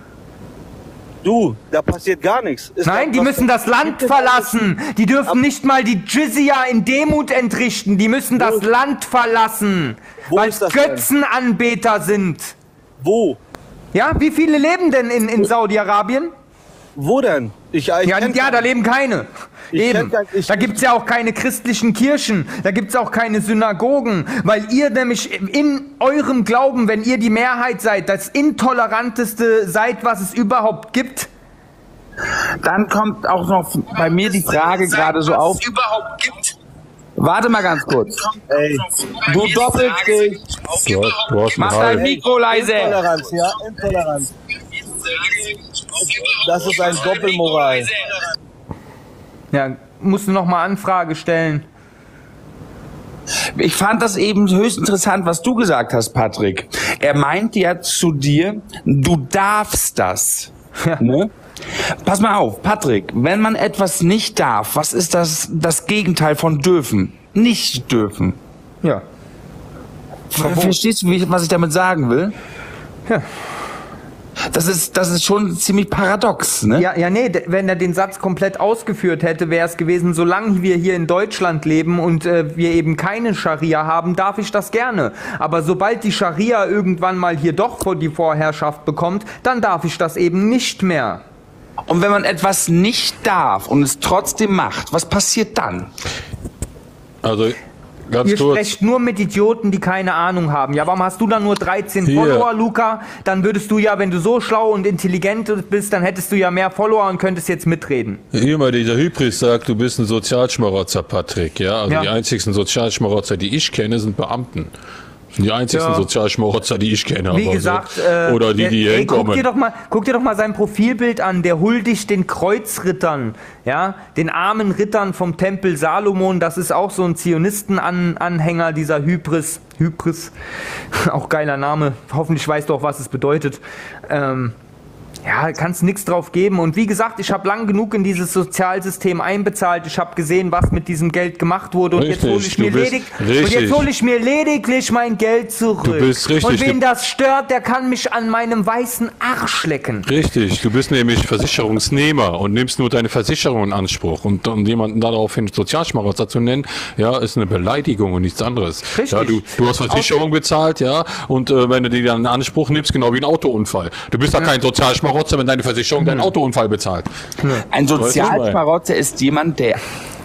Du, da passiert gar nichts. Ist Nein, doch die was- müssen das Land verlassen. Die dürfen nicht mal die Jizya in Demut entrichten. Die müssen das Land verlassen, Wo weil ist das denn? Götzenanbeter sind. Wo? Ja, wie viele leben denn in, in Saudi-Arabien? Wo denn? Ich, ich Ja, kenn ja, keinen. da leben keine. Ich Eben. kenn kein- ich- Da gibt's ja auch keine christlichen Kirchen, da gibt's auch keine Synagogen, weil ihr nämlich in eurem Glauben, wenn ihr die Mehrheit seid, das intoleranteste seid, was es überhaupt gibt. Dann kommt auch noch bei mir die Frage gerade so auf. überhaupt gibt. Warte mal ganz kurz. Ey, du doppelst dich. Du hast, du hast einen Mach dein Hals. Mikro leise. Intoleranz, ja, Intoleranz. Das ist ein Doppelmoral. Ja, musst du noch mal Anfrage stellen. Ich fand das eben höchst interessant, was du gesagt hast, Patrick. Er meint ja zu dir, du darfst das. Ne? Pass mal auf, Patrick, wenn man etwas nicht darf, was ist das, das Gegenteil von dürfen? Nicht dürfen. Ja. Ver Verstehst du, wie ich- was ich damit sagen will? Ja. Das ist, das ist schon ziemlich paradox, ne? Ja, ja, nee, d- wenn er den Satz komplett ausgeführt hätte, wäre es gewesen, solange wir hier in Deutschland leben und äh, wir eben keine Scharia haben, darf ich das gerne. Aber sobald die Scharia irgendwann mal hier doch vor die Vorherrschaft bekommt, dann darf ich das eben nicht mehr. Und wenn man etwas nicht darf und es trotzdem macht, was passiert dann? Also, ganz Ihr kurz. sprecht nur mit Idioten, die keine Ahnung haben. Ja, warum hast du dann nur dreizehn Hier. Follower, Luca? Dann würdest du ja, wenn du so schlau und intelligent bist, dann hättest du ja mehr Follower und könntest jetzt mitreden. Immer dieser Hybris sagt, du bist ein Sozialschmarotzer, Patrick. Ja, also Ja. die einzigsten Sozialschmarotzer, die ich kenne, sind Beamten. Das sind die einzigsten Ja. Sozialschmarotzer, die ich kenne. Wie aber gesagt, so. äh, oder die, der- die hier ey, guck hinkommen. dir doch mal, guck dir doch mal sein Profilbild an. Der huldigt den Kreuzrittern, ja, den armen Rittern vom Tempel Salomon. Das ist auch so ein Zionisten-Anhänger, dieser Hybris. Hybris, auch geiler Name. Hoffentlich weißt du auch, was es bedeutet. Ähm, ja, kannst nichts drauf geben. Und wie gesagt, ich habe lang genug in dieses Sozialsystem einbezahlt. Ich habe gesehen, was mit diesem Geld gemacht wurde. Und Richtig, jetzt hole ich mir du bist ledig, und richtig. jetzt hole ich mir lediglich mein Geld zurück. Du bist richtig, Und wen du- das stört, der kann mich an meinem weißen Arsch lecken. Richtig, du bist nämlich Versicherungsnehmer und nimmst nur deine Versicherung in Anspruch. Und um jemanden daraufhin Sozialschmarotzer zu nennen, ja, ist eine Beleidigung und nichts anderes. Richtig. Ja, du, du hast Versicherung bezahlt, ja, und äh, wenn du die dann in Anspruch nimmst, genau wie ein Autounfall. Du bist ja kein Sozialschmarotzer, wenn deine Versicherung deinen Autounfall bezahlt. Ein Weißt du, was ich meine? Sozialschmarotzer ist jemand, der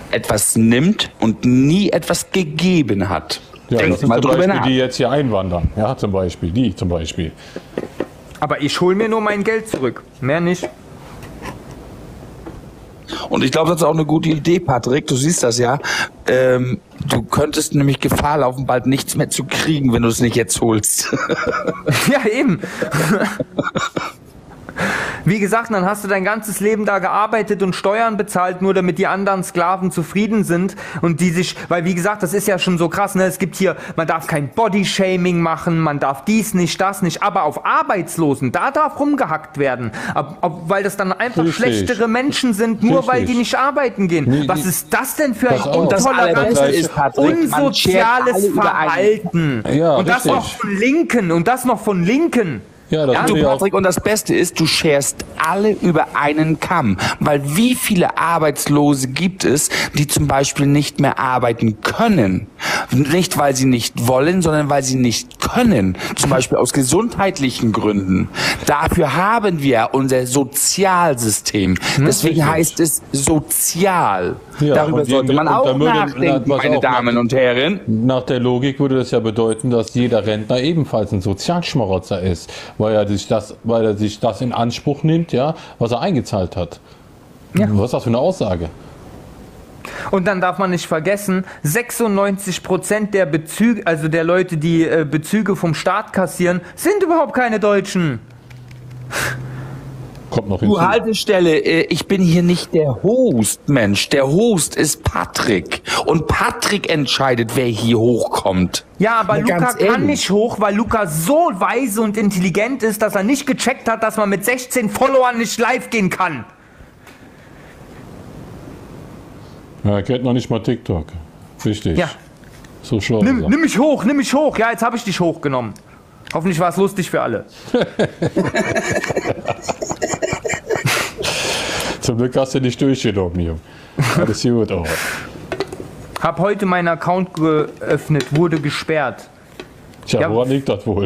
etwas nimmt und nie etwas gegeben hat. Ja, Denk das ist mal zum drüber Beispiel, nach. die jetzt hier einwandern. Ja, zum Beispiel, die zum Beispiel. Aber ich hole mir nur mein Geld zurück, mehr nicht. Und ich glaube, das ist auch eine gute Idee, Patrick. Du siehst das ja. Ähm, du könntest nämlich Gefahr laufen, bald nichts mehr zu kriegen, wenn du es nicht jetzt holst. Ja, eben. Wie gesagt, dann hast du dein ganzes Leben da gearbeitet und Steuern bezahlt, nur damit die anderen Sklaven zufrieden sind und die sich, weil wie gesagt, das ist ja schon so krass, ne? Es gibt hier, man darf kein Bodyshaming machen, man darf dies nicht, das nicht, aber auf Arbeitslosen, da darf rumgehackt werden, ob, ob, weil das dann einfach Richtig. schlechtere Menschen sind, nur Richtig. weil die nicht arbeiten gehen. Nee, Was die- ist das denn für ein Pass auf. Und das intolerantes, Allerbeste ist, Patrick, man schert alle unsoziales über einen- Verhalten? Ja, und das richtig. noch von Linken, und das noch von Linken. Ja, Ja, du, Patrick, und das Beste ist, du scherst alle über einen Kamm. Weil wie viele Arbeitslose gibt es, die zum Beispiel nicht mehr arbeiten können? Nicht, weil sie nicht wollen, sondern weil sie nicht können. Zum Beispiel aus gesundheitlichen Gründen. Dafür haben wir unser Sozialsystem. Deswegen heißt es sozial. Ja, Darüber und die- sollte man und auch da würde- nachdenken, na, pass meine auf, Damen nach- und Herren. Nach der Logik würde das ja bedeuten, dass jeder Rentner ebenfalls ein Sozialschmarotzer ist, weil er sich das, weil er sich das in Anspruch nimmt, ja, was er eingezahlt hat. Was ist das für eine Aussage? Und dann darf man nicht vergessen, sechsundneunzig Prozent der Bezüge, also der Leute, die äh, Bezüge vom Staat kassieren, sind überhaupt keine Deutschen. Kommt noch Du Haltestelle, äh, ich bin hier nicht der Host, Mensch. Der Host ist Patrick. Und Patrick entscheidet, wer hier hochkommt. Ja, aber Na, Luca ganz kann ehrlich. nicht hoch, weil Luca so weise und intelligent ist, dass er nicht gecheckt hat, dass man mit sechzehn Followern nicht live gehen kann. Ja, er kennt noch nicht mal TikTok. Richtig. Ja. So schlau. Nimm, ist er. nimm mich hoch, nimm mich hoch. Ja, jetzt habe ich dich hochgenommen. Hoffentlich war es lustig für alle. Zum Glück hast du nicht durchgenommen, Junge. Alles gut, auch. Hab heute meinen Account geöffnet, wurde gesperrt. Tja, Ja. woran liegt das wohl?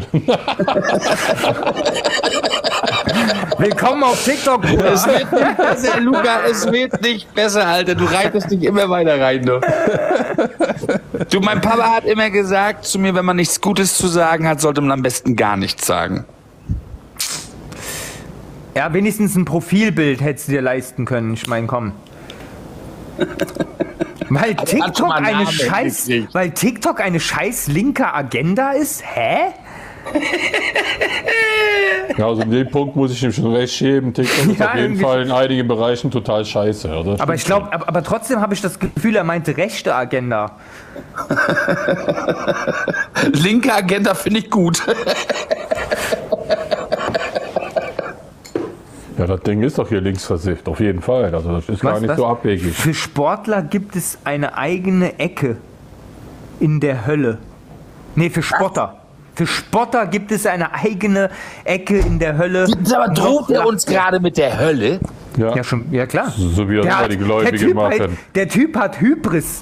Willkommen auf TikTok, Bruder. Es wird nicht besser, Luca, es wird nicht besser, Alter. Du reitest dich immer weiter rein, du. Du, mein Papa hat immer gesagt zu mir, wenn man nichts Gutes zu sagen hat, sollte man am besten gar nichts sagen. Ja, wenigstens ein Profilbild hättest du dir leisten können. Ich meine, komm. Weil hat schon TikTok mal einen eine Namen scheiß, gekriegt. weil TikTok eine scheiß linke Agenda ist? Hä? Ja, also in dem Punkt muss ich ihm schon recht geben. TikTok ist Ja, auf jeden irgendwie- Fall in einigen Bereichen total scheiße. Oder? Aber ich glaube, aber, aber trotzdem habe ich das Gefühl, er meinte rechte Agenda. Linke Agenda finde ich gut. Ja, das Ding ist doch hier links versifft, auf jeden Fall. Also das ist gar Was, nicht was? so abwegig. Für Sportler gibt es eine eigene Ecke in der Hölle. Nee, für Spotter. Für Spotter gibt es eine eigene Ecke in der Hölle. Aber droht er uns gerade mit der Hölle? Ja, Ja, schon, ja klar. so wie das Der immer hat- die der Gläubigen typ, machen. halt, der Typ hat Hybris.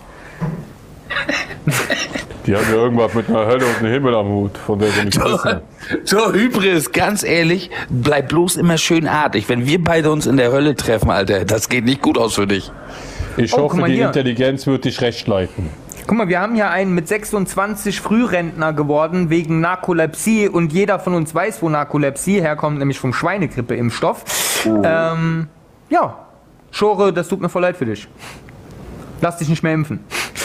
Die haben ja irgendwas mit einer Hölle und einem Himmel am Hut, von der sie nicht wissen. So, Hybris, ganz ehrlich, bleib bloß immer schön artig. Wenn wir beide uns in der Hölle treffen, Alter, das geht nicht gut aus für dich. Ich Oh, guck hoffe, mal die hier. Intelligenz wird dich recht leiten. Guck mal, wir haben hier einen mit sechsundzwanzig Frührentner geworden wegen Narkolepsie und jeder von uns weiß, wo Narkolepsie herkommt, nämlich vom Schweinegrippe-Impfstoff. Ähm, ja, Schore, das tut mir voll leid für dich. Lass dich nicht mehr impfen.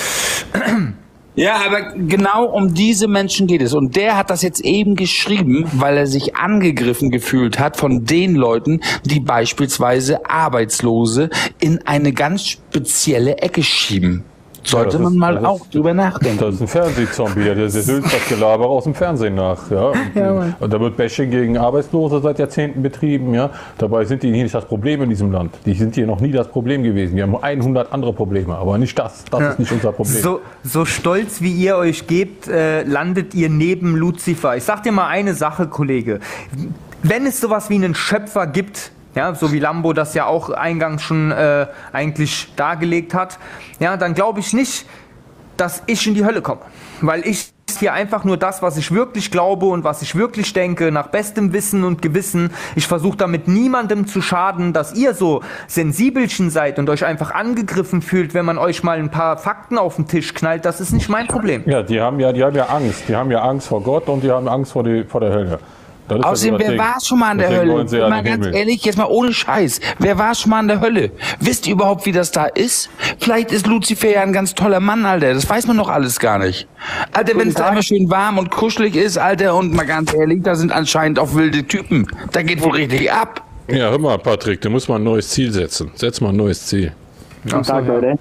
Ja, aber genau um diese Menschen geht es. Und der hat das jetzt eben geschrieben, weil er sich angegriffen gefühlt hat von den Leuten, die beispielsweise Arbeitslose in eine ganz spezielle Ecke schieben. Sollte Ja, das man ist- mal das ist- auch drüber nachdenken. Das ist ein Fernsehzombie, der, der sülzt das Gelaber aus dem Fernsehen nach. Ja? Und, Ja, Mann. und da wird Bashing gegen Arbeitslose seit Jahrzehnten betrieben. Ja? Dabei sind die hier nicht das Problem in diesem Land. Die sind hier noch nie das Problem gewesen. Wir haben hundert andere Probleme, aber nicht das. Das Ja. ist nicht unser Problem. So, so stolz wie ihr euch gebt, äh, landet ihr neben Lucifer. Ich sag dir mal eine Sache, Kollege. Wenn es sowas wie einen Schöpfer gibt, ja, so wie Lambo das ja auch eingangs schon äh, eigentlich dargelegt hat, ja, dann glaube ich nicht, dass ich in die Hölle komme. Weil ich mache hier einfach nur das, was ich wirklich glaube und was ich wirklich denke, nach bestem Wissen und Gewissen. Ich versuche damit niemandem zu schaden, dass ihr so sensibelchen seid und euch einfach angegriffen fühlt, wenn man euch mal ein paar Fakten auf den Tisch knallt. Das ist nicht mein Problem. Ja, die haben ja, die haben ja Angst. Die haben ja Angst vor Gott und die haben Angst vor, die, vor der Hölle. Das ist Außerdem, ja so das wer Ding. war schon mal an der Deswegen Hölle? wollen sie ja Mal den ganz Himmel. ehrlich, jetzt mal ohne Scheiß. Wer war schon mal an der Hölle? Wisst ihr überhaupt, wie das da ist? Vielleicht ist Lucifer ja ein ganz toller Mann, Alter. Das weiß man doch alles gar nicht. Alter, wenn es da immer schön warm und kuschelig ist, Alter, und mal ganz ehrlich, da sind anscheinend auch wilde Typen. Da geht wohl richtig ab. Ja, hör mal, Patrick, du musst mal ein neues Ziel setzen. Setz mal ein neues Ziel. Guten Tag, Leute.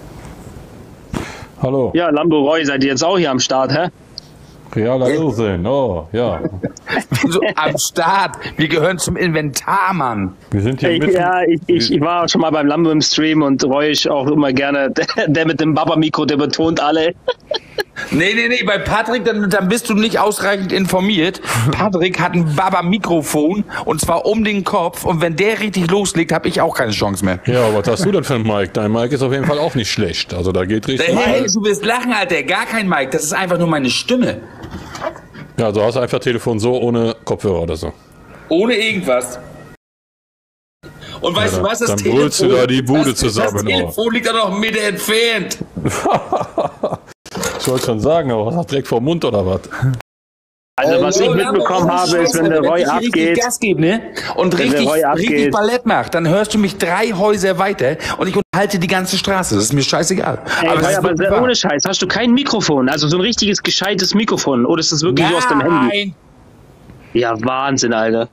Hallo. Ja, Lambo Roy, seid ihr jetzt auch hier am Start, hä? Realer Irrsinn, oh, ja. So am Start. Wir gehören zum Inventar, Mann. Wir sind hier Ich, mitten. ja, ich, ich, ich war schon mal beim Lambo im Stream und Roy ist auch immer gerne, der, der mit dem Baba-Mikro, der betont alle. Nee, nee, nee, bei Patrick, dann, dann bist du nicht ausreichend informiert. Patrick hat ein Baba-Mikrofon und zwar um den Kopf und wenn der richtig loslegt, habe ich auch keine Chance mehr. Ja, was hast du denn für ein Mic? Dein Mic ist auf jeden Fall auch nicht schlecht. Also da geht richtig. Hey, du wirst lachen, Alter. Gar kein Mic, das ist einfach nur meine Stimme. Ja, also hast du einfach Telefon so ohne Kopfhörer oder so. Ohne irgendwas. Und weißt Ja, du was, das dann Telefon... brüllst du da die Bude das, zusammen, Das Telefon liegt da noch einen Meter entfernt. Ich wollte schon sagen, aber was hat direkt vor dem Mund oder was? Also was ich mitbekommen habe, ist, wenn der Roy ich richtig abgeht, Gas gebe, ne? Und wenn der richtig, Roy richtig abgeht, Ballett macht, dann hörst du mich drei Häuser weiter und ich unterhalte die ganze Straße. Das ist mir scheißegal. Ey, aber Roy, es aber ist sehr, wahr. ohne Scheiß, hast du kein Mikrofon, also so ein richtiges, gescheites Mikrofon, oder ist das wirklich so aus dem Handy? Nein. Ja, Wahnsinn, Alter.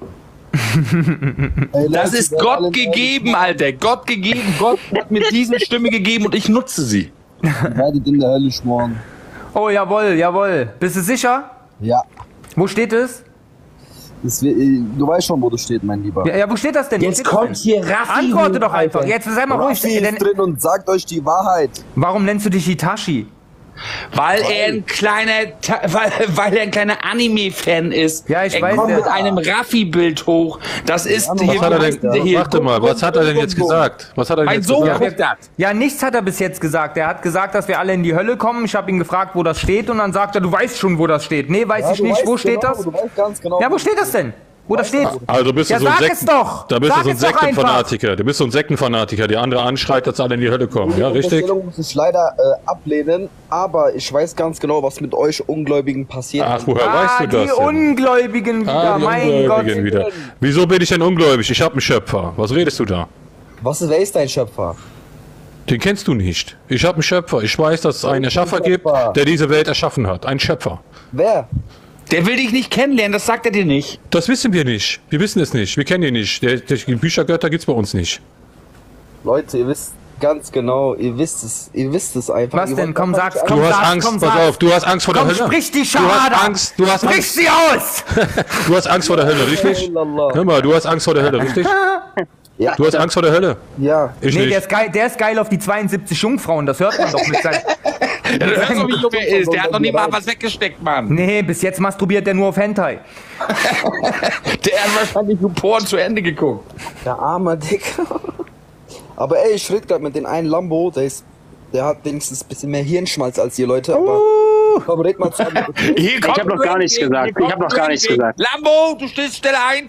Das ist Gott gegeben, Alter. Gott gegeben. Gott hat mir diese Stimme gegeben und ich nutze sie. Werdet in der Hölle schmoren. Oh, jawohl, jawohl. Bist du sicher? Ja. Wo steht es? Das, du weißt schon, wo das steht, mein Lieber. Ja, ja, wo steht das denn? Wo Jetzt steht das kommt denn? hier Raffi Antworte hoch, doch einfach. Alter. Jetzt sei mal ruhig. Raffi ist drin und sagt euch die Wahrheit. Warum nennst du dich Hitachi? Weil er ein kleiner, Ta- weil, weil er ein kleiner Anime-Fan ist. Ja, ich er weiß, kommt ja. mit einem Raffi-Bild hoch. Das ist Was hier. hat er denn, hier warte mal, was hat er denn jetzt gesagt? Was hat er denn Mein jetzt Sohn gesagt? guckt das. Ja, nichts hat er bis jetzt gesagt. Er hat gesagt, dass wir alle in die Hölle kommen. Ich habe ihn gefragt, wo das steht. Und dann sagt er, du weißt schon, wo das steht. Nee, weiß Ja, ich du nicht. weißt Wo steht genau, das? Du weißt ganz genau, Ja, wo steht das denn? Wo das steht? Also bist du Ja, so ein sag Sekten, es doch. Da bist Sag du so ein es doch einfach. Sektenfanatiker. Du bist so ein Sektenfanatiker, der andere anschreit, dass alle in die Hölle kommen. Ja, Die richtig? Unterstellung muss ich leider äh, ablehnen, aber ich weiß ganz genau, was mit euch Ungläubigen passiert. Ach, woher Ah, weißt du das die denn? Ungläubigen wieder. Ah, die mein Ungläubigen Gott. wieder. Wieso bin ich denn ungläubig? Ich habe einen Schöpfer. Was redest du da? Was ist, wer ist dein Schöpfer? Den kennst du nicht. Ich habe einen Schöpfer. Ich weiß, dass es einen Erschaffer gibt, der diese Welt erschaffen hat. Ein Schöpfer. Wer? Der will dich nicht kennenlernen, das sagt er dir nicht. Das wissen wir nicht. Wir wissen es nicht. Wir kennen ihn nicht. Der, der, die Büchergötter gibt's bei uns nicht. Leute, ihr wisst ganz genau, ihr wisst es, ihr wisst es einfach. Was Ihr denn? wollt Komm, einfach sag's, nicht komm, Du hast sag's, Angst, komm, pass sag's. auf, du hast Angst vor der Komm, Hölle. sprich die Du Schahada. hast Angst, du hast Sprich Angst. sie aus. Du hast Angst vor der Hölle, richtig? Hör mal, du hast Angst vor der Hölle, richtig? Ja. Du hast Angst vor der Hölle? Ja. Ich nee, nicht. der ist, geil, der ist geil auf die zweiundsiebzig Jungfrauen, das hört man doch mit seinem... Du hörst doch, wie jung er ist. Der hat noch nie mal was weggesteckt, Mann. Nee, bis jetzt masturbiert der nur auf Hentai. Der hat wahrscheinlich nur Porn zu Ende geguckt. Der arme Dick. Aber ey, ich rede gerade mit den einen Lambo, der ist, der hat wenigstens ein bisschen mehr Hirnschmalz als ihr Leute, aber komm, red mal zu mir. Hier Ich hab noch gar nichts gesagt. Ich hab noch gar nichts gesagt. Lambo, du stehst Stelle eins.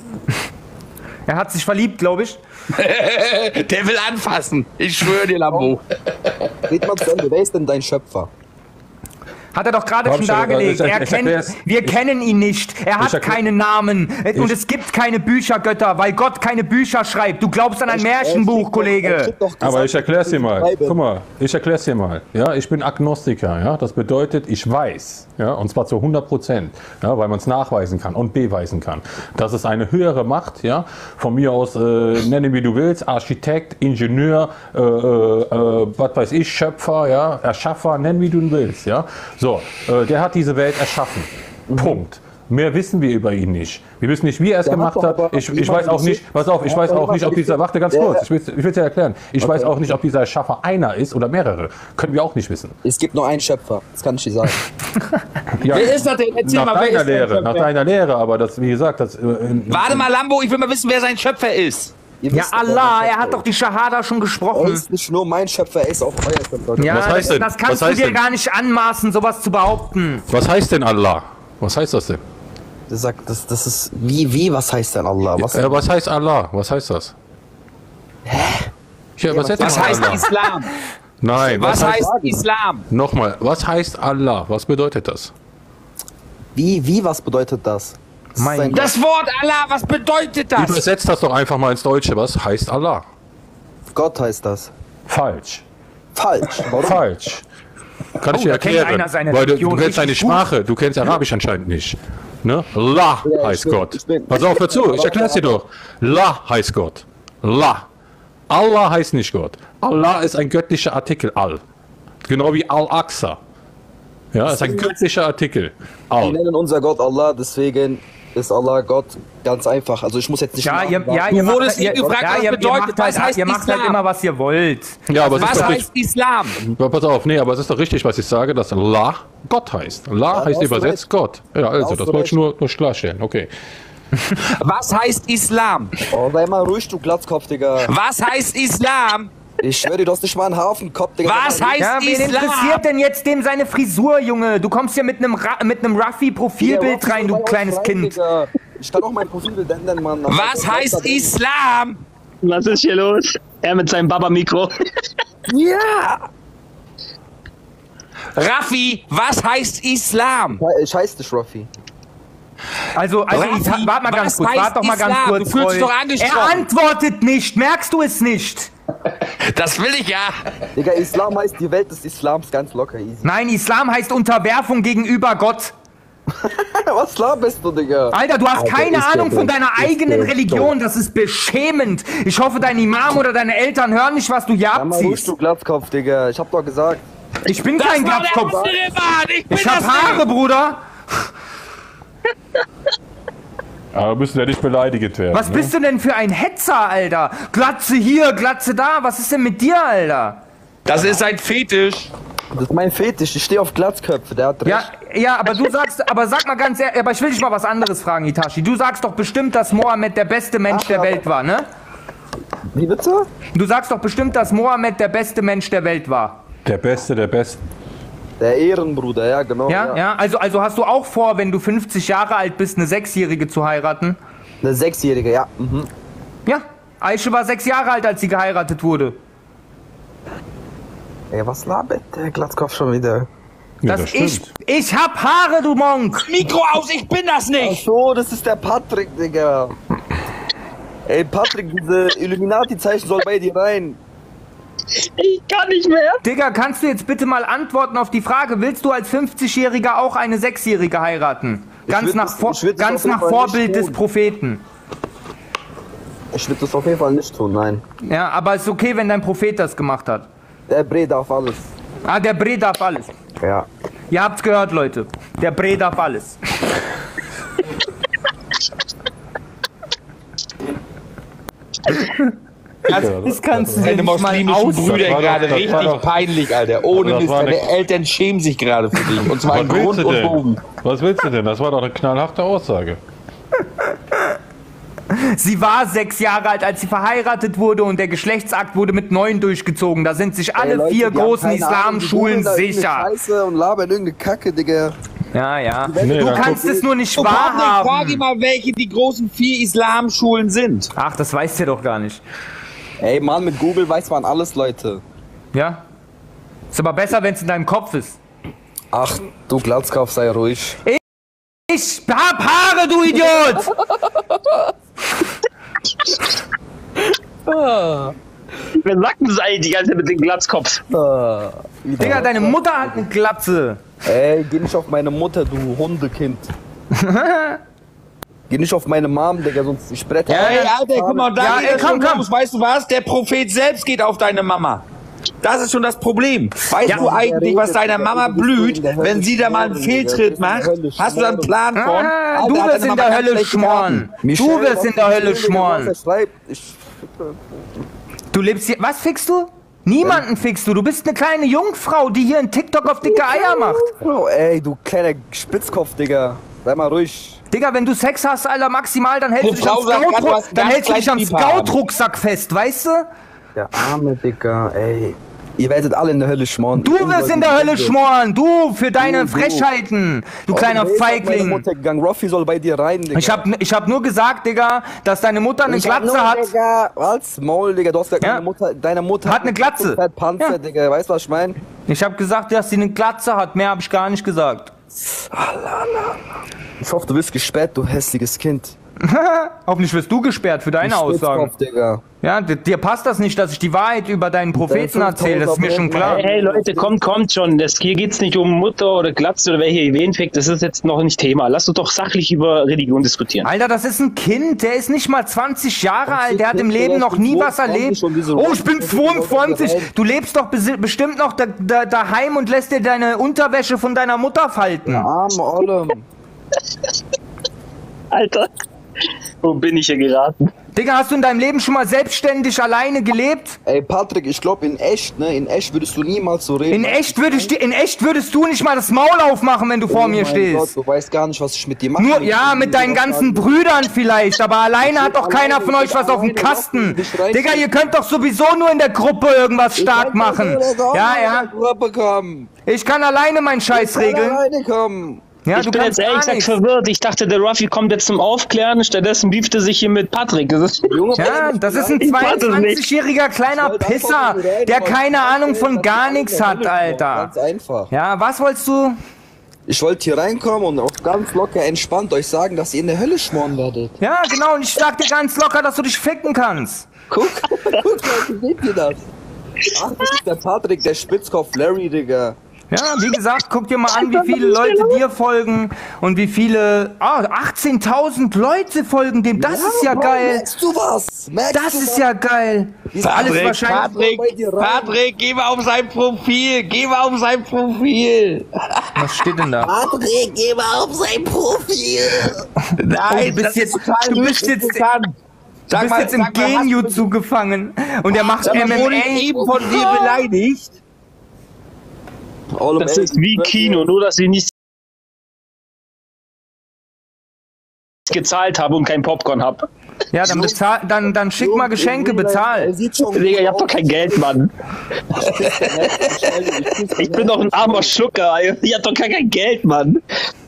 Er hat sich verliebt, glaube ich. Der will anfassen. Ich schwöre dir, Lambo. Red mal zu Ende, wer ist denn dein Schöpfer? Hat er doch gerade Komm schon schon, dargelegt. ich- ich Er kennt, erklär's. wir kennen ihn nicht. Er hat erklär- keinen Namen. Und es gibt keine Büchergötter, weil Gott keine Bücher schreibt. Du glaubst an ein Märchenbuch, Kollege. Aber ich erklär's dir mal. Guck mal, ich erklär's dir mal. Ja, ich bin Agnostiker. Ja, das bedeutet, ich weiß, ja, und zwar zu hundert Prozent, ja, weil man es nachweisen kann und beweisen kann, dass es eine höhere Macht, ja, von mir aus äh, nenne wie du willst, Architekt, Ingenieur, äh, äh, äh, was weiß ich, Schöpfer, ja, Erschaffer, nenn wie du willst, ja. So, äh, der hat diese Welt erschaffen. Punkt. Mehr wissen wir über ihn nicht. Wir wissen nicht, wie er es Der gemacht hat doch hat. aber Ich, ich jemand weiß auch nicht, geschickt. pass auf, ich Er hat weiß doch auch jemand nicht, ob dieser, geschickt. warte ganz Der- kurz, ich will ich will's ja erklären. Ich Okay. weiß auch nicht, ob dieser Erschaffer einer ist oder mehrere. Können wir auch nicht wissen. Es gibt nur einen Schöpfer, das kann ich dir sagen. Ja, Wer ist das denn? Erzähl nach mal, wer deiner ist der Lehre, Schöpfer? nach deiner Lehre, aber das, wie gesagt, das... Äh, Warte mal, Lambo, ich will mal wissen, wer sein Schöpfer ist. Ihr Ja, wisst doch, wer Allah, der er hat Schöpfer doch die Shahada schon ist. Er gesprochen. ist nicht nur mein Schöpfer, er ist auch euer Schöpfer. Ja, Was heißt denn? das kannst Was du heißt dir denn? gar nicht anmaßen, sowas zu behaupten. Was heißt denn Allah? Was heißt das denn? Der sagt, das, das ist, wie, wie, was heißt denn Allah? Was, Äh, was heißt Allah? Was heißt das? Hä? Ja, übersetzt Was mal heißt Allah. Islam? Nein, Was heißt Islam? Nochmal, was heißt Allah? Was bedeutet das? Wie, wie, was bedeutet das? Das, ist ein Das Wort Allah, was bedeutet das? Übersetzt das doch einfach mal ins Deutsche. Was heißt Allah? Gott heißt das. Falsch. Falsch. Warum? Falsch. Kann ich Oh, dir da kennt erklären. einer seine Weil du, Religion du kennst deine richtig gut. Sprache, du kennst Arabisch anscheinend nicht. Ne? Allah Ja, ich heißt bin- Gott. ich bin- Pass auf, hör zu, ich erklär's dir doch. La heißt Gott. La. Allah heißt nicht Gott. Allah ist ein göttlicher Artikel, Al. Genau wie Al-Aqsa. Ja, ist ein göttlicher Artikel. Wir Al. nennen unser Gott Allah, deswegen ist Allah Gott ganz einfach. Also ich muss jetzt nicht Ja, ihr, nachfragen. ja, Du ihr macht, wurdest ihr, nie gefragt, ja, was ihr, bedeutet, ihr macht, was halt, heißt ihr macht halt Islam? immer, was ihr wollt. Ja, aber es ist Was doch heißt richtig. Islam? Pass auf, nee, aber es ist doch richtig, was ich sage, dass Allah Gott heißt. Allah Ja, heißt hast du übersetzt recht. Gott. Ja, also, Hast das du wollte ich recht. nur, nur klarstellen. Okay. Was heißt Islam? Oh, sei mal ruhig, du Glatzkopf, Digga. Was heißt Islam? Ich schwöre dir, du hast nicht mal einen Hafenkopf, Digga. Was heißt Ja, wen Islam? interessiert denn jetzt dem seine Frisur, Junge? Du kommst hier mit einem Ra mit einem Ruffy-Profilbild Ja, rein, du was ist kleines rein, Kind. Digga? Ich kann auch mein Profilbild ändern, Mann. aber Was das heißt da drin. Islam? Was ist hier los? Er mit seinem Baba-Mikro. Ja! Raffi, was heißt Islam? Ich heiße dich, Raffi. Also, also Raffi, ich, warte mal ganz was kurz, heißt warte doch mal ganz Islam? kurz. Du fühlst dich Roy. doch angesprochen. Er antwortet nicht, merkst du es nicht? Das will ich ja. Digga, Islam heißt die Welt des Islams, ganz locker, easy. Nein, Islam heißt Unterwerfung gegenüber Gott. Was laberst du, Digga? Alter, du hast Alter, keine ist der Ahnung von dumm. deiner Ist eigenen der Religion, das ist beschämend. Ich hoffe, dein Imam oder deine Eltern hören nicht, was du hier Sag mal ruhig, abziehst. du Glatzkopf, Digga. Ich hab doch gesagt. Ich bin Das kein war der Glatzkopf. andere Mann. Ich bin Ich hab das Haare, nicht. Bruder. Aber müssen ja nicht beleidigt werden. Was ne? bist du denn für ein Hetzer, Alter? Glatze hier, Glatze da. Was ist denn mit dir, Alter? Das ist ein Fetisch. Das ist mein Fetisch. Ich stehe auf Glatzköpfe. Der hat recht. Ja, ja, aber du sagst, aber sag mal ganz ehrlich, aber ich will dich mal was anderes fragen, Itachi. Du sagst doch bestimmt, dass Mohammed der beste Mensch Ach, der ja, Welt war, ne? Wie bitte? Du sagst doch bestimmt, dass Mohammed der beste Mensch der Welt war. Der Beste, der Beste. Der Ehrenbruder, ja, genau. Ja, ja. Also, also hast du auch vor, wenn du fünfzig Jahre alt bist, eine Sechsjährige zu heiraten? Eine Sechsjährige, ja. Mhm. Ja. Aisha war sechs Jahre alt, als sie geheiratet wurde. Ey, was labert der Glatzkopf schon wieder? Ja, Das das ich, stimmt. ich hab Haare, du Monk! Mikro aus, ich bin das Ach nicht. so, das ist der Patrick, Digga. Ey, Patrick, diese Illuminati-Zeichen soll bei dir rein. Ich kann nicht mehr. Digga, kannst du jetzt bitte mal antworten auf die Frage, willst du als fünfzigjähriger auch eine Sechsjährige heiraten? Ganz würd nach, das- Vor ich würd das ganz auf jeden nach Fall nicht Vorbild des tun. Propheten. Ich würde das auf jeden Fall nicht tun, nein. Ja, aber ist okay, wenn dein Prophet das gemacht hat. Der Bre darf alles. Ah, der Bre darf alles. Ja. Ihr habt's gehört, Leute. Der Bre darf alles. Also, Das kannst du dir deine nicht mal muslimischen aus... Brüder Das war doch- gerade das war richtig doch- peinlich, Alter. Ohne das Mist, war eine- deine Eltern schämen sich gerade für dich. Und zwar Was in willst Grund du und Bogen. denn? Was willst du denn? Das war doch eine knallharte Aussage. Sie war sechs Jahre alt, als sie verheiratet wurde und der Geschlechtsakt wurde mit neun durchgezogen. Da sind sich alle Ey, Leute, vier die haben großen keine Ahnung, die Islamschulen googeln da irgendeine sicher. Scheiße und labern irgendeine Kacke, Digga. Ja, ja. Nee, Du dann kannst guck- es nur nicht Oh, Patrick, frag wahrhaben. ihn mal, welche die großen vier Islamschulen sind. Ach, das weißt du doch gar nicht. Ey, Mann, mit Google weiß man alles, Leute. Ja? Ist aber besser, wenn es in deinem Kopf ist. Ach, du Glatzkopf, sei ruhig. Ich hab Haare, du Idiot! Wer sagt denn das eigentlich die ganze Zeit mit dem Glatzkopf? Ah, Digga, deine Mutter hat eine Glatze. Ey, geh nicht auf meine Mutter, du Hundekind. Geh nicht auf meine Mom, Digga, sonst ich brette. Ey, Alter, guck mal, da Ja, geht ey, es komm, schon komm. los. Weißt du was? Der Prophet selbst geht auf deine Mama. Das ist schon das Problem. Weißt Ja, du eigentlich, was der deiner redet, Mama der ist blüht, in der Hölle wenn sie da mal einen schmoren, Digga. Der ist Fehltritt in der macht? Hölle Hast du da einen Plan von? Ah, Alter, du hat wirst deine in Mama der ganz Hölle schlechte schmoren. Karten. Du wirst in der Hölle schmoren. Was er schreibt, ich... Du lebst hier. Was fickst du? Niemanden fickst du. Du bist eine kleine Jungfrau, die hier in TikTok auf dicke Eier macht. Bro, ey, du kleiner Spitzkopf, Digga. Sei mal ruhig. Digga, wenn du Sex hast, Alter, maximal, dann hältst du Eine dich am Frau sagt grad, du Scout- hast dann ganz hältst du dich am gleich Liebhaber. Scout-Rucksack fest, weißt du? Der arme Dicker, ey. Ihr werdet alle in der Hölle schmoren. Du wirst in der Hölle schmoren, du, für deine Du, du. Frechheiten, du kleiner Meine Feigling. Mutter gegangen. Roffi soll bei dir rein, Digga. Ich hab, ich hab nur gesagt, Digga, dass deine Mutter eine Ich hab Glatze nur, hat. Digga, als Maul, Digga. Du hast gesagt, Ja. deine Mutter, deine Mutter Hat eine Glatze. Fett Panzer, Ja. Digga. Weißt du, was ich meine? Ich hab gesagt, dass sie eine Glatze hat, mehr hab ich gar nicht gesagt. Ich hoffe, du wirst gesperrt, du hässliches Kind. Hoffentlich wirst du gesperrt für deine Du Aussagen. Spitzkopf, Digga. Ja, dir dir passt das nicht, dass ich die Wahrheit über deinen Propheten erzähle, das ist mir schon klar. Hey, hey Leute, kommt, kommt schon. Das, hier geht's nicht um Mutter oder Glatze oder wer hier wen fickt. Das ist jetzt noch nicht Thema. Lass uns doch sachlich über Religion diskutieren. Alter, das ist ein Kind, der ist nicht mal zwanzig Jahre alt, der hat im Leben noch nie was erlebt. Oh, ich bin zweiundzwanzig. Du lebst doch besi- bestimmt noch da, da, daheim und lässt dir deine Unterwäsche von deiner Mutter falten. Arme Olle. Alter, wo bin ich hier geraten? Digga, hast du in deinem Leben schon mal selbstständig alleine gelebt? Ey, Patrick, ich glaube in echt, ne? In echt würdest du niemals so reden. In echt, würde ich, dir- in echt würdest du nicht mal das Maul aufmachen, wenn du vor Oh mir mein stehst. Gott, du weißt gar nicht, was ich mit dir mache. Nur, ja, mit deinen ganzen Brüdern vielleicht, aber alleine hat doch keiner von euch was auf dem Kasten. Digga, ihr könnt doch sowieso nur in der Gruppe irgendwas stark machen. Ja, ja. Ich kann alleine meinen Scheiß regeln. Alleine kommen. Ja, ich du bin kannst jetzt ehrlich gar gesagt nichts. verwirrt. Ich dachte, der Ruffy kommt jetzt zum Aufklären. Stattdessen beeft er sich hier mit Patrick. Das ist Ja, das ist ein Ich weiß es nicht. zweiundzwanzigjähriger kleiner Pisser, der keine Ahnung von gar nichts hat, Alter. Ganz einfach. Ja, was wolltest du? Ich wollte hier reinkommen und auch ganz locker entspannt euch sagen, dass ihr in der Hölle schmoren werdet. Ja, genau, und ich sag dir ganz locker, dass du dich ficken kannst. Guck, guck, Leute, seht ihr das? Ach, das ist der Patrick, der Spitzkopf Larry, Digga. Ja, wie gesagt, guck dir mal an, wie viele Leute dir folgen und wie viele... Ah, achtzehntausend Leute folgen dem, das ist ja Bro, geil. Merkst du was? Merkst Das du ist was? ja geil. Alles Patrick, wahrscheinlich... Patrick, Patrick, geh mal auf sein Profil, geh mal auf sein Profil. Was steht denn da? Patrick, geh mal auf sein Profil. Nein, Oh, du bist das jetzt, ist total du bist jetzt, interessant. du Sag bist mal, jetzt im sag mal, hast du- Genjutsu gefangen und er macht Sag mal, M M wurde ich eben von dir A. beleidigt? Das ist wie Kino, nur dass ich nicht gezahlt habe und kein Popcorn habe. Ja, dann bezahl, dann, dann schick mal Geschenke, bezahl. Digga, ich hab doch kein Geld, Mann. Ich bin doch ein armer Schlucker, ey. Ich hab doch gar kein Geld, Mann.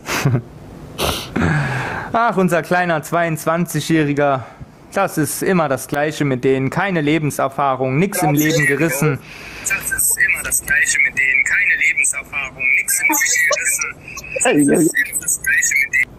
Ach, unser kleiner zweiundzwanzigjähriger. Das ist immer das Gleiche mit denen. Keine Lebenserfahrung, nix im Leben gerissen. Das ist immer das Gleiche mit denen. Keine Lebenserfahrung, nichts im Leben gerissen. Das ist immer das Gleiche mit denen.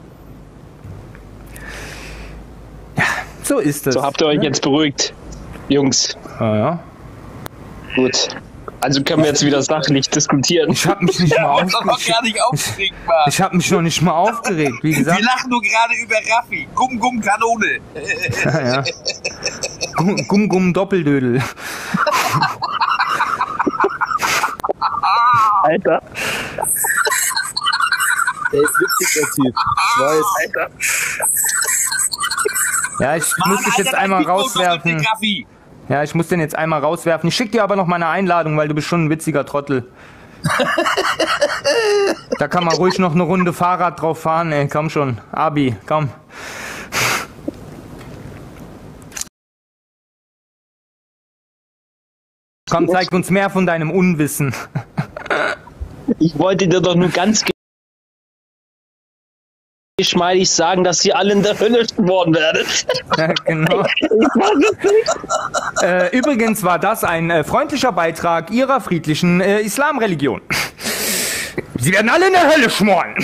So ist es. So habt ihr euch jetzt beruhigt, Jungs. Ja, ja. Gut. Also können wir jetzt wieder sachlich diskutieren. Ich hab mich nicht mal Ja, doch noch aufgeregt. gar nicht aufgeregt, Mann. Ich hab mich noch nicht mal aufgeregt, wie gesagt. Wir lachen nur gerade über Raffi. Gumm, gumm, Kanone. Ja, ja. Gumm, gumm, gumm Doppeldödel. Alter. Der ist witzig, der Typ. Ich weiß. Alter. Ja, ich muss dich jetzt einmal rauswerfen. Raffi. Ja, ich muss den jetzt einmal rauswerfen. Ich schick dir aber noch mal eine Einladung, weil du bist schon ein witziger Trottel. Da kann man ruhig noch eine Runde Fahrrad drauf fahren, ey. Komm schon. Abi, komm. Komm, zeig uns mehr von deinem Unwissen. Ich wollte dir doch nur ganz geschmeidig sagen, dass ihr alle in der Hölle geboren werdet. Ja, genau. Äh, übrigens war das ein äh, freundlicher Beitrag ihrer friedlichen äh, Islamreligion. Sie werden alle in der Hölle schmoren.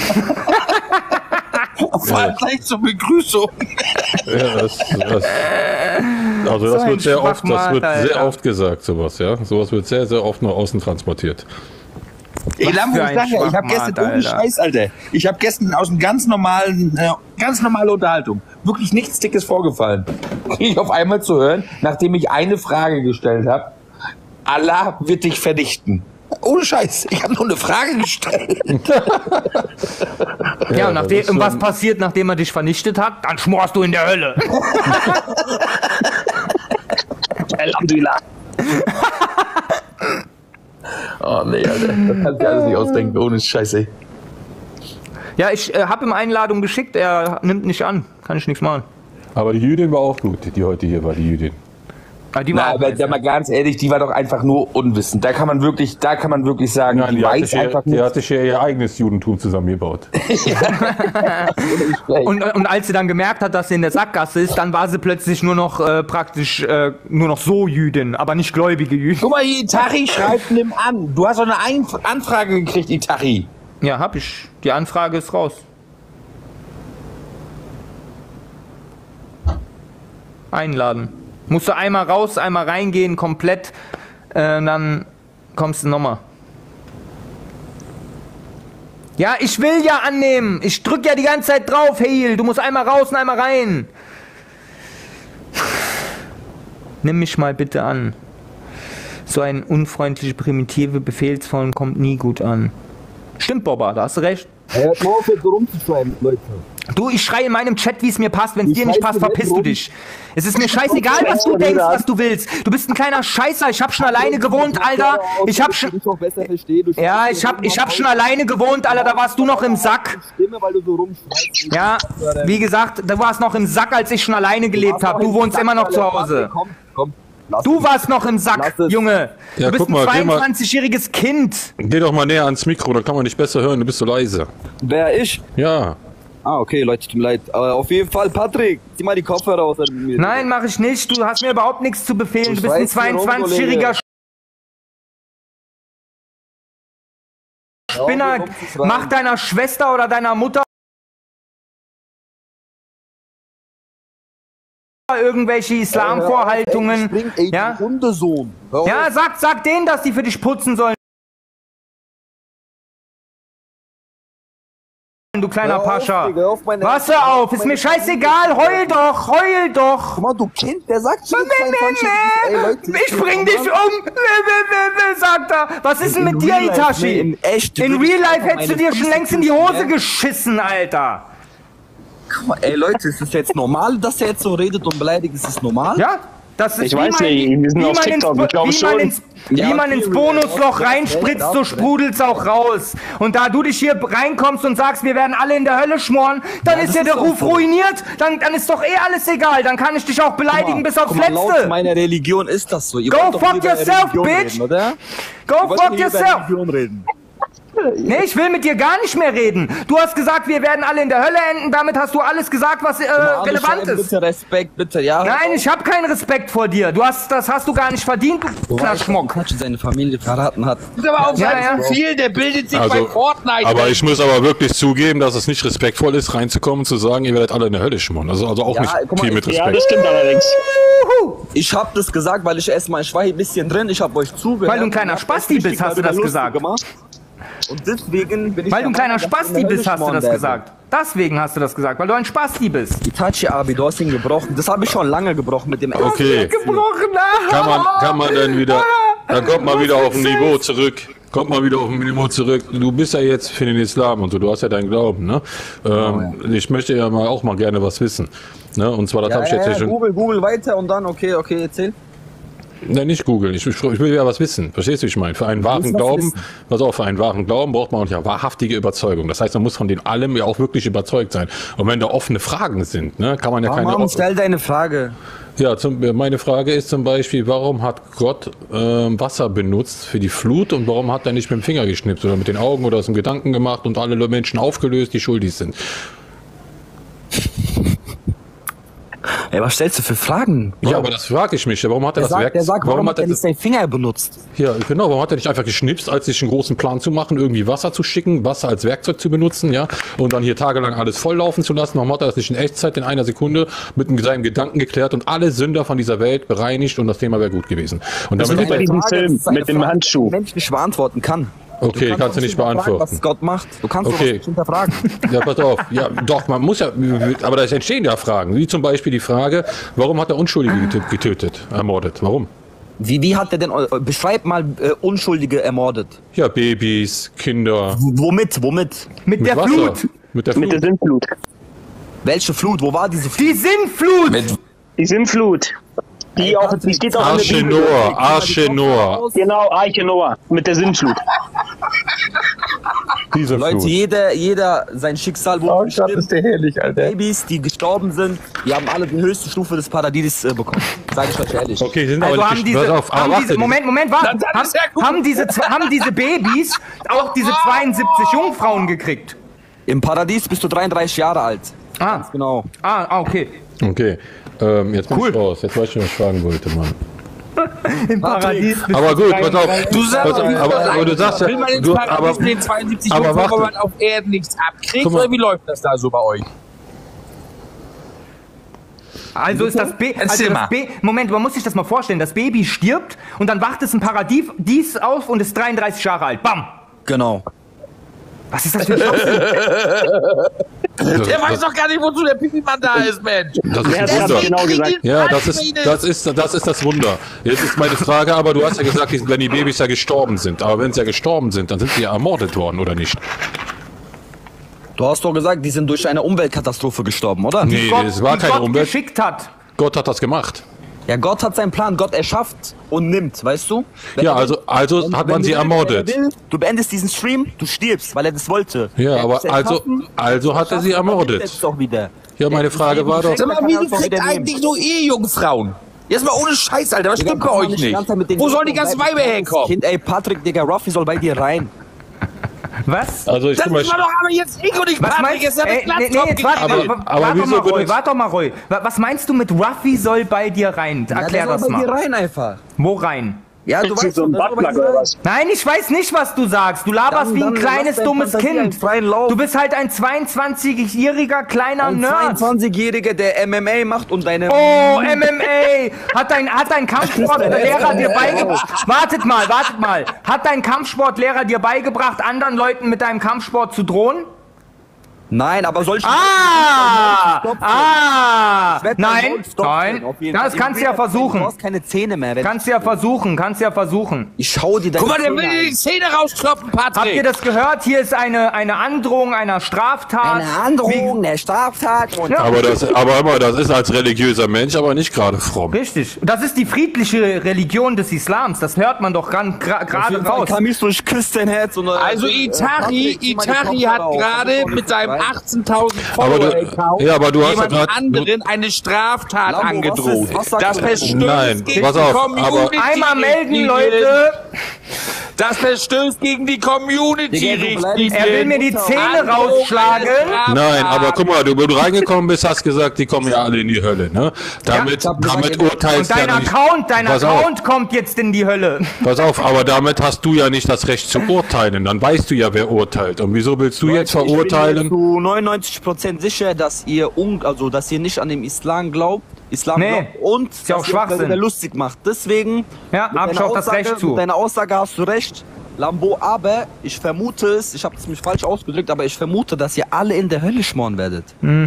Vor allem gleich zur Begrüßung. Ja, das, das, also So das ein wird sehr oft, das Schwachmat, wird sehr Alter. oft gesagt, sowas, ja. Sowas wird sehr, sehr oft nach außen transportiert. Ey, Lambo, für ich ein sag ja, ich habe Schwachmat, gestern ohne Alter. Scheiß, Alter. Ich habe gestern aus einem ganz normalen, äh, ganz normale Unterhaltung, wirklich nichts Dickes vorgefallen. Krieg ich auf einmal zu hören, nachdem ich eine Frage gestellt habe, Allah wird dich vernichten. Ohne Scheiß, ich habe nur eine Frage gestellt. Ja, Ja, und, das nachdem, ist und was schon- passiert, nachdem er dich vernichtet hat? Dann schmorst du in der Hölle. Alhamdulillah. Oh nee, Alter, das kannst du alles nicht ausdenken, ohne Scheiße. Ja, ich äh, habe ihm Einladung geschickt, er nimmt nicht an. Kann ich nichts machen. Aber die Jüdin war auch gut, die heute hier war, die Jüdin. Ah, die Na, war aber der mal ganz ehrlich, die war doch einfach nur unwissend. Da kann man wirklich, da kann man wirklich sagen, Nein, die die, hat weiß sich einfach ja, die nicht. hat sich ja ihr eigenes Judentum zusammengebaut. und, und als sie dann gemerkt hat, dass sie in der Sackgasse ist, dann war sie plötzlich nur noch äh, praktisch äh, nur noch so Jüdin, aber nicht gläubige Jüdin. Guck mal, hier, Itachi schreibt nimm an. Du hast doch eine Ein Anfrage gekriegt, Itachi. Ja, hab ich. Die Anfrage ist raus. Einladen. Musst du einmal raus, einmal reingehen, komplett, äh, dann kommst du nochmal. Ja, ich will ja annehmen. Ich drück ja die ganze Zeit drauf, Heil. Du musst einmal raus und einmal rein. Nimm mich mal bitte an. So ein unfreundliche, primitive Befehlsform kommt nie gut an. Stimmt, Boba, da hast du recht. Er hat mal auf, jetzt so rumzuschreiben, Leute. Du, ich schreie in meinem Chat, wie es mir passt. Wenn es Ich dir nicht schreie passt, dir verpiss nicht du rum. dich. Es ist mir scheißegal, was du denkst, was du willst. Du bist ein kleiner Scheißer. Ich hab schon alleine gewohnt, Alter. Ich hab schon... Ja, ich hab, ich hab schon alleine gewohnt, Alter. Da warst du noch im Sack. Ja, wie gesagt, du warst noch im Sack, als ich schon alleine gelebt habe. Du wohnst immer noch zu Hause. Komm, komm. Du warst noch im Sack, Junge. Ja, Du bist guck mal, ein geh mal- zweiundzwanzigjähriges Kind. Geh doch mal näher ans Mikro, dann kann man dich besser hören, du bist so leise. Wer, ich? Ja. Ah, okay, Leute, tut mir leid. Aber auf jeden Fall, Patrick, zieh mal die Kopfhörer aus. Nein, mach ich nicht. Du hast mir überhaupt nichts zu befehlen. Du Ich bist ein weiß, warum, zweiundzwanzigjähriger Kollege. Spinner. Ja, warum? Mach deiner Schwester oder deiner Mutter irgendwelche Islamvorhaltungen. Ey, ey, Ja? du Hundesohn. Hör auf. Ja, sag, sag denen, dass die für dich putzen sollen. Du kleiner Hör auf, Pascha. Digga, hör auf meine- Was hör auf? Ist meine mir scheißegal. Heul doch, heul doch. Guck mal, du Kind, der sagt schon zweiundzwanzig. Ey, Leute, Ich bring dich um, sagt er. Was ist denn mit dir, Real Life, Itachi? nee, in echt In würde ich Real Life einfach hättest du meine dir schon Füße längst in die küssen, Hose ne? geschissen, Alter. Guck mal, ey, Leute, ist das jetzt normal, dass er jetzt so redet und beleidigt? Ist das normal? Ja, das ist Ich wie weiß man, nicht, wir sind wie auf man TikTok, ins, ich glaube wie man schon. ins, Ja, wie man ins okay, Bonusloch ja, reinspritzt, ja, so ja. sprudelt's auch raus. Und da du dich hier reinkommst und sagst, wir werden alle in der Hölle schmoren, dann Ja, ist das ja ist der auch Ruf so. ruiniert, dann, dann ist doch eh alles egal. Dann kann ich dich auch beleidigen bis aufs Guck mal, laut Letzte. meiner Religion ist das so. Ihr Go wollt doch fuck nie über yourself, Religion bitch. Reden, oder? Go Ihr wollt fuck nie über yourself. Religion reden. Nee, ich will mit dir gar nicht mehr reden. Du hast gesagt, wir werden alle in der Hölle enden. Damit hast du alles gesagt, was äh, Arne relevant Scheiben, ist. Bitte Respekt, bitte, ja. Nein, ich habe keinen Respekt vor dir. Du hast, das hast du gar nicht verdient, du Du weißt, Knaschmock. dass Quatsch seine Familie verraten hat. Das ist aber auch Ja, ja, ja. so viel, der bildet sich bei Also, Fortnite. aber ey. ich muss aber wirklich zugeben, dass es nicht respektvoll ist, reinzukommen und zu sagen, ihr werdet alle in der Hölle schmoren. Also, also auch Ja, nicht guck mal, viel mit ich- Ja, Respekt. das stimmt allerdings. Ich hab das gesagt, weil ich erstmal, ich war hier ein bisschen drin, ich hab euch zugehört. Weil du ein kleiner und hab Spasti euch richtig bist, hast du darüber das lustig gesagt. Gemacht. Und deswegen bin ich Weil du ein der kleiner Meinung, dass ich in Spasti der Hölle bist, hast du schmoren das werde. gesagt. Deswegen hast du das gesagt, weil du ein Spasti bist. Itachi Abi, du hast ihn gebrochen. Das habe ich schon lange gebrochen mit dem Okay. Gebrochen, Kann man, kann man dann wieder, dann kommt man wieder auf ein Niveau zurück. Kommt mal wieder auf ein Niveau zurück. Du bist ja jetzt für den Islam und so, du hast ja deinen Glauben, ne? Ähm, Ich möchte ja mal auch mal gerne was wissen. Ne? Und zwar, das Ja, habe ich ja, jetzt ja ja, schon. Google, Google weiter und dann, okay, okay, erzähl. Nein, nicht googeln. Ich, ich will ja was wissen. Verstehst du, wie ich meine? Für einen wahren was Glauben, wissen. pass auf, für einen wahren Glauben braucht man auch ja wahrhaftige Überzeugung. Das heißt, man muss von den allem ja auch wirklich überzeugt sein. Und wenn da offene Fragen sind, ne, kann man ja keine. Mama, stell deine Frage. Ja, zum, meine Frage ist zum Beispiel, warum hat Gott ähm, Wasser benutzt für die Flut und warum hat er nicht mit dem Finger geschnipst oder mit den Augen oder aus dem Gedanken gemacht und alle Menschen aufgelöst, die schuldig sind? Ey, was stellst du für Fragen? Ja, aber das frage ich mich. Warum hat er Der das sagt, Werk? der sagt, warum, hat er nicht seinen Finger benutzt? Ja, genau. Warum hat er nicht einfach geschnipst, als sich einen großen Plan zu machen, irgendwie Wasser zu schicken, Wasser als Werkzeug zu benutzen, ja, und dann hier tagelang alles volllaufen zu lassen? Warum hat er das nicht in Echtzeit in einer Sekunde mit seinem Gedanken geklärt und alle Sünder von dieser Welt bereinigt und das Thema wäre gut gewesen? Und Das damit ist wie bei diesem Film mit dem Handschuh. Die Mensch nicht beantworten kann. Okay, kannst du nicht beantworten. Was Gott macht. Du kannst Okay. doch nicht hinterfragen. Ja, pass auf. Ja, doch, man muss ja, aber da entstehen ja Fragen. Wie zum Beispiel die Frage, warum hat er Unschuldige getö- getötet, ermordet? Warum? Wie, wie hat er denn, äh, beschreib mal äh, Unschuldige ermordet. Ja, Babys, Kinder. W womit, womit? Mit, Mit der Wasser. Flut. Mit der Mit der Flut. Sintflut. Welche Flut? Wo war diese Flut? Die Sintflut. Mit Die Sintflut. Die, auch, die steht auch in der Arche Bibel. Noah, Arche Noah. Genau, Arche Noah. Mit der Sintflut. Diese Leute, Flut. jeder, jeder sein Schicksal wurde Oh Gott, bestimmt. ist der herrlich, Alter. Babys, die gestorben sind, die haben alle die höchste Stufe des Paradies äh, bekommen. Sag ich euch ehrlich. Okay, sind Also aber haben nicht diese, pass auf, aber haben warte, diese, Moment, Moment, warte. Dann- dann Haben, ist ja gut. haben, diese, haben diese Babys auch diese zweiundsiebzig Jungfrauen gekriegt? Im Paradies bist du dreiunddreißig Jahre alt. Ah, Ganz genau. ah, ah, okay. Okay, ähm, jetzt bin ich raus. Jetzt weiß ich, was ich fragen wollte, Mann. Im Paradies. bist Aber du gut, pass auf. dreiunddreißig. Du sagst, Pass auf, aber, aber du sagst ja, will man ins du, Paradies aber, mit den zweiundsiebzig aber Jungfrauen, warte. weil man auf Erden nichts abkriegt? Guck mal. Oder wie läuft das da so bei euch? Also ist das Baby. Also Erzähl mal. das Ba- Moment, man muss sich das mal vorstellen. Das Baby stirbt und dann wacht es im Paradies dies auf und ist dreiunddreißig Jahre alt. Bam! Genau. Was ist das für ein Schwachsinn? Der weiß doch gar nicht, wozu der Pipi-Mann da ist, Mensch. Das ist Wer ein hat das Wunder. genau gesagt? Ja, das ist, das ist, das ist das Wunder. Jetzt ist meine Frage, aber du hast ja gesagt, die- wenn die Babys ja gestorben sind. Aber wenn sie ja gestorben sind, dann sind sie ja ermordet worden, oder nicht? Du hast doch gesagt, die sind durch eine Umweltkatastrophe gestorben, oder? Nee, Gott, es war die keine Gott Umwelt. geschickt hat. Gott hat das gemacht. Ja, Gott hat seinen Plan. Gott erschafft und nimmt, weißt du? Wenn Ja, er- also, also wenn- hat wenn man du sie willst, ermordet. wenn er will, Du beendest diesen Stream, du stirbst, weil er das wollte. Ja, Er aber hat's also, erschaffen, also hat er sie erschaffen, aber ermordet. nimmt jetzt doch wieder. Ja, meine Frage war doch. Sag mal, wie du kriegt eigentlich nur Ehejungfrauen? Jetzt mal ohne Scheiß, Alter, was Digga, stimmt bei mach mal euch die nicht? ganze Zeit mit den Wo sollen die ganzen Bleib- Weiber herkommen? Kind, ey, Patrick, Digga, Ruffy soll bei dir rein. Was? Also ich Das guck mal, ist doch aber jetzt ich und ich, Was Patrick, meinst ist ja ey, das nee, nee, jetzt warte, Aber- wa- wa- aber warte doch wieso mal, Roy, benutzt- warte doch mal, Roy. Wa- Was meinst du mit Ruffy soll bei dir rein? Ja, Erklär der das soll bei dir mal. rein einfach. Wo rein? Ja, du Kriegst du weißt so einen schon, der soll bei Buttplug dir oder rein. was? Nein, ich weiß nicht, was du sagst. Du laberst Dann- wie ein dann kleines, lass deine dummes Fantasie einen Kind. freien Lauf. Du bist halt ein zweiundzwanzigjähriger kleiner Ein Nerd. zweiundzwanzigjähriger, der M M A macht und deine... Oh, M M A! Hat dein, hat dein Kampfsportlehrer dir beigebracht... Wartet mal, wartet mal. Hat dein Kampfsportlehrer dir beigebracht, anderen Leuten mit deinem Kampfsport zu drohen? Nein, aber solche... Ah! Stopfen. Ah! Ich werd Nein, deinen stopfen, nein. auf jeden Das Fall. kannst du ja Du versuchen. hast keine Zähne mehr. wenn- Kannst du ja versuchen, kannst du ja versuchen. Ich schau dir deine Guck mal, der Zähne will dir die an. Zähne rausklopfen, Patrick. Habt ihr das gehört? Hier ist eine, eine Androhung einer Straftat. Eine Androhung der Straftat. Und Ja. aber das, aber immer, das ist als religiöser Mensch aber nicht gerade fromm. Richtig. Das ist die friedliche Religion des Islams. Das hört man doch gra- gra- gerade raus. Kamis durch Christian Herz und... Also äh, Itari, Patrick, zieh mal die Itari Kopfhörer hat auf. gerade mit seinem achtzehntausend Aber du- Follower-Account ja, aber du hast ja jemand grad- anderen eine Straftat Lambo, was angedroht. ist- was sagst Das du? verstößt Nein, gegen pass die auf, Community. Einmal melden, Leute. Das verstößt gegen die Digga, du Community-Richtlinie. beleidigst Er will mir die Zähne rausschlagen. Nein, aber guck mal, du, wenn du reingekommen bist, hast gesagt, die kommen ja alle in die Hölle, ne? Damit, ich hab gesagt, damit ihr- urteilst Und ja dein nicht. Account, dein Pass auf. Account kommt jetzt in die Hölle. Pass auf, aber damit hast du ja nicht das Recht zu urteilen. Dann weißt du ja, wer urteilt. Und wieso willst du jetzt Ich bin mir verurteilen? zu neunundneunzig Prozent sicher, dass ihr un also dass ihr nicht an den Islam glaubt, Islam Nee, glaubt und ist ja auch dass ihr euch Schwachsinn. darüber lustig macht. Deswegen Ja, mit hab ich deiner auch das Aussage- Recht zu. Mit deiner Aussage hast du recht, Lambo, aber ich vermute es, ich habe es mich falsch ausgedrückt, aber ich vermute, dass ihr alle in der Hölle schmoren werdet.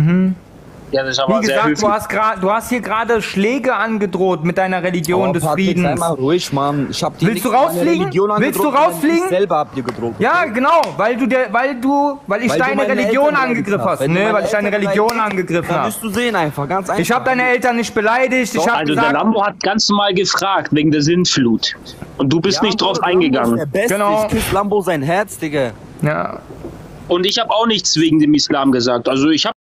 Ja, das ist aber Wie sehr gesagt, höflich. du hast, gra- du hast hier gerade Schläge angedroht mit deiner Religion Oh, des Patrick, sei Friedens. mal ruhig, Mann. Ich hab dir Willst nicht du meine rausfliegen? Religion Willst du angedroht, sondern rausfliegen? Ich selber hab dir gedroht. Ja, genau, weil du der, weil du, weil ich Weil du deine meine Religion Eltern angegriffen beleidigt hast. Wenn du Nee, meine weil ich deine Eltern Religion beleidigt, angegriffen Dann habe. wirst du sehen einfach, ganz einfach. Ich habe deine Eltern nicht beleidigt. Ich habe Also der gesagt, Lambo hat ganz normal gefragt wegen der Sintflut. Und du bist Ja, nicht drauf Lambo eingegangen. ist der Beste. Genau. Ich küsse Lambo sein Herz, Digga. ja, Und ich habe auch nichts wegen dem Islam gesagt. Also ich habe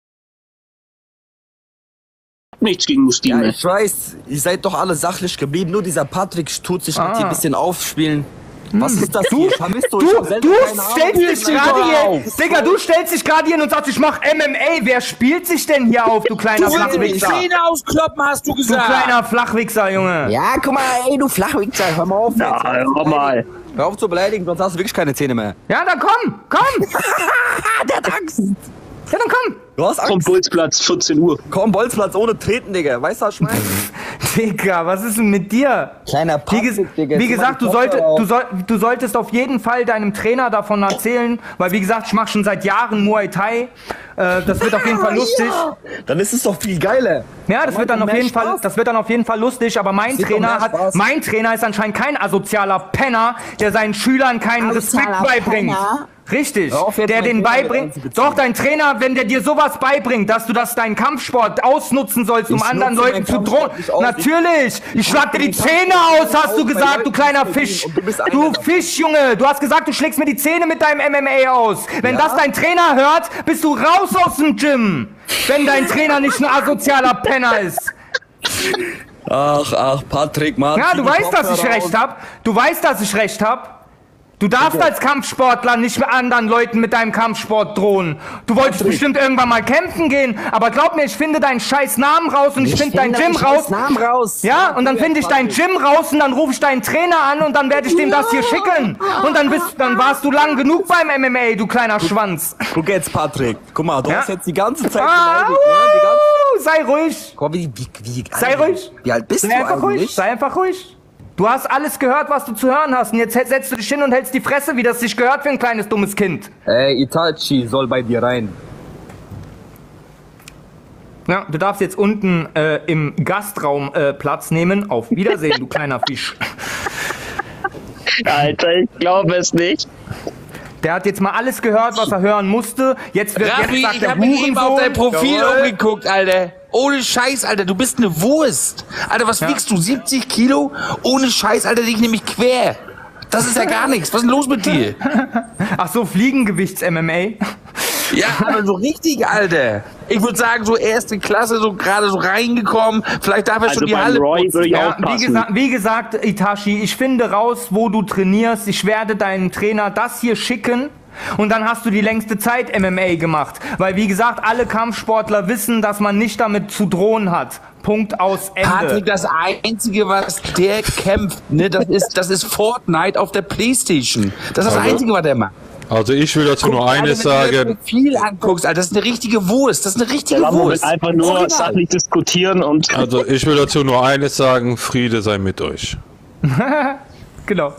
nichts gegen Ja, Muslime. ich weiß, ihr seid doch alle sachlich geblieben. Nur dieser Patrick tut sich mit hier ein bisschen aufspielen. Was ist das hier? Vermisst du? Ich Du, hab selber du keine Ahnung. stellst dich Spiel gerade doch hier, auf. Digga, du stellst dich gerade hier hin und sagst, ich mach M M A. Wer spielt sich denn hier auf, du kleiner Du willst die Flachwichser? Zähne auskloppen, hast du Du gesagt. kleiner Flachwichser, Junge. Ja, guck mal, ey, du Flachwichser, hör mal auf. Ja, jetzt. hör mal. Hör auf zu beleidigen, sonst hast du wirklich keine Zähne mehr. Ja, dann komm, komm. Der hat Angst. Ja, dann komm. Du hast Vom Angst. Bolzplatz, vierzehn Uhr. Komm, Bolzplatz ohne Treten, Digga. Weißt du, was ich meine? Digga, was ist denn mit dir? Kleiner Wie, Patrick, ges Digga. wie Zieh mal gesagt, die du, sollte, Kopfhörer du, auf. soll du solltest auf jeden Fall deinem Trainer davon erzählen, weil wie gesagt, ich mache schon seit Jahren Muay Thai. Äh, das wird auf jeden Fall lustig. Ja, dann ist es doch viel geiler. Ja, das macht wird dann doch auf mehr jeden Fall, Spaß. das wird dann auf jeden Fall lustig. Aber mein Das wird doch Trainer mehr hat, Spaß. mein Trainer ist anscheinend kein asozialer Penner, der seinen Schülern keinen Respekt Asozialer beibringt. Penner? Richtig, Hör auf, jetzt der meinen den Trainer mit beibringt. einzubeziehen. Doch, dein Trainer, wenn der dir sowas beibringt, dass du das deinen Kampfsport ausnutzen sollst, um Ich anderen nutze Leuten meinen zu drohen. Kampfsport nicht aus. Natürlich, ich schlag dir die Zähne aus, hast du gesagt, du kleiner Fisch. Du Fisch, Junge, du hast gesagt, du schlägst mir die Zähne mit deinem M M A aus. Wenn Ja? das dein Trainer hört, bist du raus aus dem Gym. Wenn dein Trainer nicht ein asozialer Penner ist. Ach, ach, Patrick, Mann. Ja, du weißt, dass ich recht hab. Du weißt, dass ich recht hab. Du darfst Okay. als Kampfsportler nicht mit anderen Leuten mit deinem Kampfsport drohen. Du wolltest Patrick. bestimmt irgendwann mal kämpfen gehen, aber glaub mir, ich finde deinen scheiß Namen raus und ich, Ich finde dein finde Gym deinen raus. scheiß Namen raus. Ja, und dann Ja, finde ich dein Patrick. Gym raus und dann rufe ich deinen Trainer an und dann werde ich dem das hier schicken. Und dann bist, dann warst du lang genug beim M M A, du kleiner Schwanz. Guck jetzt, Patrick. Guck mal, du Ja? hast jetzt die ganze Zeit Ah, beleidigt, ne? Die ganze uh, sei ruhig. Guck mal, wie, wie, wie, Sei ruhig. Wie alt bist sei du einfach ruhig. eigentlich? Sei einfach ruhig. Du hast alles gehört, was du zu hören hast. Und jetzt setzt du dich hin und hältst die Fresse, wie das sich gehört für ein kleines dummes Kind. Ey, Itachi soll bei dir rein. Ja, du darfst jetzt unten äh, im Gastraum äh, Platz nehmen. Auf Wiedersehen, du kleiner Fisch. Alter, ich glaube es nicht. Der hat jetzt mal alles gehört, was er hören musste. Jetzt wird Raffi, jetzt sagt ich der hab mir eben auf dein Profil Jawohl. umgeguckt, Alter. Ohne Scheiß, Alter, du bist eine Wurst. Alter, was Ja. wiegst du? siebzig Kilo? Ohne Scheiß, Alter, dich nämlich quer. Das ist ja gar nichts. Was ist denn los mit dir? Ach so, Fliegengewichts-M M A. Ja, aber so richtig, Alter. Ich würde sagen, so erste Klasse, so gerade so reingekommen. Vielleicht darf er Also schon die beim Halle Roy putzen. würde ich Ja, auch wie, passen. gesa wie gesagt, Itachi, ich finde raus, wo du trainierst. Ich werde deinen Trainer das hier schicken. Und dann hast du die längste Zeit M M A gemacht. Weil, wie gesagt, alle Kampfsportler wissen, dass man nicht damit zu drohen hat. Punkt aus Ende. Patrick, das Einzige, was der kämpft, ne, das ist, das ist Fortnite auf der Playstation. Das ist das Also- Einzige, was der macht. Also ich will dazu Guck, nur Alter, eines wenn du dir das sagen. Profil anguckst, Alter, das ist eine richtige Wurst. Das ist eine Der richtige Lambo will Wurst. einfach nur Original. sachlich diskutieren und Also ich will dazu nur eines sagen, Friede sei mit euch. Genau.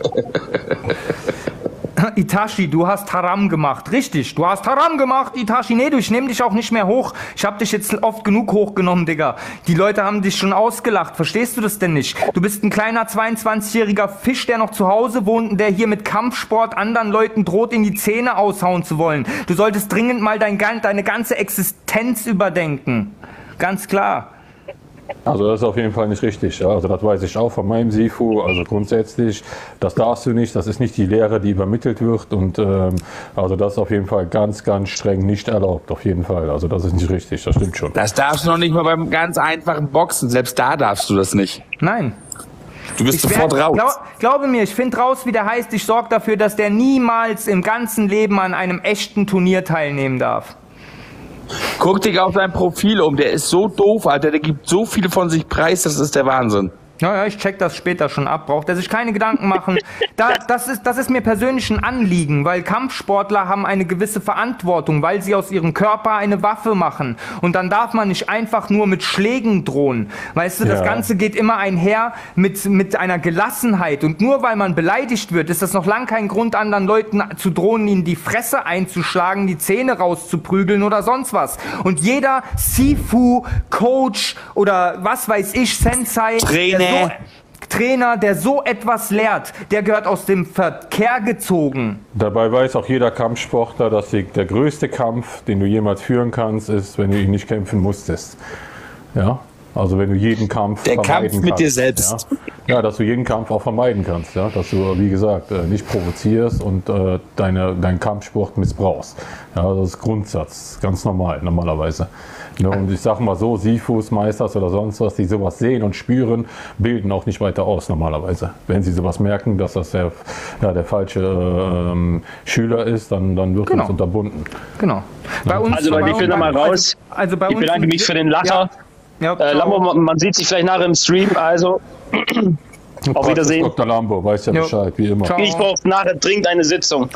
Itachi, du hast Haram gemacht. Richtig, du hast Haram gemacht, Itachi. Nee, du, ich nehme dich auch nicht mehr hoch. Ich habe dich jetzt oft genug hochgenommen, Digga. Die Leute haben dich schon ausgelacht. Verstehst du das denn nicht? Du bist ein kleiner zweiundzwanzigjähriger Fisch, der noch zu Hause wohnt und der hier mit Kampfsport anderen Leuten droht, in die Zähne aushauen zu wollen. Du solltest dringend mal dein, deine ganze Existenz überdenken. Ganz klar. Also das ist auf jeden Fall nicht richtig. Ja. Also das weiß ich auch von meinem Sifu. Also grundsätzlich, das darfst du nicht. Das ist nicht die Lehre, die übermittelt wird. Und ähm, also das ist auf jeden Fall ganz, ganz streng nicht erlaubt. Auf jeden Fall. Also das ist nicht richtig. Das stimmt schon. Das darfst du noch nicht mal beim ganz einfachen Boxen. Selbst da darfst du das nicht. Nein. Du bist Ich sofort werd- raus. Glaub, glaube mir, ich finde raus, wie der heißt. Ich sorge dafür, dass der niemals im ganzen Leben an einem echten Turnier teilnehmen darf. Guck dich auf dein Profil um. Der ist so doof, Alter. Der gibt so viel von sich preis. Das ist der Wahnsinn. Ja, ja, ich check das später schon ab. Braucht er sich keine Gedanken machen. Da, das, ist, das ist mir persönlich ein Anliegen, weil Kampfsportler haben eine gewisse Verantwortung, weil sie aus ihrem Körper eine Waffe machen. Und dann darf man nicht einfach nur mit Schlägen drohen. Weißt du, das Ja. Ganze geht immer einher mit, mit einer Gelassenheit. Und nur weil man beleidigt wird, ist das noch lang kein Grund, anderen Leuten zu drohen, ihnen die Fresse einzuschlagen, die Zähne rauszuprügeln oder sonst was. Und jeder Sifu, Coach oder was weiß ich, Sensei, Trainer. der so, Trainer, der so etwas lehrt, der gehört aus dem Verkehr gezogen. Dabei weiß auch jeder Kampfsportler, dass die, der größte Kampf, den du jemals führen kannst, ist, wenn du ihn nicht kämpfen musstest. Ja? Also wenn du jeden Kampf Der vermeiden Kampf mit kannst, dir selbst. Ja? Ja, dass du jeden Kampf auch vermeiden kannst. Ja? Dass du, wie gesagt, äh, nicht provozierst und äh, deine, deinen Kampfsport missbrauchst. Ja, das ist Grundsatz, ganz normal, normalerweise. Ne, und ich sag mal so, Sifus, Meisters oder sonst was, die sowas sehen und spüren, bilden auch nicht weiter aus normalerweise. Wenn sie sowas merken, dass das der, ja, der falsche äh, ähm, Schüler ist, dann, dann wird Genau. das unterbunden. Genau. Bei uns, Also Leute, bei ich will uns- nochmal raus. Also, also bei Ich uns bedanke mich für den Lacher. Ja, Äh, Lambo, man, man sieht sich vielleicht nachher im Stream, also auf Wiedersehen. Doktor Lambo, weiß ja Jo. Bescheid, wie immer. Ciao. Ich brauche nachher dringend eine Sitzung.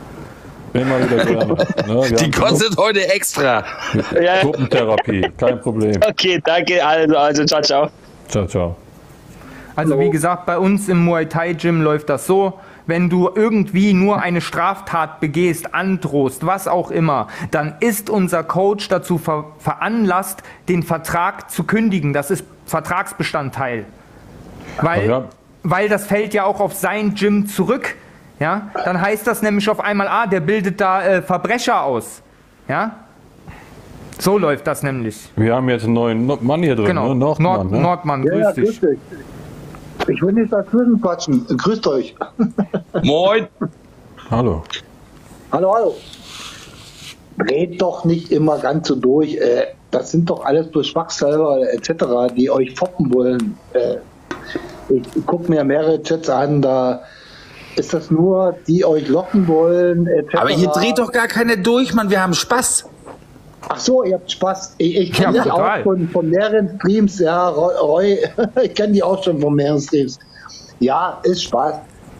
Immer wieder gerne. Ne, wir Die haben kostet heute extra. Ja. Gruppentherapie, kein Problem. Okay, danke, also, also ciao, ciao. Ciao, ciao. Also wie gesagt, bei uns im Muay Thai Gym läuft das so, wenn du irgendwie nur eine Straftat begehst, androhst, was auch immer, dann ist unser Coach dazu ver veranlasst, den Vertrag zu kündigen. Das ist Vertragsbestandteil. Weil, Ja. weil das fällt ja auch auf sein Gym zurück. ja, dann heißt das nämlich auf einmal, ah, der bildet da äh, Verbrecher aus. Ja? So läuft das nämlich. Wir haben jetzt einen neuen No- Mann hier drin, Genau. ne? Nordmann, Nord- ne? Nordmann, Ja, grüß ja, dich. grüß dich. Ich will nicht dazwischen quatschen. Grüßt euch. Moin. Hallo. Hallo, hallo. Dreht doch nicht immer ganz so durch. Äh, das sind doch alles bloß Schwachselber et cetera, die euch foppen wollen. Äh, ich gucke mir mehrere Chats an, da ist das nur, die euch locken wollen et cetera. Aber hier dreht doch gar keiner durch, Mann. Wir haben Spaß. Ach so, ihr habt Spaß. Ich, ich kenne Ja, die total. auch von, von mehreren Streams. Ja, Roy, Roy ich kenne die auch schon von mehreren Streams. Ja, ist Spaß.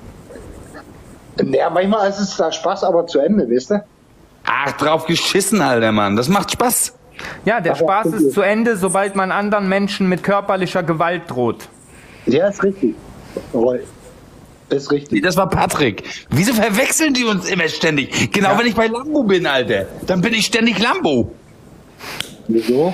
Ja, manchmal ist es da Spaß, aber zu Ende, wisst ihr? Ach, drauf geschissen, Alter, Mann. Das macht Spaß. Ja, der Spaß ist zu Ende, sobald man anderen Menschen mit körperlicher Gewalt droht. Ja, ist richtig. Roy. Ist richtig. Das war Patrick. Wieso verwechseln die uns immer ständig? Genau, wenn ich bei Lambo bin, Alter. Dann bin ich ständig Lambo. Wieso?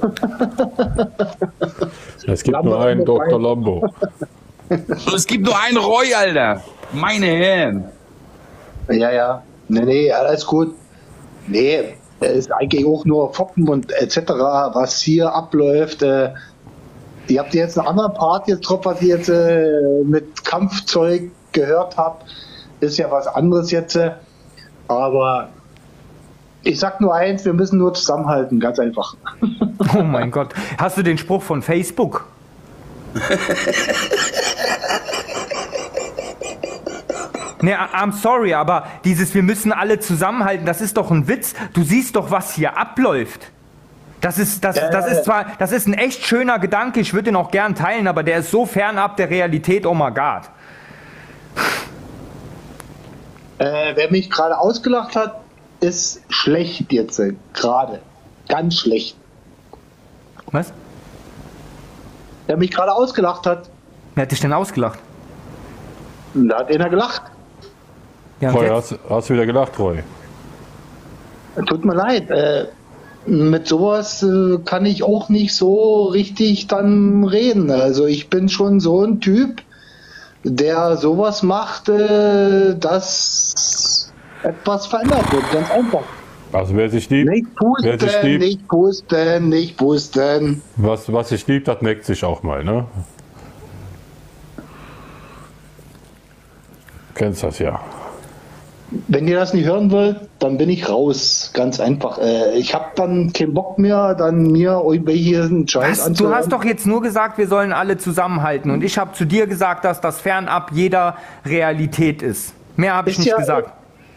Es gibt Lambo nur einen mit Doktor rein. Lambo. Und es gibt nur einen Roy, Alter. Meine Herren. Ja, ja. Nee, nee, alles gut. Nee, es ist eigentlich auch nur Foppen und et cetera, was hier abläuft. Äh, ihr habt jetzt einen anderen Part jetzt drauf, was ihr jetzt äh, mit Kampfzeug gehört habt. Ist ja was anderes jetzt. Äh, aber ich sag nur eins, wir müssen nur zusammenhalten, ganz einfach. Oh mein Gott. Hast du den Spruch von Facebook? Ne, I'm sorry, aber dieses wir müssen alle zusammenhalten, das ist doch ein Witz. Du siehst doch, was hier abläuft. Das ist, das, das ist zwar, das ist ein echt schöner Gedanke, ich würde ihn auch gern teilen, aber der ist so fernab der Realität, oh my God. Äh, wer mich gerade ausgelacht hat, ist schlecht jetzt äh, gerade. Ganz schlecht. Was? Wer mich gerade ausgelacht hat, Wer hat dich denn ausgelacht? da hat einer gelacht. Ja, Roy, hast, hast du wieder gelacht, Roy? Tut mir leid. Äh, mit sowas äh, kann ich auch nicht so richtig dann reden. Also ich bin schon so ein Typ, der sowas macht, äh, dass etwas verändert wird. Ganz einfach. Also wer sich liebt, Nicht wer sich pusten, liebt, nicht pusten, nicht pusten. was, was sich liebt, das neckt sich auch mal, ne? Kennst das ja. Wenn ihr das nicht hören wollt, dann bin ich raus. Ganz einfach. Äh, ich habe dann keinen Bock mehr, dann mir irgendwelchen Scheiß Was? Du anzuhören. hast doch jetzt nur gesagt, wir sollen alle zusammenhalten. Und ich habe zu dir gesagt, dass das fernab jeder Realität ist. Mehr habe ich Ist nicht ja- gesagt.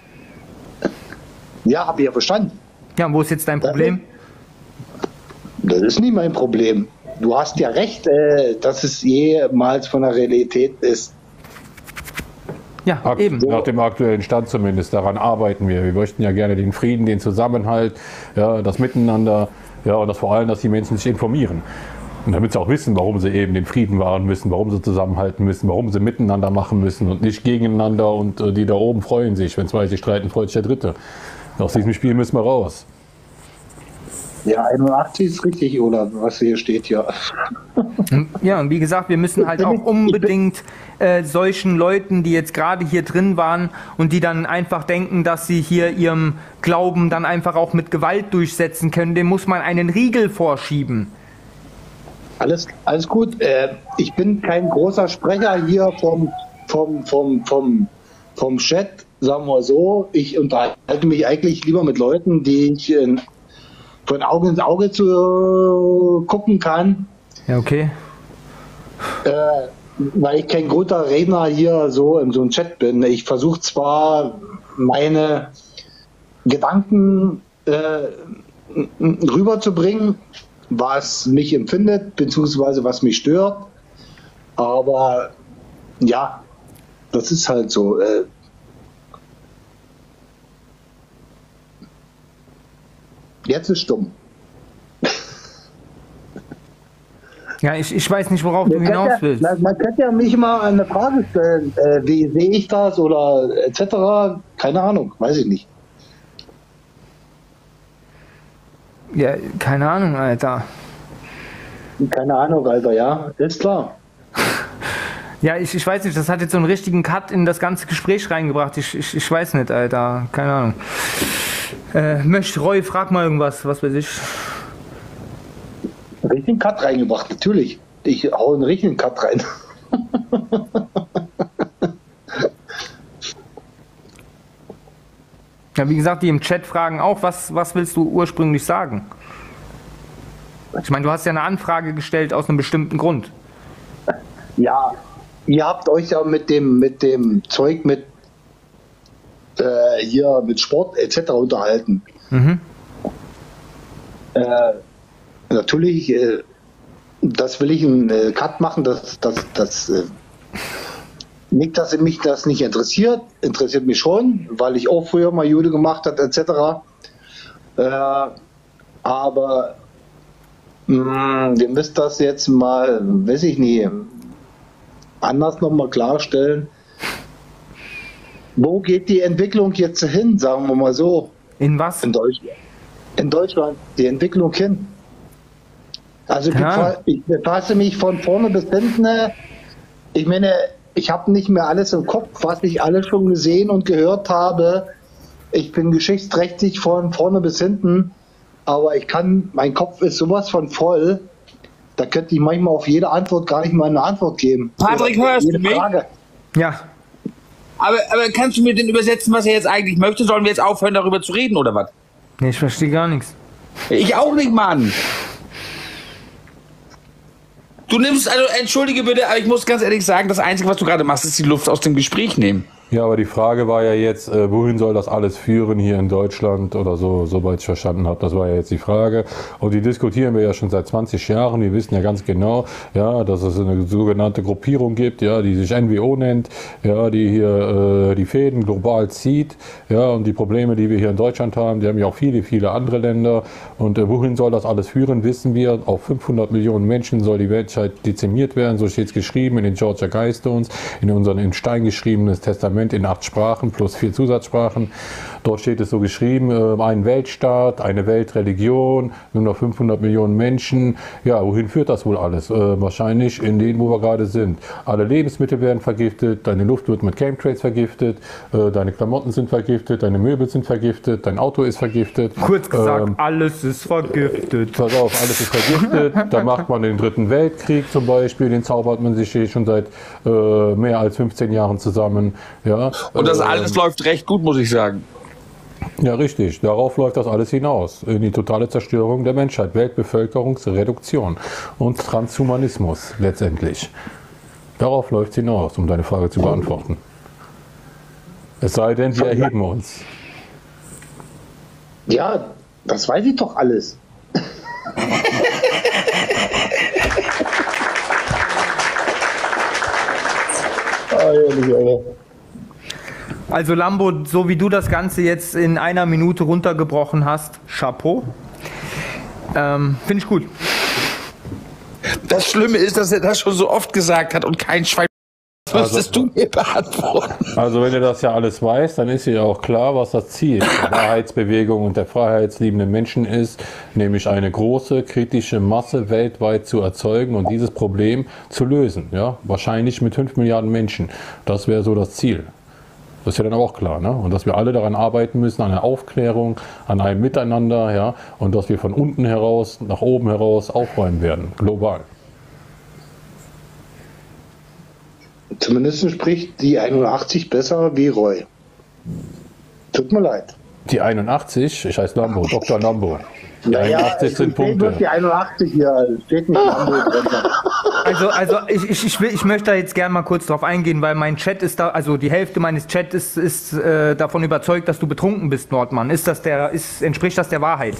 Ja, habe ich ja verstanden. Ja, und wo ist jetzt dein Problem? Das ist nicht mein Problem. Du hast ja recht, äh, dass es jemals von der Realität ist. Ja, Akt, eben. Nach dem aktuellen Stand zumindest, daran arbeiten wir. Wir möchten ja gerne den Frieden, den Zusammenhalt, ja, das Miteinander, ja, und das vor allem, dass die Menschen sich informieren. Und damit sie auch wissen, warum sie eben den Frieden wahren müssen, warum sie zusammenhalten müssen, warum sie miteinander machen müssen und nicht gegeneinander, und äh, die da oben freuen sich. Wenn zwei sich streiten, freut sich der Dritte. Aus diesem Spiel müssen wir raus. Ja, einundachtzig ist richtig, oder was hier steht, ja. Ja, und wie gesagt, wir müssen halt auch unbedingt äh, solchen Leuten, die jetzt gerade hier drin waren und die dann einfach denken, dass sie hier ihrem Glauben dann einfach auch mit Gewalt durchsetzen können, dem muss man einen Riegel vorschieben. Alles, alles gut. Äh, ich bin kein großer Sprecher hier vom, vom, vom, vom, vom Chat, sagen wir so. Ich unterhalte mich eigentlich lieber mit Leuten, die ich äh, von Auge ins Auge zu äh, gucken kann. Ja, okay. Äh, weil ich kein guter Redner hier so in so einem Chat bin. Ich versuche zwar meine Gedanken äh, rüberzubringen, was mich empfindet, beziehungsweise was mich stört, aber ja, das ist halt so. Äh, jetzt ist stumm. Ja, ich, ich weiß nicht, worauf du Man hinaus könnte ja, willst. man, man könnte ja mich mal eine Frage stellen, äh, wie sehe ich das oder et cetera. Keine Ahnung, weiß ich nicht. Ja, keine Ahnung, Alter. Keine Ahnung, Alter, ja, ist klar. Ja, ich, ich weiß nicht, das hat jetzt so einen richtigen Cut in das ganze Gespräch reingebracht. Ich, ich, ich weiß nicht, Alter. Keine Ahnung. Äh, möchte Roy, frag mal irgendwas, was weiß ich. Richtigen Cut reingebracht, natürlich. Ich hau einen richtigen Cut rein. Ja, wie gesagt, die im Chat fragen auch, was, was willst du ursprünglich sagen? Ich meine, du hast ja eine Anfrage gestellt aus einem bestimmten Grund. Ja, ihr habt euch ja mit dem, mit dem Zeug mit äh, hier mit Sport et cetera unterhalten. Mhm. Äh, natürlich, äh, das will ich einen äh, Cut machen, dass das, das äh, nicht, dass mich das nicht interessiert, interessiert mich schon, weil ich auch früher mal Jude gemacht habe et cetera. Äh, aber mh, ihr müsst das jetzt mal, weiß ich nicht, anders nochmal klarstellen. Wo geht die Entwicklung jetzt hin, sagen wir mal so? In was? In Deutschland. In Deutschland, die Entwicklung hin. Also ich, befa ich befasse mich von vorne bis hinten. Ich meine, ich habe nicht mehr alles im Kopf, was ich alles schon gesehen und gehört habe. Ich bin geschichtsträchtig von vorne bis hinten, aber ich kann, mein Kopf ist sowas von voll, da könnte ich manchmal auf jede Antwort gar nicht mal eine Antwort geben. Patrick, hörst du mich? Frage. Ja. Aber, aber kannst du mir denn übersetzen, was er jetzt eigentlich möchte? Sollen wir jetzt aufhören, darüber zu reden, oder was? Nee, ich verstehe gar nichts. Ich auch nicht, Mann. Du nimmst, also entschuldige bitte, aber ich muss ganz ehrlich sagen, das Einzige, was du gerade machst, ist die Luft aus dem Gespräch nehmen. Ja, aber die Frage war ja jetzt, äh, wohin soll das alles führen hier in Deutschland oder so, soweit ich verstanden habe. Das war ja jetzt die Frage. Und die diskutieren wir ja schon seit zwanzig Jahren. Wir wissen ja ganz genau, ja, dass es eine sogenannte Gruppierung gibt, ja, die sich N W O nennt, ja, die hier äh, die Fäden global zieht, ja, und die Probleme, die wir hier in Deutschland haben, die haben ja auch viele, viele andere Länder. Und äh, wohin soll das alles führen, wissen wir. Auf fünfhundert Millionen Menschen soll die Menschheit dezimiert werden. So steht es geschrieben in den Georgia Guidestones, in unserem in Stein geschriebenes Testament in acht Sprachen plus vier Zusatzsprachen. Dort steht es so geschrieben, äh, ein Weltstaat, eine Weltreligion, nur noch fünfhundert Millionen Menschen. Ja, wohin führt das wohl alles? Äh, wahrscheinlich in denen, wo wir gerade sind. Alle Lebensmittel werden vergiftet, deine Luft wird mit Chemtrails vergiftet, äh, deine Klamotten sind vergiftet, deine Möbel sind vergiftet, dein Auto ist vergiftet. Kurz gesagt, ähm, alles ist vergiftet. Pass auf, alles ist vergiftet. Da macht man den dritten Weltkrieg zum Beispiel, den zaubert man sich hier schon seit äh, mehr als fünfzehn Jahren zusammen. Ja, und das äh, alles läuft recht gut, muss ich sagen. Ja, richtig. Darauf läuft das alles hinaus. In die totale Zerstörung der Menschheit. Weltbevölkerungsreduktion und Transhumanismus letztendlich. Darauf läuft es hinaus, um deine Frage zu beantworten. Es sei denn, wir erheben uns. Ja, das weiß ich doch alles. Also Lambo, so wie du das Ganze jetzt in einer Minute runtergebrochen hast, Chapeau. Ähm, Finde ich gut. Das Schlimme ist, dass er das schon so oft gesagt hat und kein Schwein. Was müsstest du mir beantworten? Also wenn du das ja alles weißt, dann ist ja auch klar, was das Ziel der Wahrheitsbewegung und der freiheitsliebenden Menschen ist, nämlich eine große kritische Masse weltweit zu erzeugen und dieses Problem zu lösen. Ja? Wahrscheinlich mit fünf Milliarden Menschen. Das wäre so das Ziel. Das ist ja dann auch klar, ne? Und dass wir alle daran arbeiten müssen, an der Aufklärung, an einem Miteinander, ja, und dass wir von unten heraus, nach oben heraus aufräumen werden, global. Zumindest spricht die einundachtzig besser wie Roy. Tut mir leid. Die einundachtzig, ich heiße Lambo, Doktor Lambo. Die Naja, einundachtzig sind Punkte. Die einundachtzig hier steht nicht Lambo drunter. Also, also ich, ich, ich, will, ich möchte da jetzt gerne mal kurz drauf eingehen, weil mein Chat ist da, also die Hälfte meines Chats ist, ist äh, davon überzeugt, dass du betrunken bist, Nordmann. Ist das der, ist, entspricht das der Wahrheit?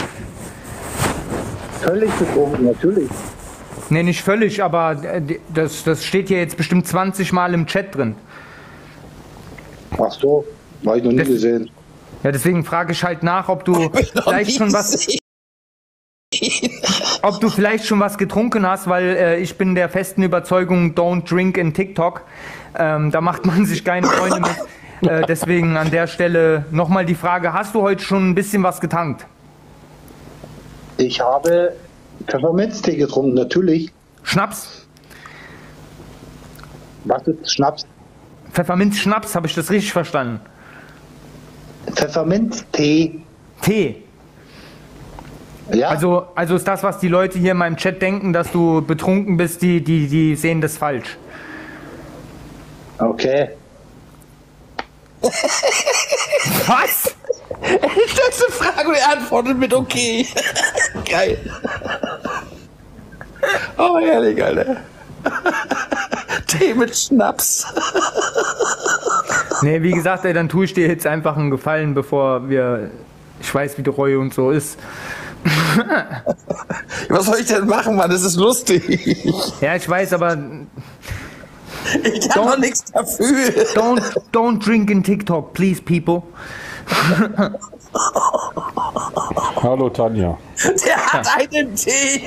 Völlig betrunken, natürlich. Nee, nicht völlig, aber äh, das, das steht hier jetzt bestimmt zwanzig Mal im Chat drin. Ach so, habe ich noch nie das, gesehen. Ja, deswegen frage ich halt nach, ob du vielleicht schon was... Ob du vielleicht schon was getrunken hast, weil äh, ich bin der festen Überzeugung, don't drink in TikTok. Ähm, da macht man sich keine Freunde mit. Äh, deswegen an der Stelle nochmal die Frage, hast du heute schon ein bisschen was getankt? Ich habe Pfefferminztee getrunken, natürlich. Schnaps? Was ist Schnaps? Pfefferminz-Schnaps, habe ich das richtig verstanden? Pfefferminz-Tee. Tee? Ja. Also, also ist das, was die Leute hier in meinem Chat denken, dass du betrunken bist, die, die, die sehen das falsch. Okay. Was? Er stellt eine Frage und er antwortet mit okay. Geil. Oh, herrlich, Alter. Tee mit Schnaps. Nee, wie gesagt, ey, dann tue ich dir jetzt einfach einen Gefallen, bevor wir... Ich weiß, wie die Reue und so ist. Was soll ich denn machen, Mann? Das ist lustig. Ja, ich weiß, aber... Ich kann doch nichts dafür. Don't, don't drink in TikTok, please, people. Hallo, Tanja. Der hat einen Tee.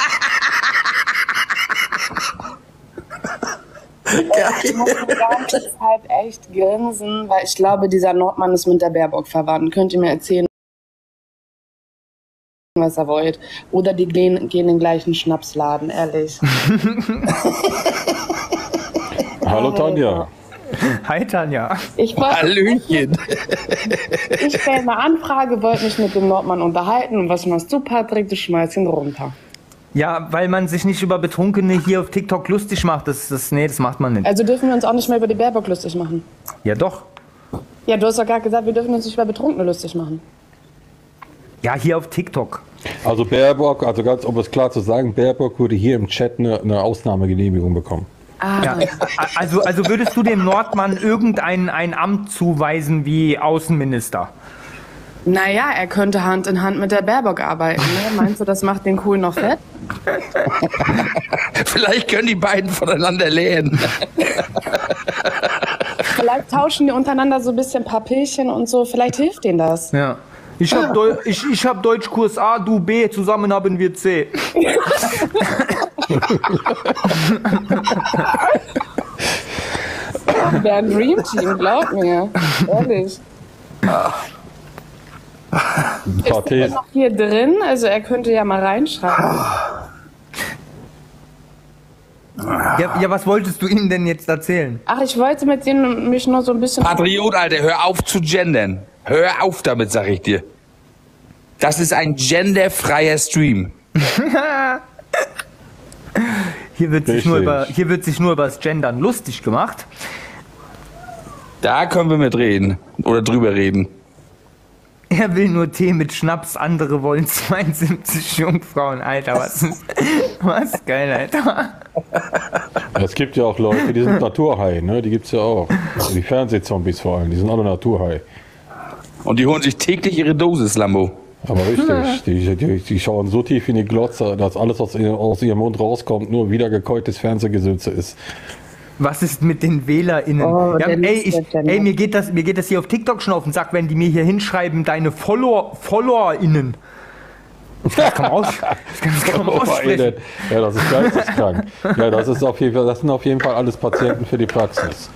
Ich muss die ganze Zeit echt grinsen, weil ich glaube, dieser Nordmann ist mit der Baerbock verwandt. Könnt ihr mir erzählen, was er wollt? Oder die gehen, gehen in den gleichen Schnapsladen, ehrlich. Hallo, Tanja. Hi, Tanja. Ich wollte- Hallöchen. Ich stelle eine Anfrage, wollte mich mit dem Nordmann unterhalten. Und was machst du, Patrick? Du schmeißt ihn runter. Ja, weil man sich nicht über Betrunkene hier auf TikTok lustig macht. Das, das, nee, das macht man nicht. Also dürfen wir uns auch nicht mehr über die Baerbock lustig machen? Ja, doch. Ja, du hast doch gerade gesagt, wir dürfen uns nicht über Betrunkene lustig machen. Ja, hier auf TikTok. Also Baerbock, also ganz, um es klar zu sagen, Baerbock würde hier im Chat eine, eine Ausnahmegenehmigung bekommen. Ah. Ja, also, also würdest du dem Nordmann irgendein ein Amt zuweisen wie Außenminister? Naja, er könnte Hand in Hand mit der Baerbock arbeiten. Ne? Meinst du, das macht den Kohl noch fett? Vielleicht können die beiden voneinander lernen. Vielleicht tauschen die untereinander so ein bisschen ein paar Pillchen und so. Vielleicht hilft denen das. Ja. Ich habe Deu ich, ich hab Deutschkurs A, du B, zusammen haben wir C. Wäre ein Dream Team, glaub mir. Ehrlich. Ist er noch hier drin? Also er könnte ja mal reinschreiben. Ja, ja, was wolltest du ihm denn jetzt erzählen? Ach, ich wollte mit denen mich nur so ein bisschen... Patriot, Alter, hör auf zu gendern. Hör auf damit, sag ich dir. Das ist ein genderfreier Stream. Hier wird, sich nur über, hier wird sich nur über das Gendern lustig gemacht. Da können wir mit reden. Oder drüber reden. Er will nur Tee mit Schnaps, andere wollen zweiundsiebzig Jungfrauen. Alter, was ist, was geil, Alter. Es gibt ja auch Leute, die sind Naturhai, ne? Die gibt's ja auch. Die Fernsehzombies vor allem, die sind alle Naturhai. Und die holen sich täglich ihre Dosis, Lambo. Aber richtig, die, die, die schauen so tief in die Glotze, dass alles, was aus ihrem Mund rauskommt, nur wiedergekäutes Fernsehgesülze ist. Was ist mit den WählerInnen? Oh, ja, der ey, ich, Liste, ey mir, geht das, mir geht das hier auf TikTok schon auf den Sack, wenn die mir hier hinschreiben, deine Follower, FollowerInnen. Ich kann das kaum, aus, ich kann das kaum aussprechen. Ja, das ist geisteskrank. Ja, das, ist auf jeden Fall, das sind auf jeden Fall alles Patienten für die Praxis.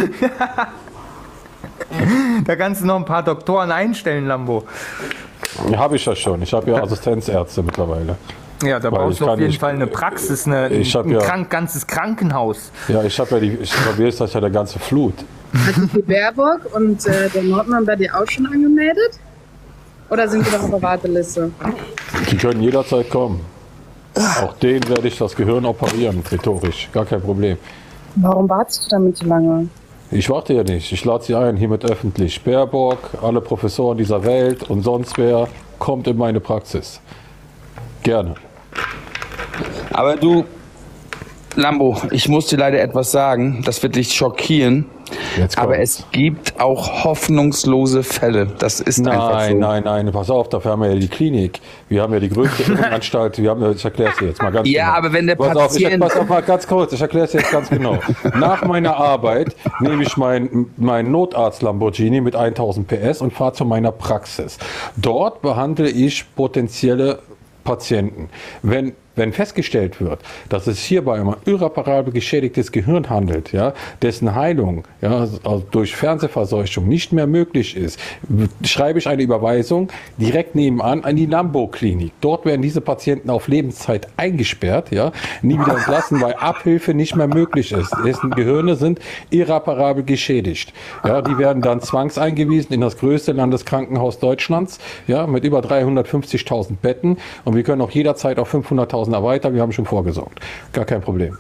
Da kannst du noch ein paar Doktoren einstellen, Lambo. Ja, habe ich ja schon. Ich habe ja Assistenzärzte mittlerweile. Ja, da Weil brauchst ich du auf kann jeden nicht- Fall eine Praxis, eine, Ich hab ein ja- krank, ganzes Krankenhaus. Ja, ich habe ja die, ich glaube, ist das ja der ganze Flut. Hat sich die Baerbock und äh, der Nordmann bei dir auch schon angemeldet? Oder sind die noch auf der Warteliste? Die können jederzeit kommen. Auch denen werde ich das Gehirn operieren, rhetorisch. Gar kein Problem. Warum wartest du damit so lange? Ich warte ja nicht. Ich lade sie ein, hiermit öffentlich. Baerbock, alle Professoren dieser Welt und sonst wer kommt in meine Praxis. Gerne. Aber du, Lambo, ich muss dir leider etwas sagen, das wird dich schockieren. Aber es gibt auch hoffnungslose Fälle. Das ist einfach so. Nein, nein, nein, pass auf, dafür haben wir ja die Klinik. Wir haben ja die größte Irrenanstalt. Wir haben, ich erkläre es dir jetzt mal ganz Ja, genau. aber wenn der pass auf, ich, Patient- pass auf mal ganz kurz, ich erkläre es dir jetzt ganz genau. Nach meiner Arbeit nehme ich mein, mein Notarzt Lamborghini mit tausend P S und fahre zu meiner Praxis. Dort behandle ich potenzielle Patienten. Wenn wenn festgestellt wird, dass es hierbei um ein irreparabel geschädigtes Gehirn handelt, ja, dessen Heilung ja, also durch Fernsehverseuchung nicht mehr möglich ist, schreibe ich eine Überweisung direkt nebenan an die Lambo-Klinik. Dort werden diese Patienten auf Lebenszeit eingesperrt, ja, nie wieder entlassen, weil Abhilfe nicht mehr möglich ist. Dessen Gehirne sind irreparabel geschädigt. Ja, die werden dann zwangseingewiesen in das größte Landeskrankenhaus Deutschlands, ja, mit über dreihundertfünfzigtausend Betten, und wir können auch jederzeit auf fünfhunderttausend erweitern, wir haben schon vorgesorgt. Gar kein Problem.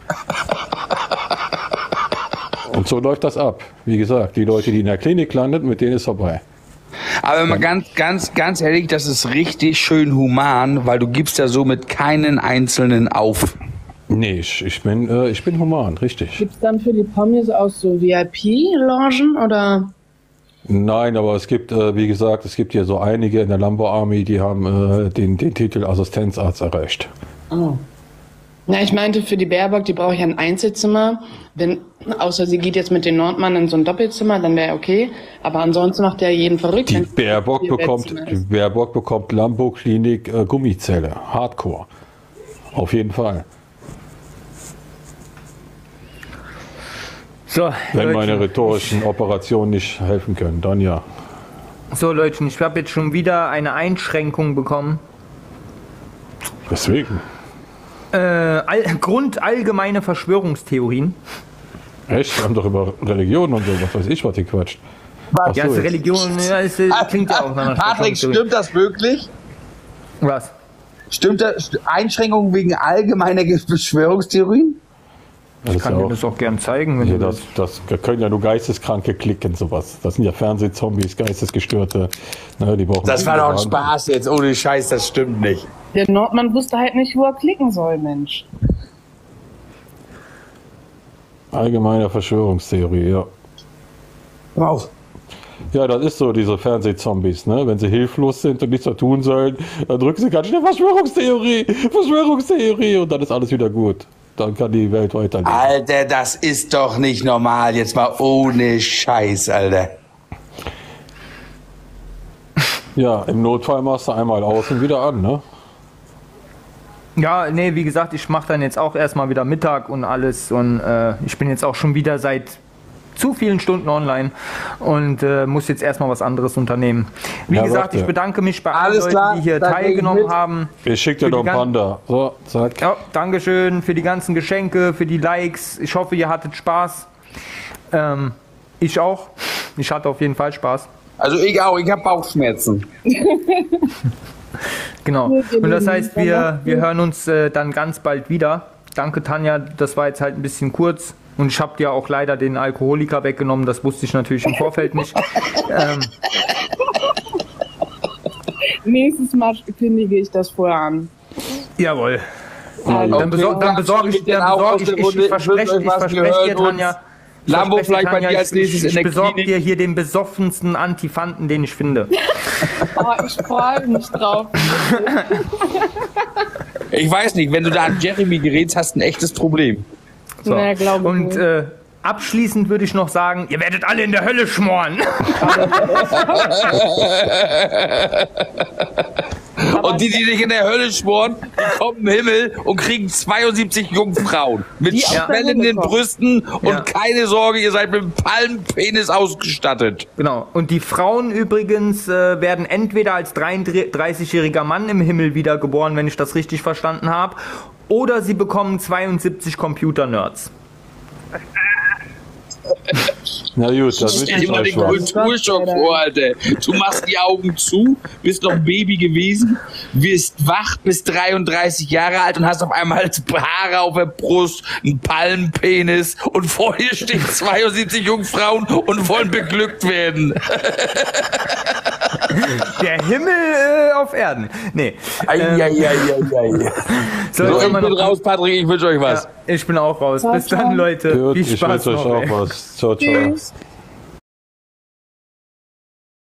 Und so läuft das ab. Wie gesagt, die Leute, die in der Klinik landen, mit denen ist vorbei. Aber mal ganz, ganz, ganz ehrlich, das ist richtig schön human, weil du gibst ja somit keinen Einzelnen auf. Nee, ich, ich, bin, äh, ich bin human, richtig. Gibt es dann für die Promis auch so V I P-Logen oder? Nein, aber es gibt, äh, wie gesagt, es gibt hier so einige in der Lambo Army, die haben äh, den, den Titel Assistenzarzt erreicht. Oh. Na, ich meinte, für die Baerbock, die brauche ich ein Einzelzimmer. Wenn, außer sie geht jetzt mit den Nordmann in so ein Doppelzimmer, dann wäre okay. Aber ansonsten macht der jeden verrückt. Die Baerbock bekommt, die Baerbock bekommt Lambo Klinik äh, Gummizelle, Hardcore. Auf jeden Fall. So, Wenn Leute, meine rhetorischen Operationen nicht helfen können, dann ja. So Leute, ich habe jetzt schon wieder eine Einschränkung bekommen. Weswegen? Äh, all, Grund allgemeine Verschwörungstheorien. Echt? Wir haben doch über Religion und so, was weiß ich, was ihr quatscht. Was? Ja, ist Religion, ja, ist, klingt ja auch nach einer Patrick, stimmt das wirklich? Was? Stimmt das? Einschränkungen wegen allgemeiner Verschwörungstheorien? Ich kann dir das auch gern zeigen, wenn ja, du das, das können ja nur Geisteskranke klicken, sowas. Das sind ja Fernsehzombies, Geistesgestörte. Ne, die brauchen das war doch ein Spaß jetzt, ohne Scheiß, das stimmt nicht. Der Nordmann wusste halt nicht, wo er klicken soll, Mensch. Allgemeine Verschwörungstheorie, ja. Wow. Ja, das ist so, diese Fernsehzombies, ne? Wenn sie hilflos sind und nichts mehr tun sollen, dann drücken sie ganz schnell Verschwörungstheorie, Verschwörungstheorie, und dann ist alles wieder gut. Dann kann die Welt weiterleben. Alter, das ist doch nicht normal. Jetzt mal ohne Scheiß, Alter. Ja, im Notfall machst du einmal aus und wieder an, ne? Ja, nee, wie gesagt, ich mache dann jetzt auch erstmal wieder Mittag und alles, und äh, ich bin jetzt auch schon wieder seit zu vielen Stunden online und äh, muss jetzt erstmal was anderes unternehmen. Wie Ja, gesagt, warte. ich bedanke mich bei allen Alles Leuten, klar, die hier da geh ich teilgenommen mit. haben. Ich schick dir Für noch die einen gan- Panda. So, zack. Ja, Dankeschön für die ganzen Geschenke, für die Likes. Ich hoffe, ihr hattet Spaß. Ähm, ich auch. Ich hatte auf jeden Fall Spaß. Also ich auch, ich habe Bauchschmerzen. Genau. Und das heißt, wir, wir hören uns äh, dann ganz bald wieder. Danke, Tanja. Das war jetzt halt ein bisschen kurz. Und ich habe dir auch leider den Alkoholiker weggenommen. Das wusste ich natürlich im Vorfeld nicht. ähm, Nächstes Mal kündige ich das vorher an. jawohl. Also, Dann besorge dann besorg ich, dann besorg ich, ich, ich verspreche ich verspreche dir, Tanja. ich Lambo verspreche dir, vielleicht bei Tanja, dir als ich- nächstes ich, in der Ich besorge Klinik. dir hier den besoffensten Antifanten, den ich finde. Oh, ich freue mich drauf. Ich weiß nicht, wenn du da an Jeremy gerätst, hast du ein echtes Problem. So. Na, glaube ich Und nicht. äh, abschließend würde ich noch sagen, ihr werdet alle in der Hölle schmoren. Und die, die dich in der Hölle schworen, die kommen im Himmel und kriegen zweiundsiebzig Jungfrauen mit Die aus der schwellenden Hölle kommen. Brüsten und Ja. keine Sorge, ihr seid mit einem Palmpenis ausgestattet. Genau. Und die Frauen übrigens äh, werden entweder als dreiunddreißigjähriger Mann im Himmel wiedergeboren, wenn ich das richtig verstanden habe, oder sie bekommen zweiundsiebzig Computer-Nerds. Na gut, das Stell ist dir mal den Kulturschock vor, Alter. Du machst die Augen zu, bist noch ein Baby gewesen, wirst wach, bist dreiunddreißig Jahre alt und hast auf einmal Haare auf der Brust, einen Palmpenis und vor dir stehen zweiundsiebzig Jungfrauen und wollen beglückt werden. Der Himmel äh, auf Erden. Nee. Ähm, Eieieiei. so, So, jetzt ich haben wir bin noch- raus, Patrick, ich wünsche euch was. Ja, ich bin auch raus. Ciao, Bis dann, ciao. Leute. Gut, Viel ich Spaß wünsche euch noch, auch ey. was. Ciao, ciao. Tschüss.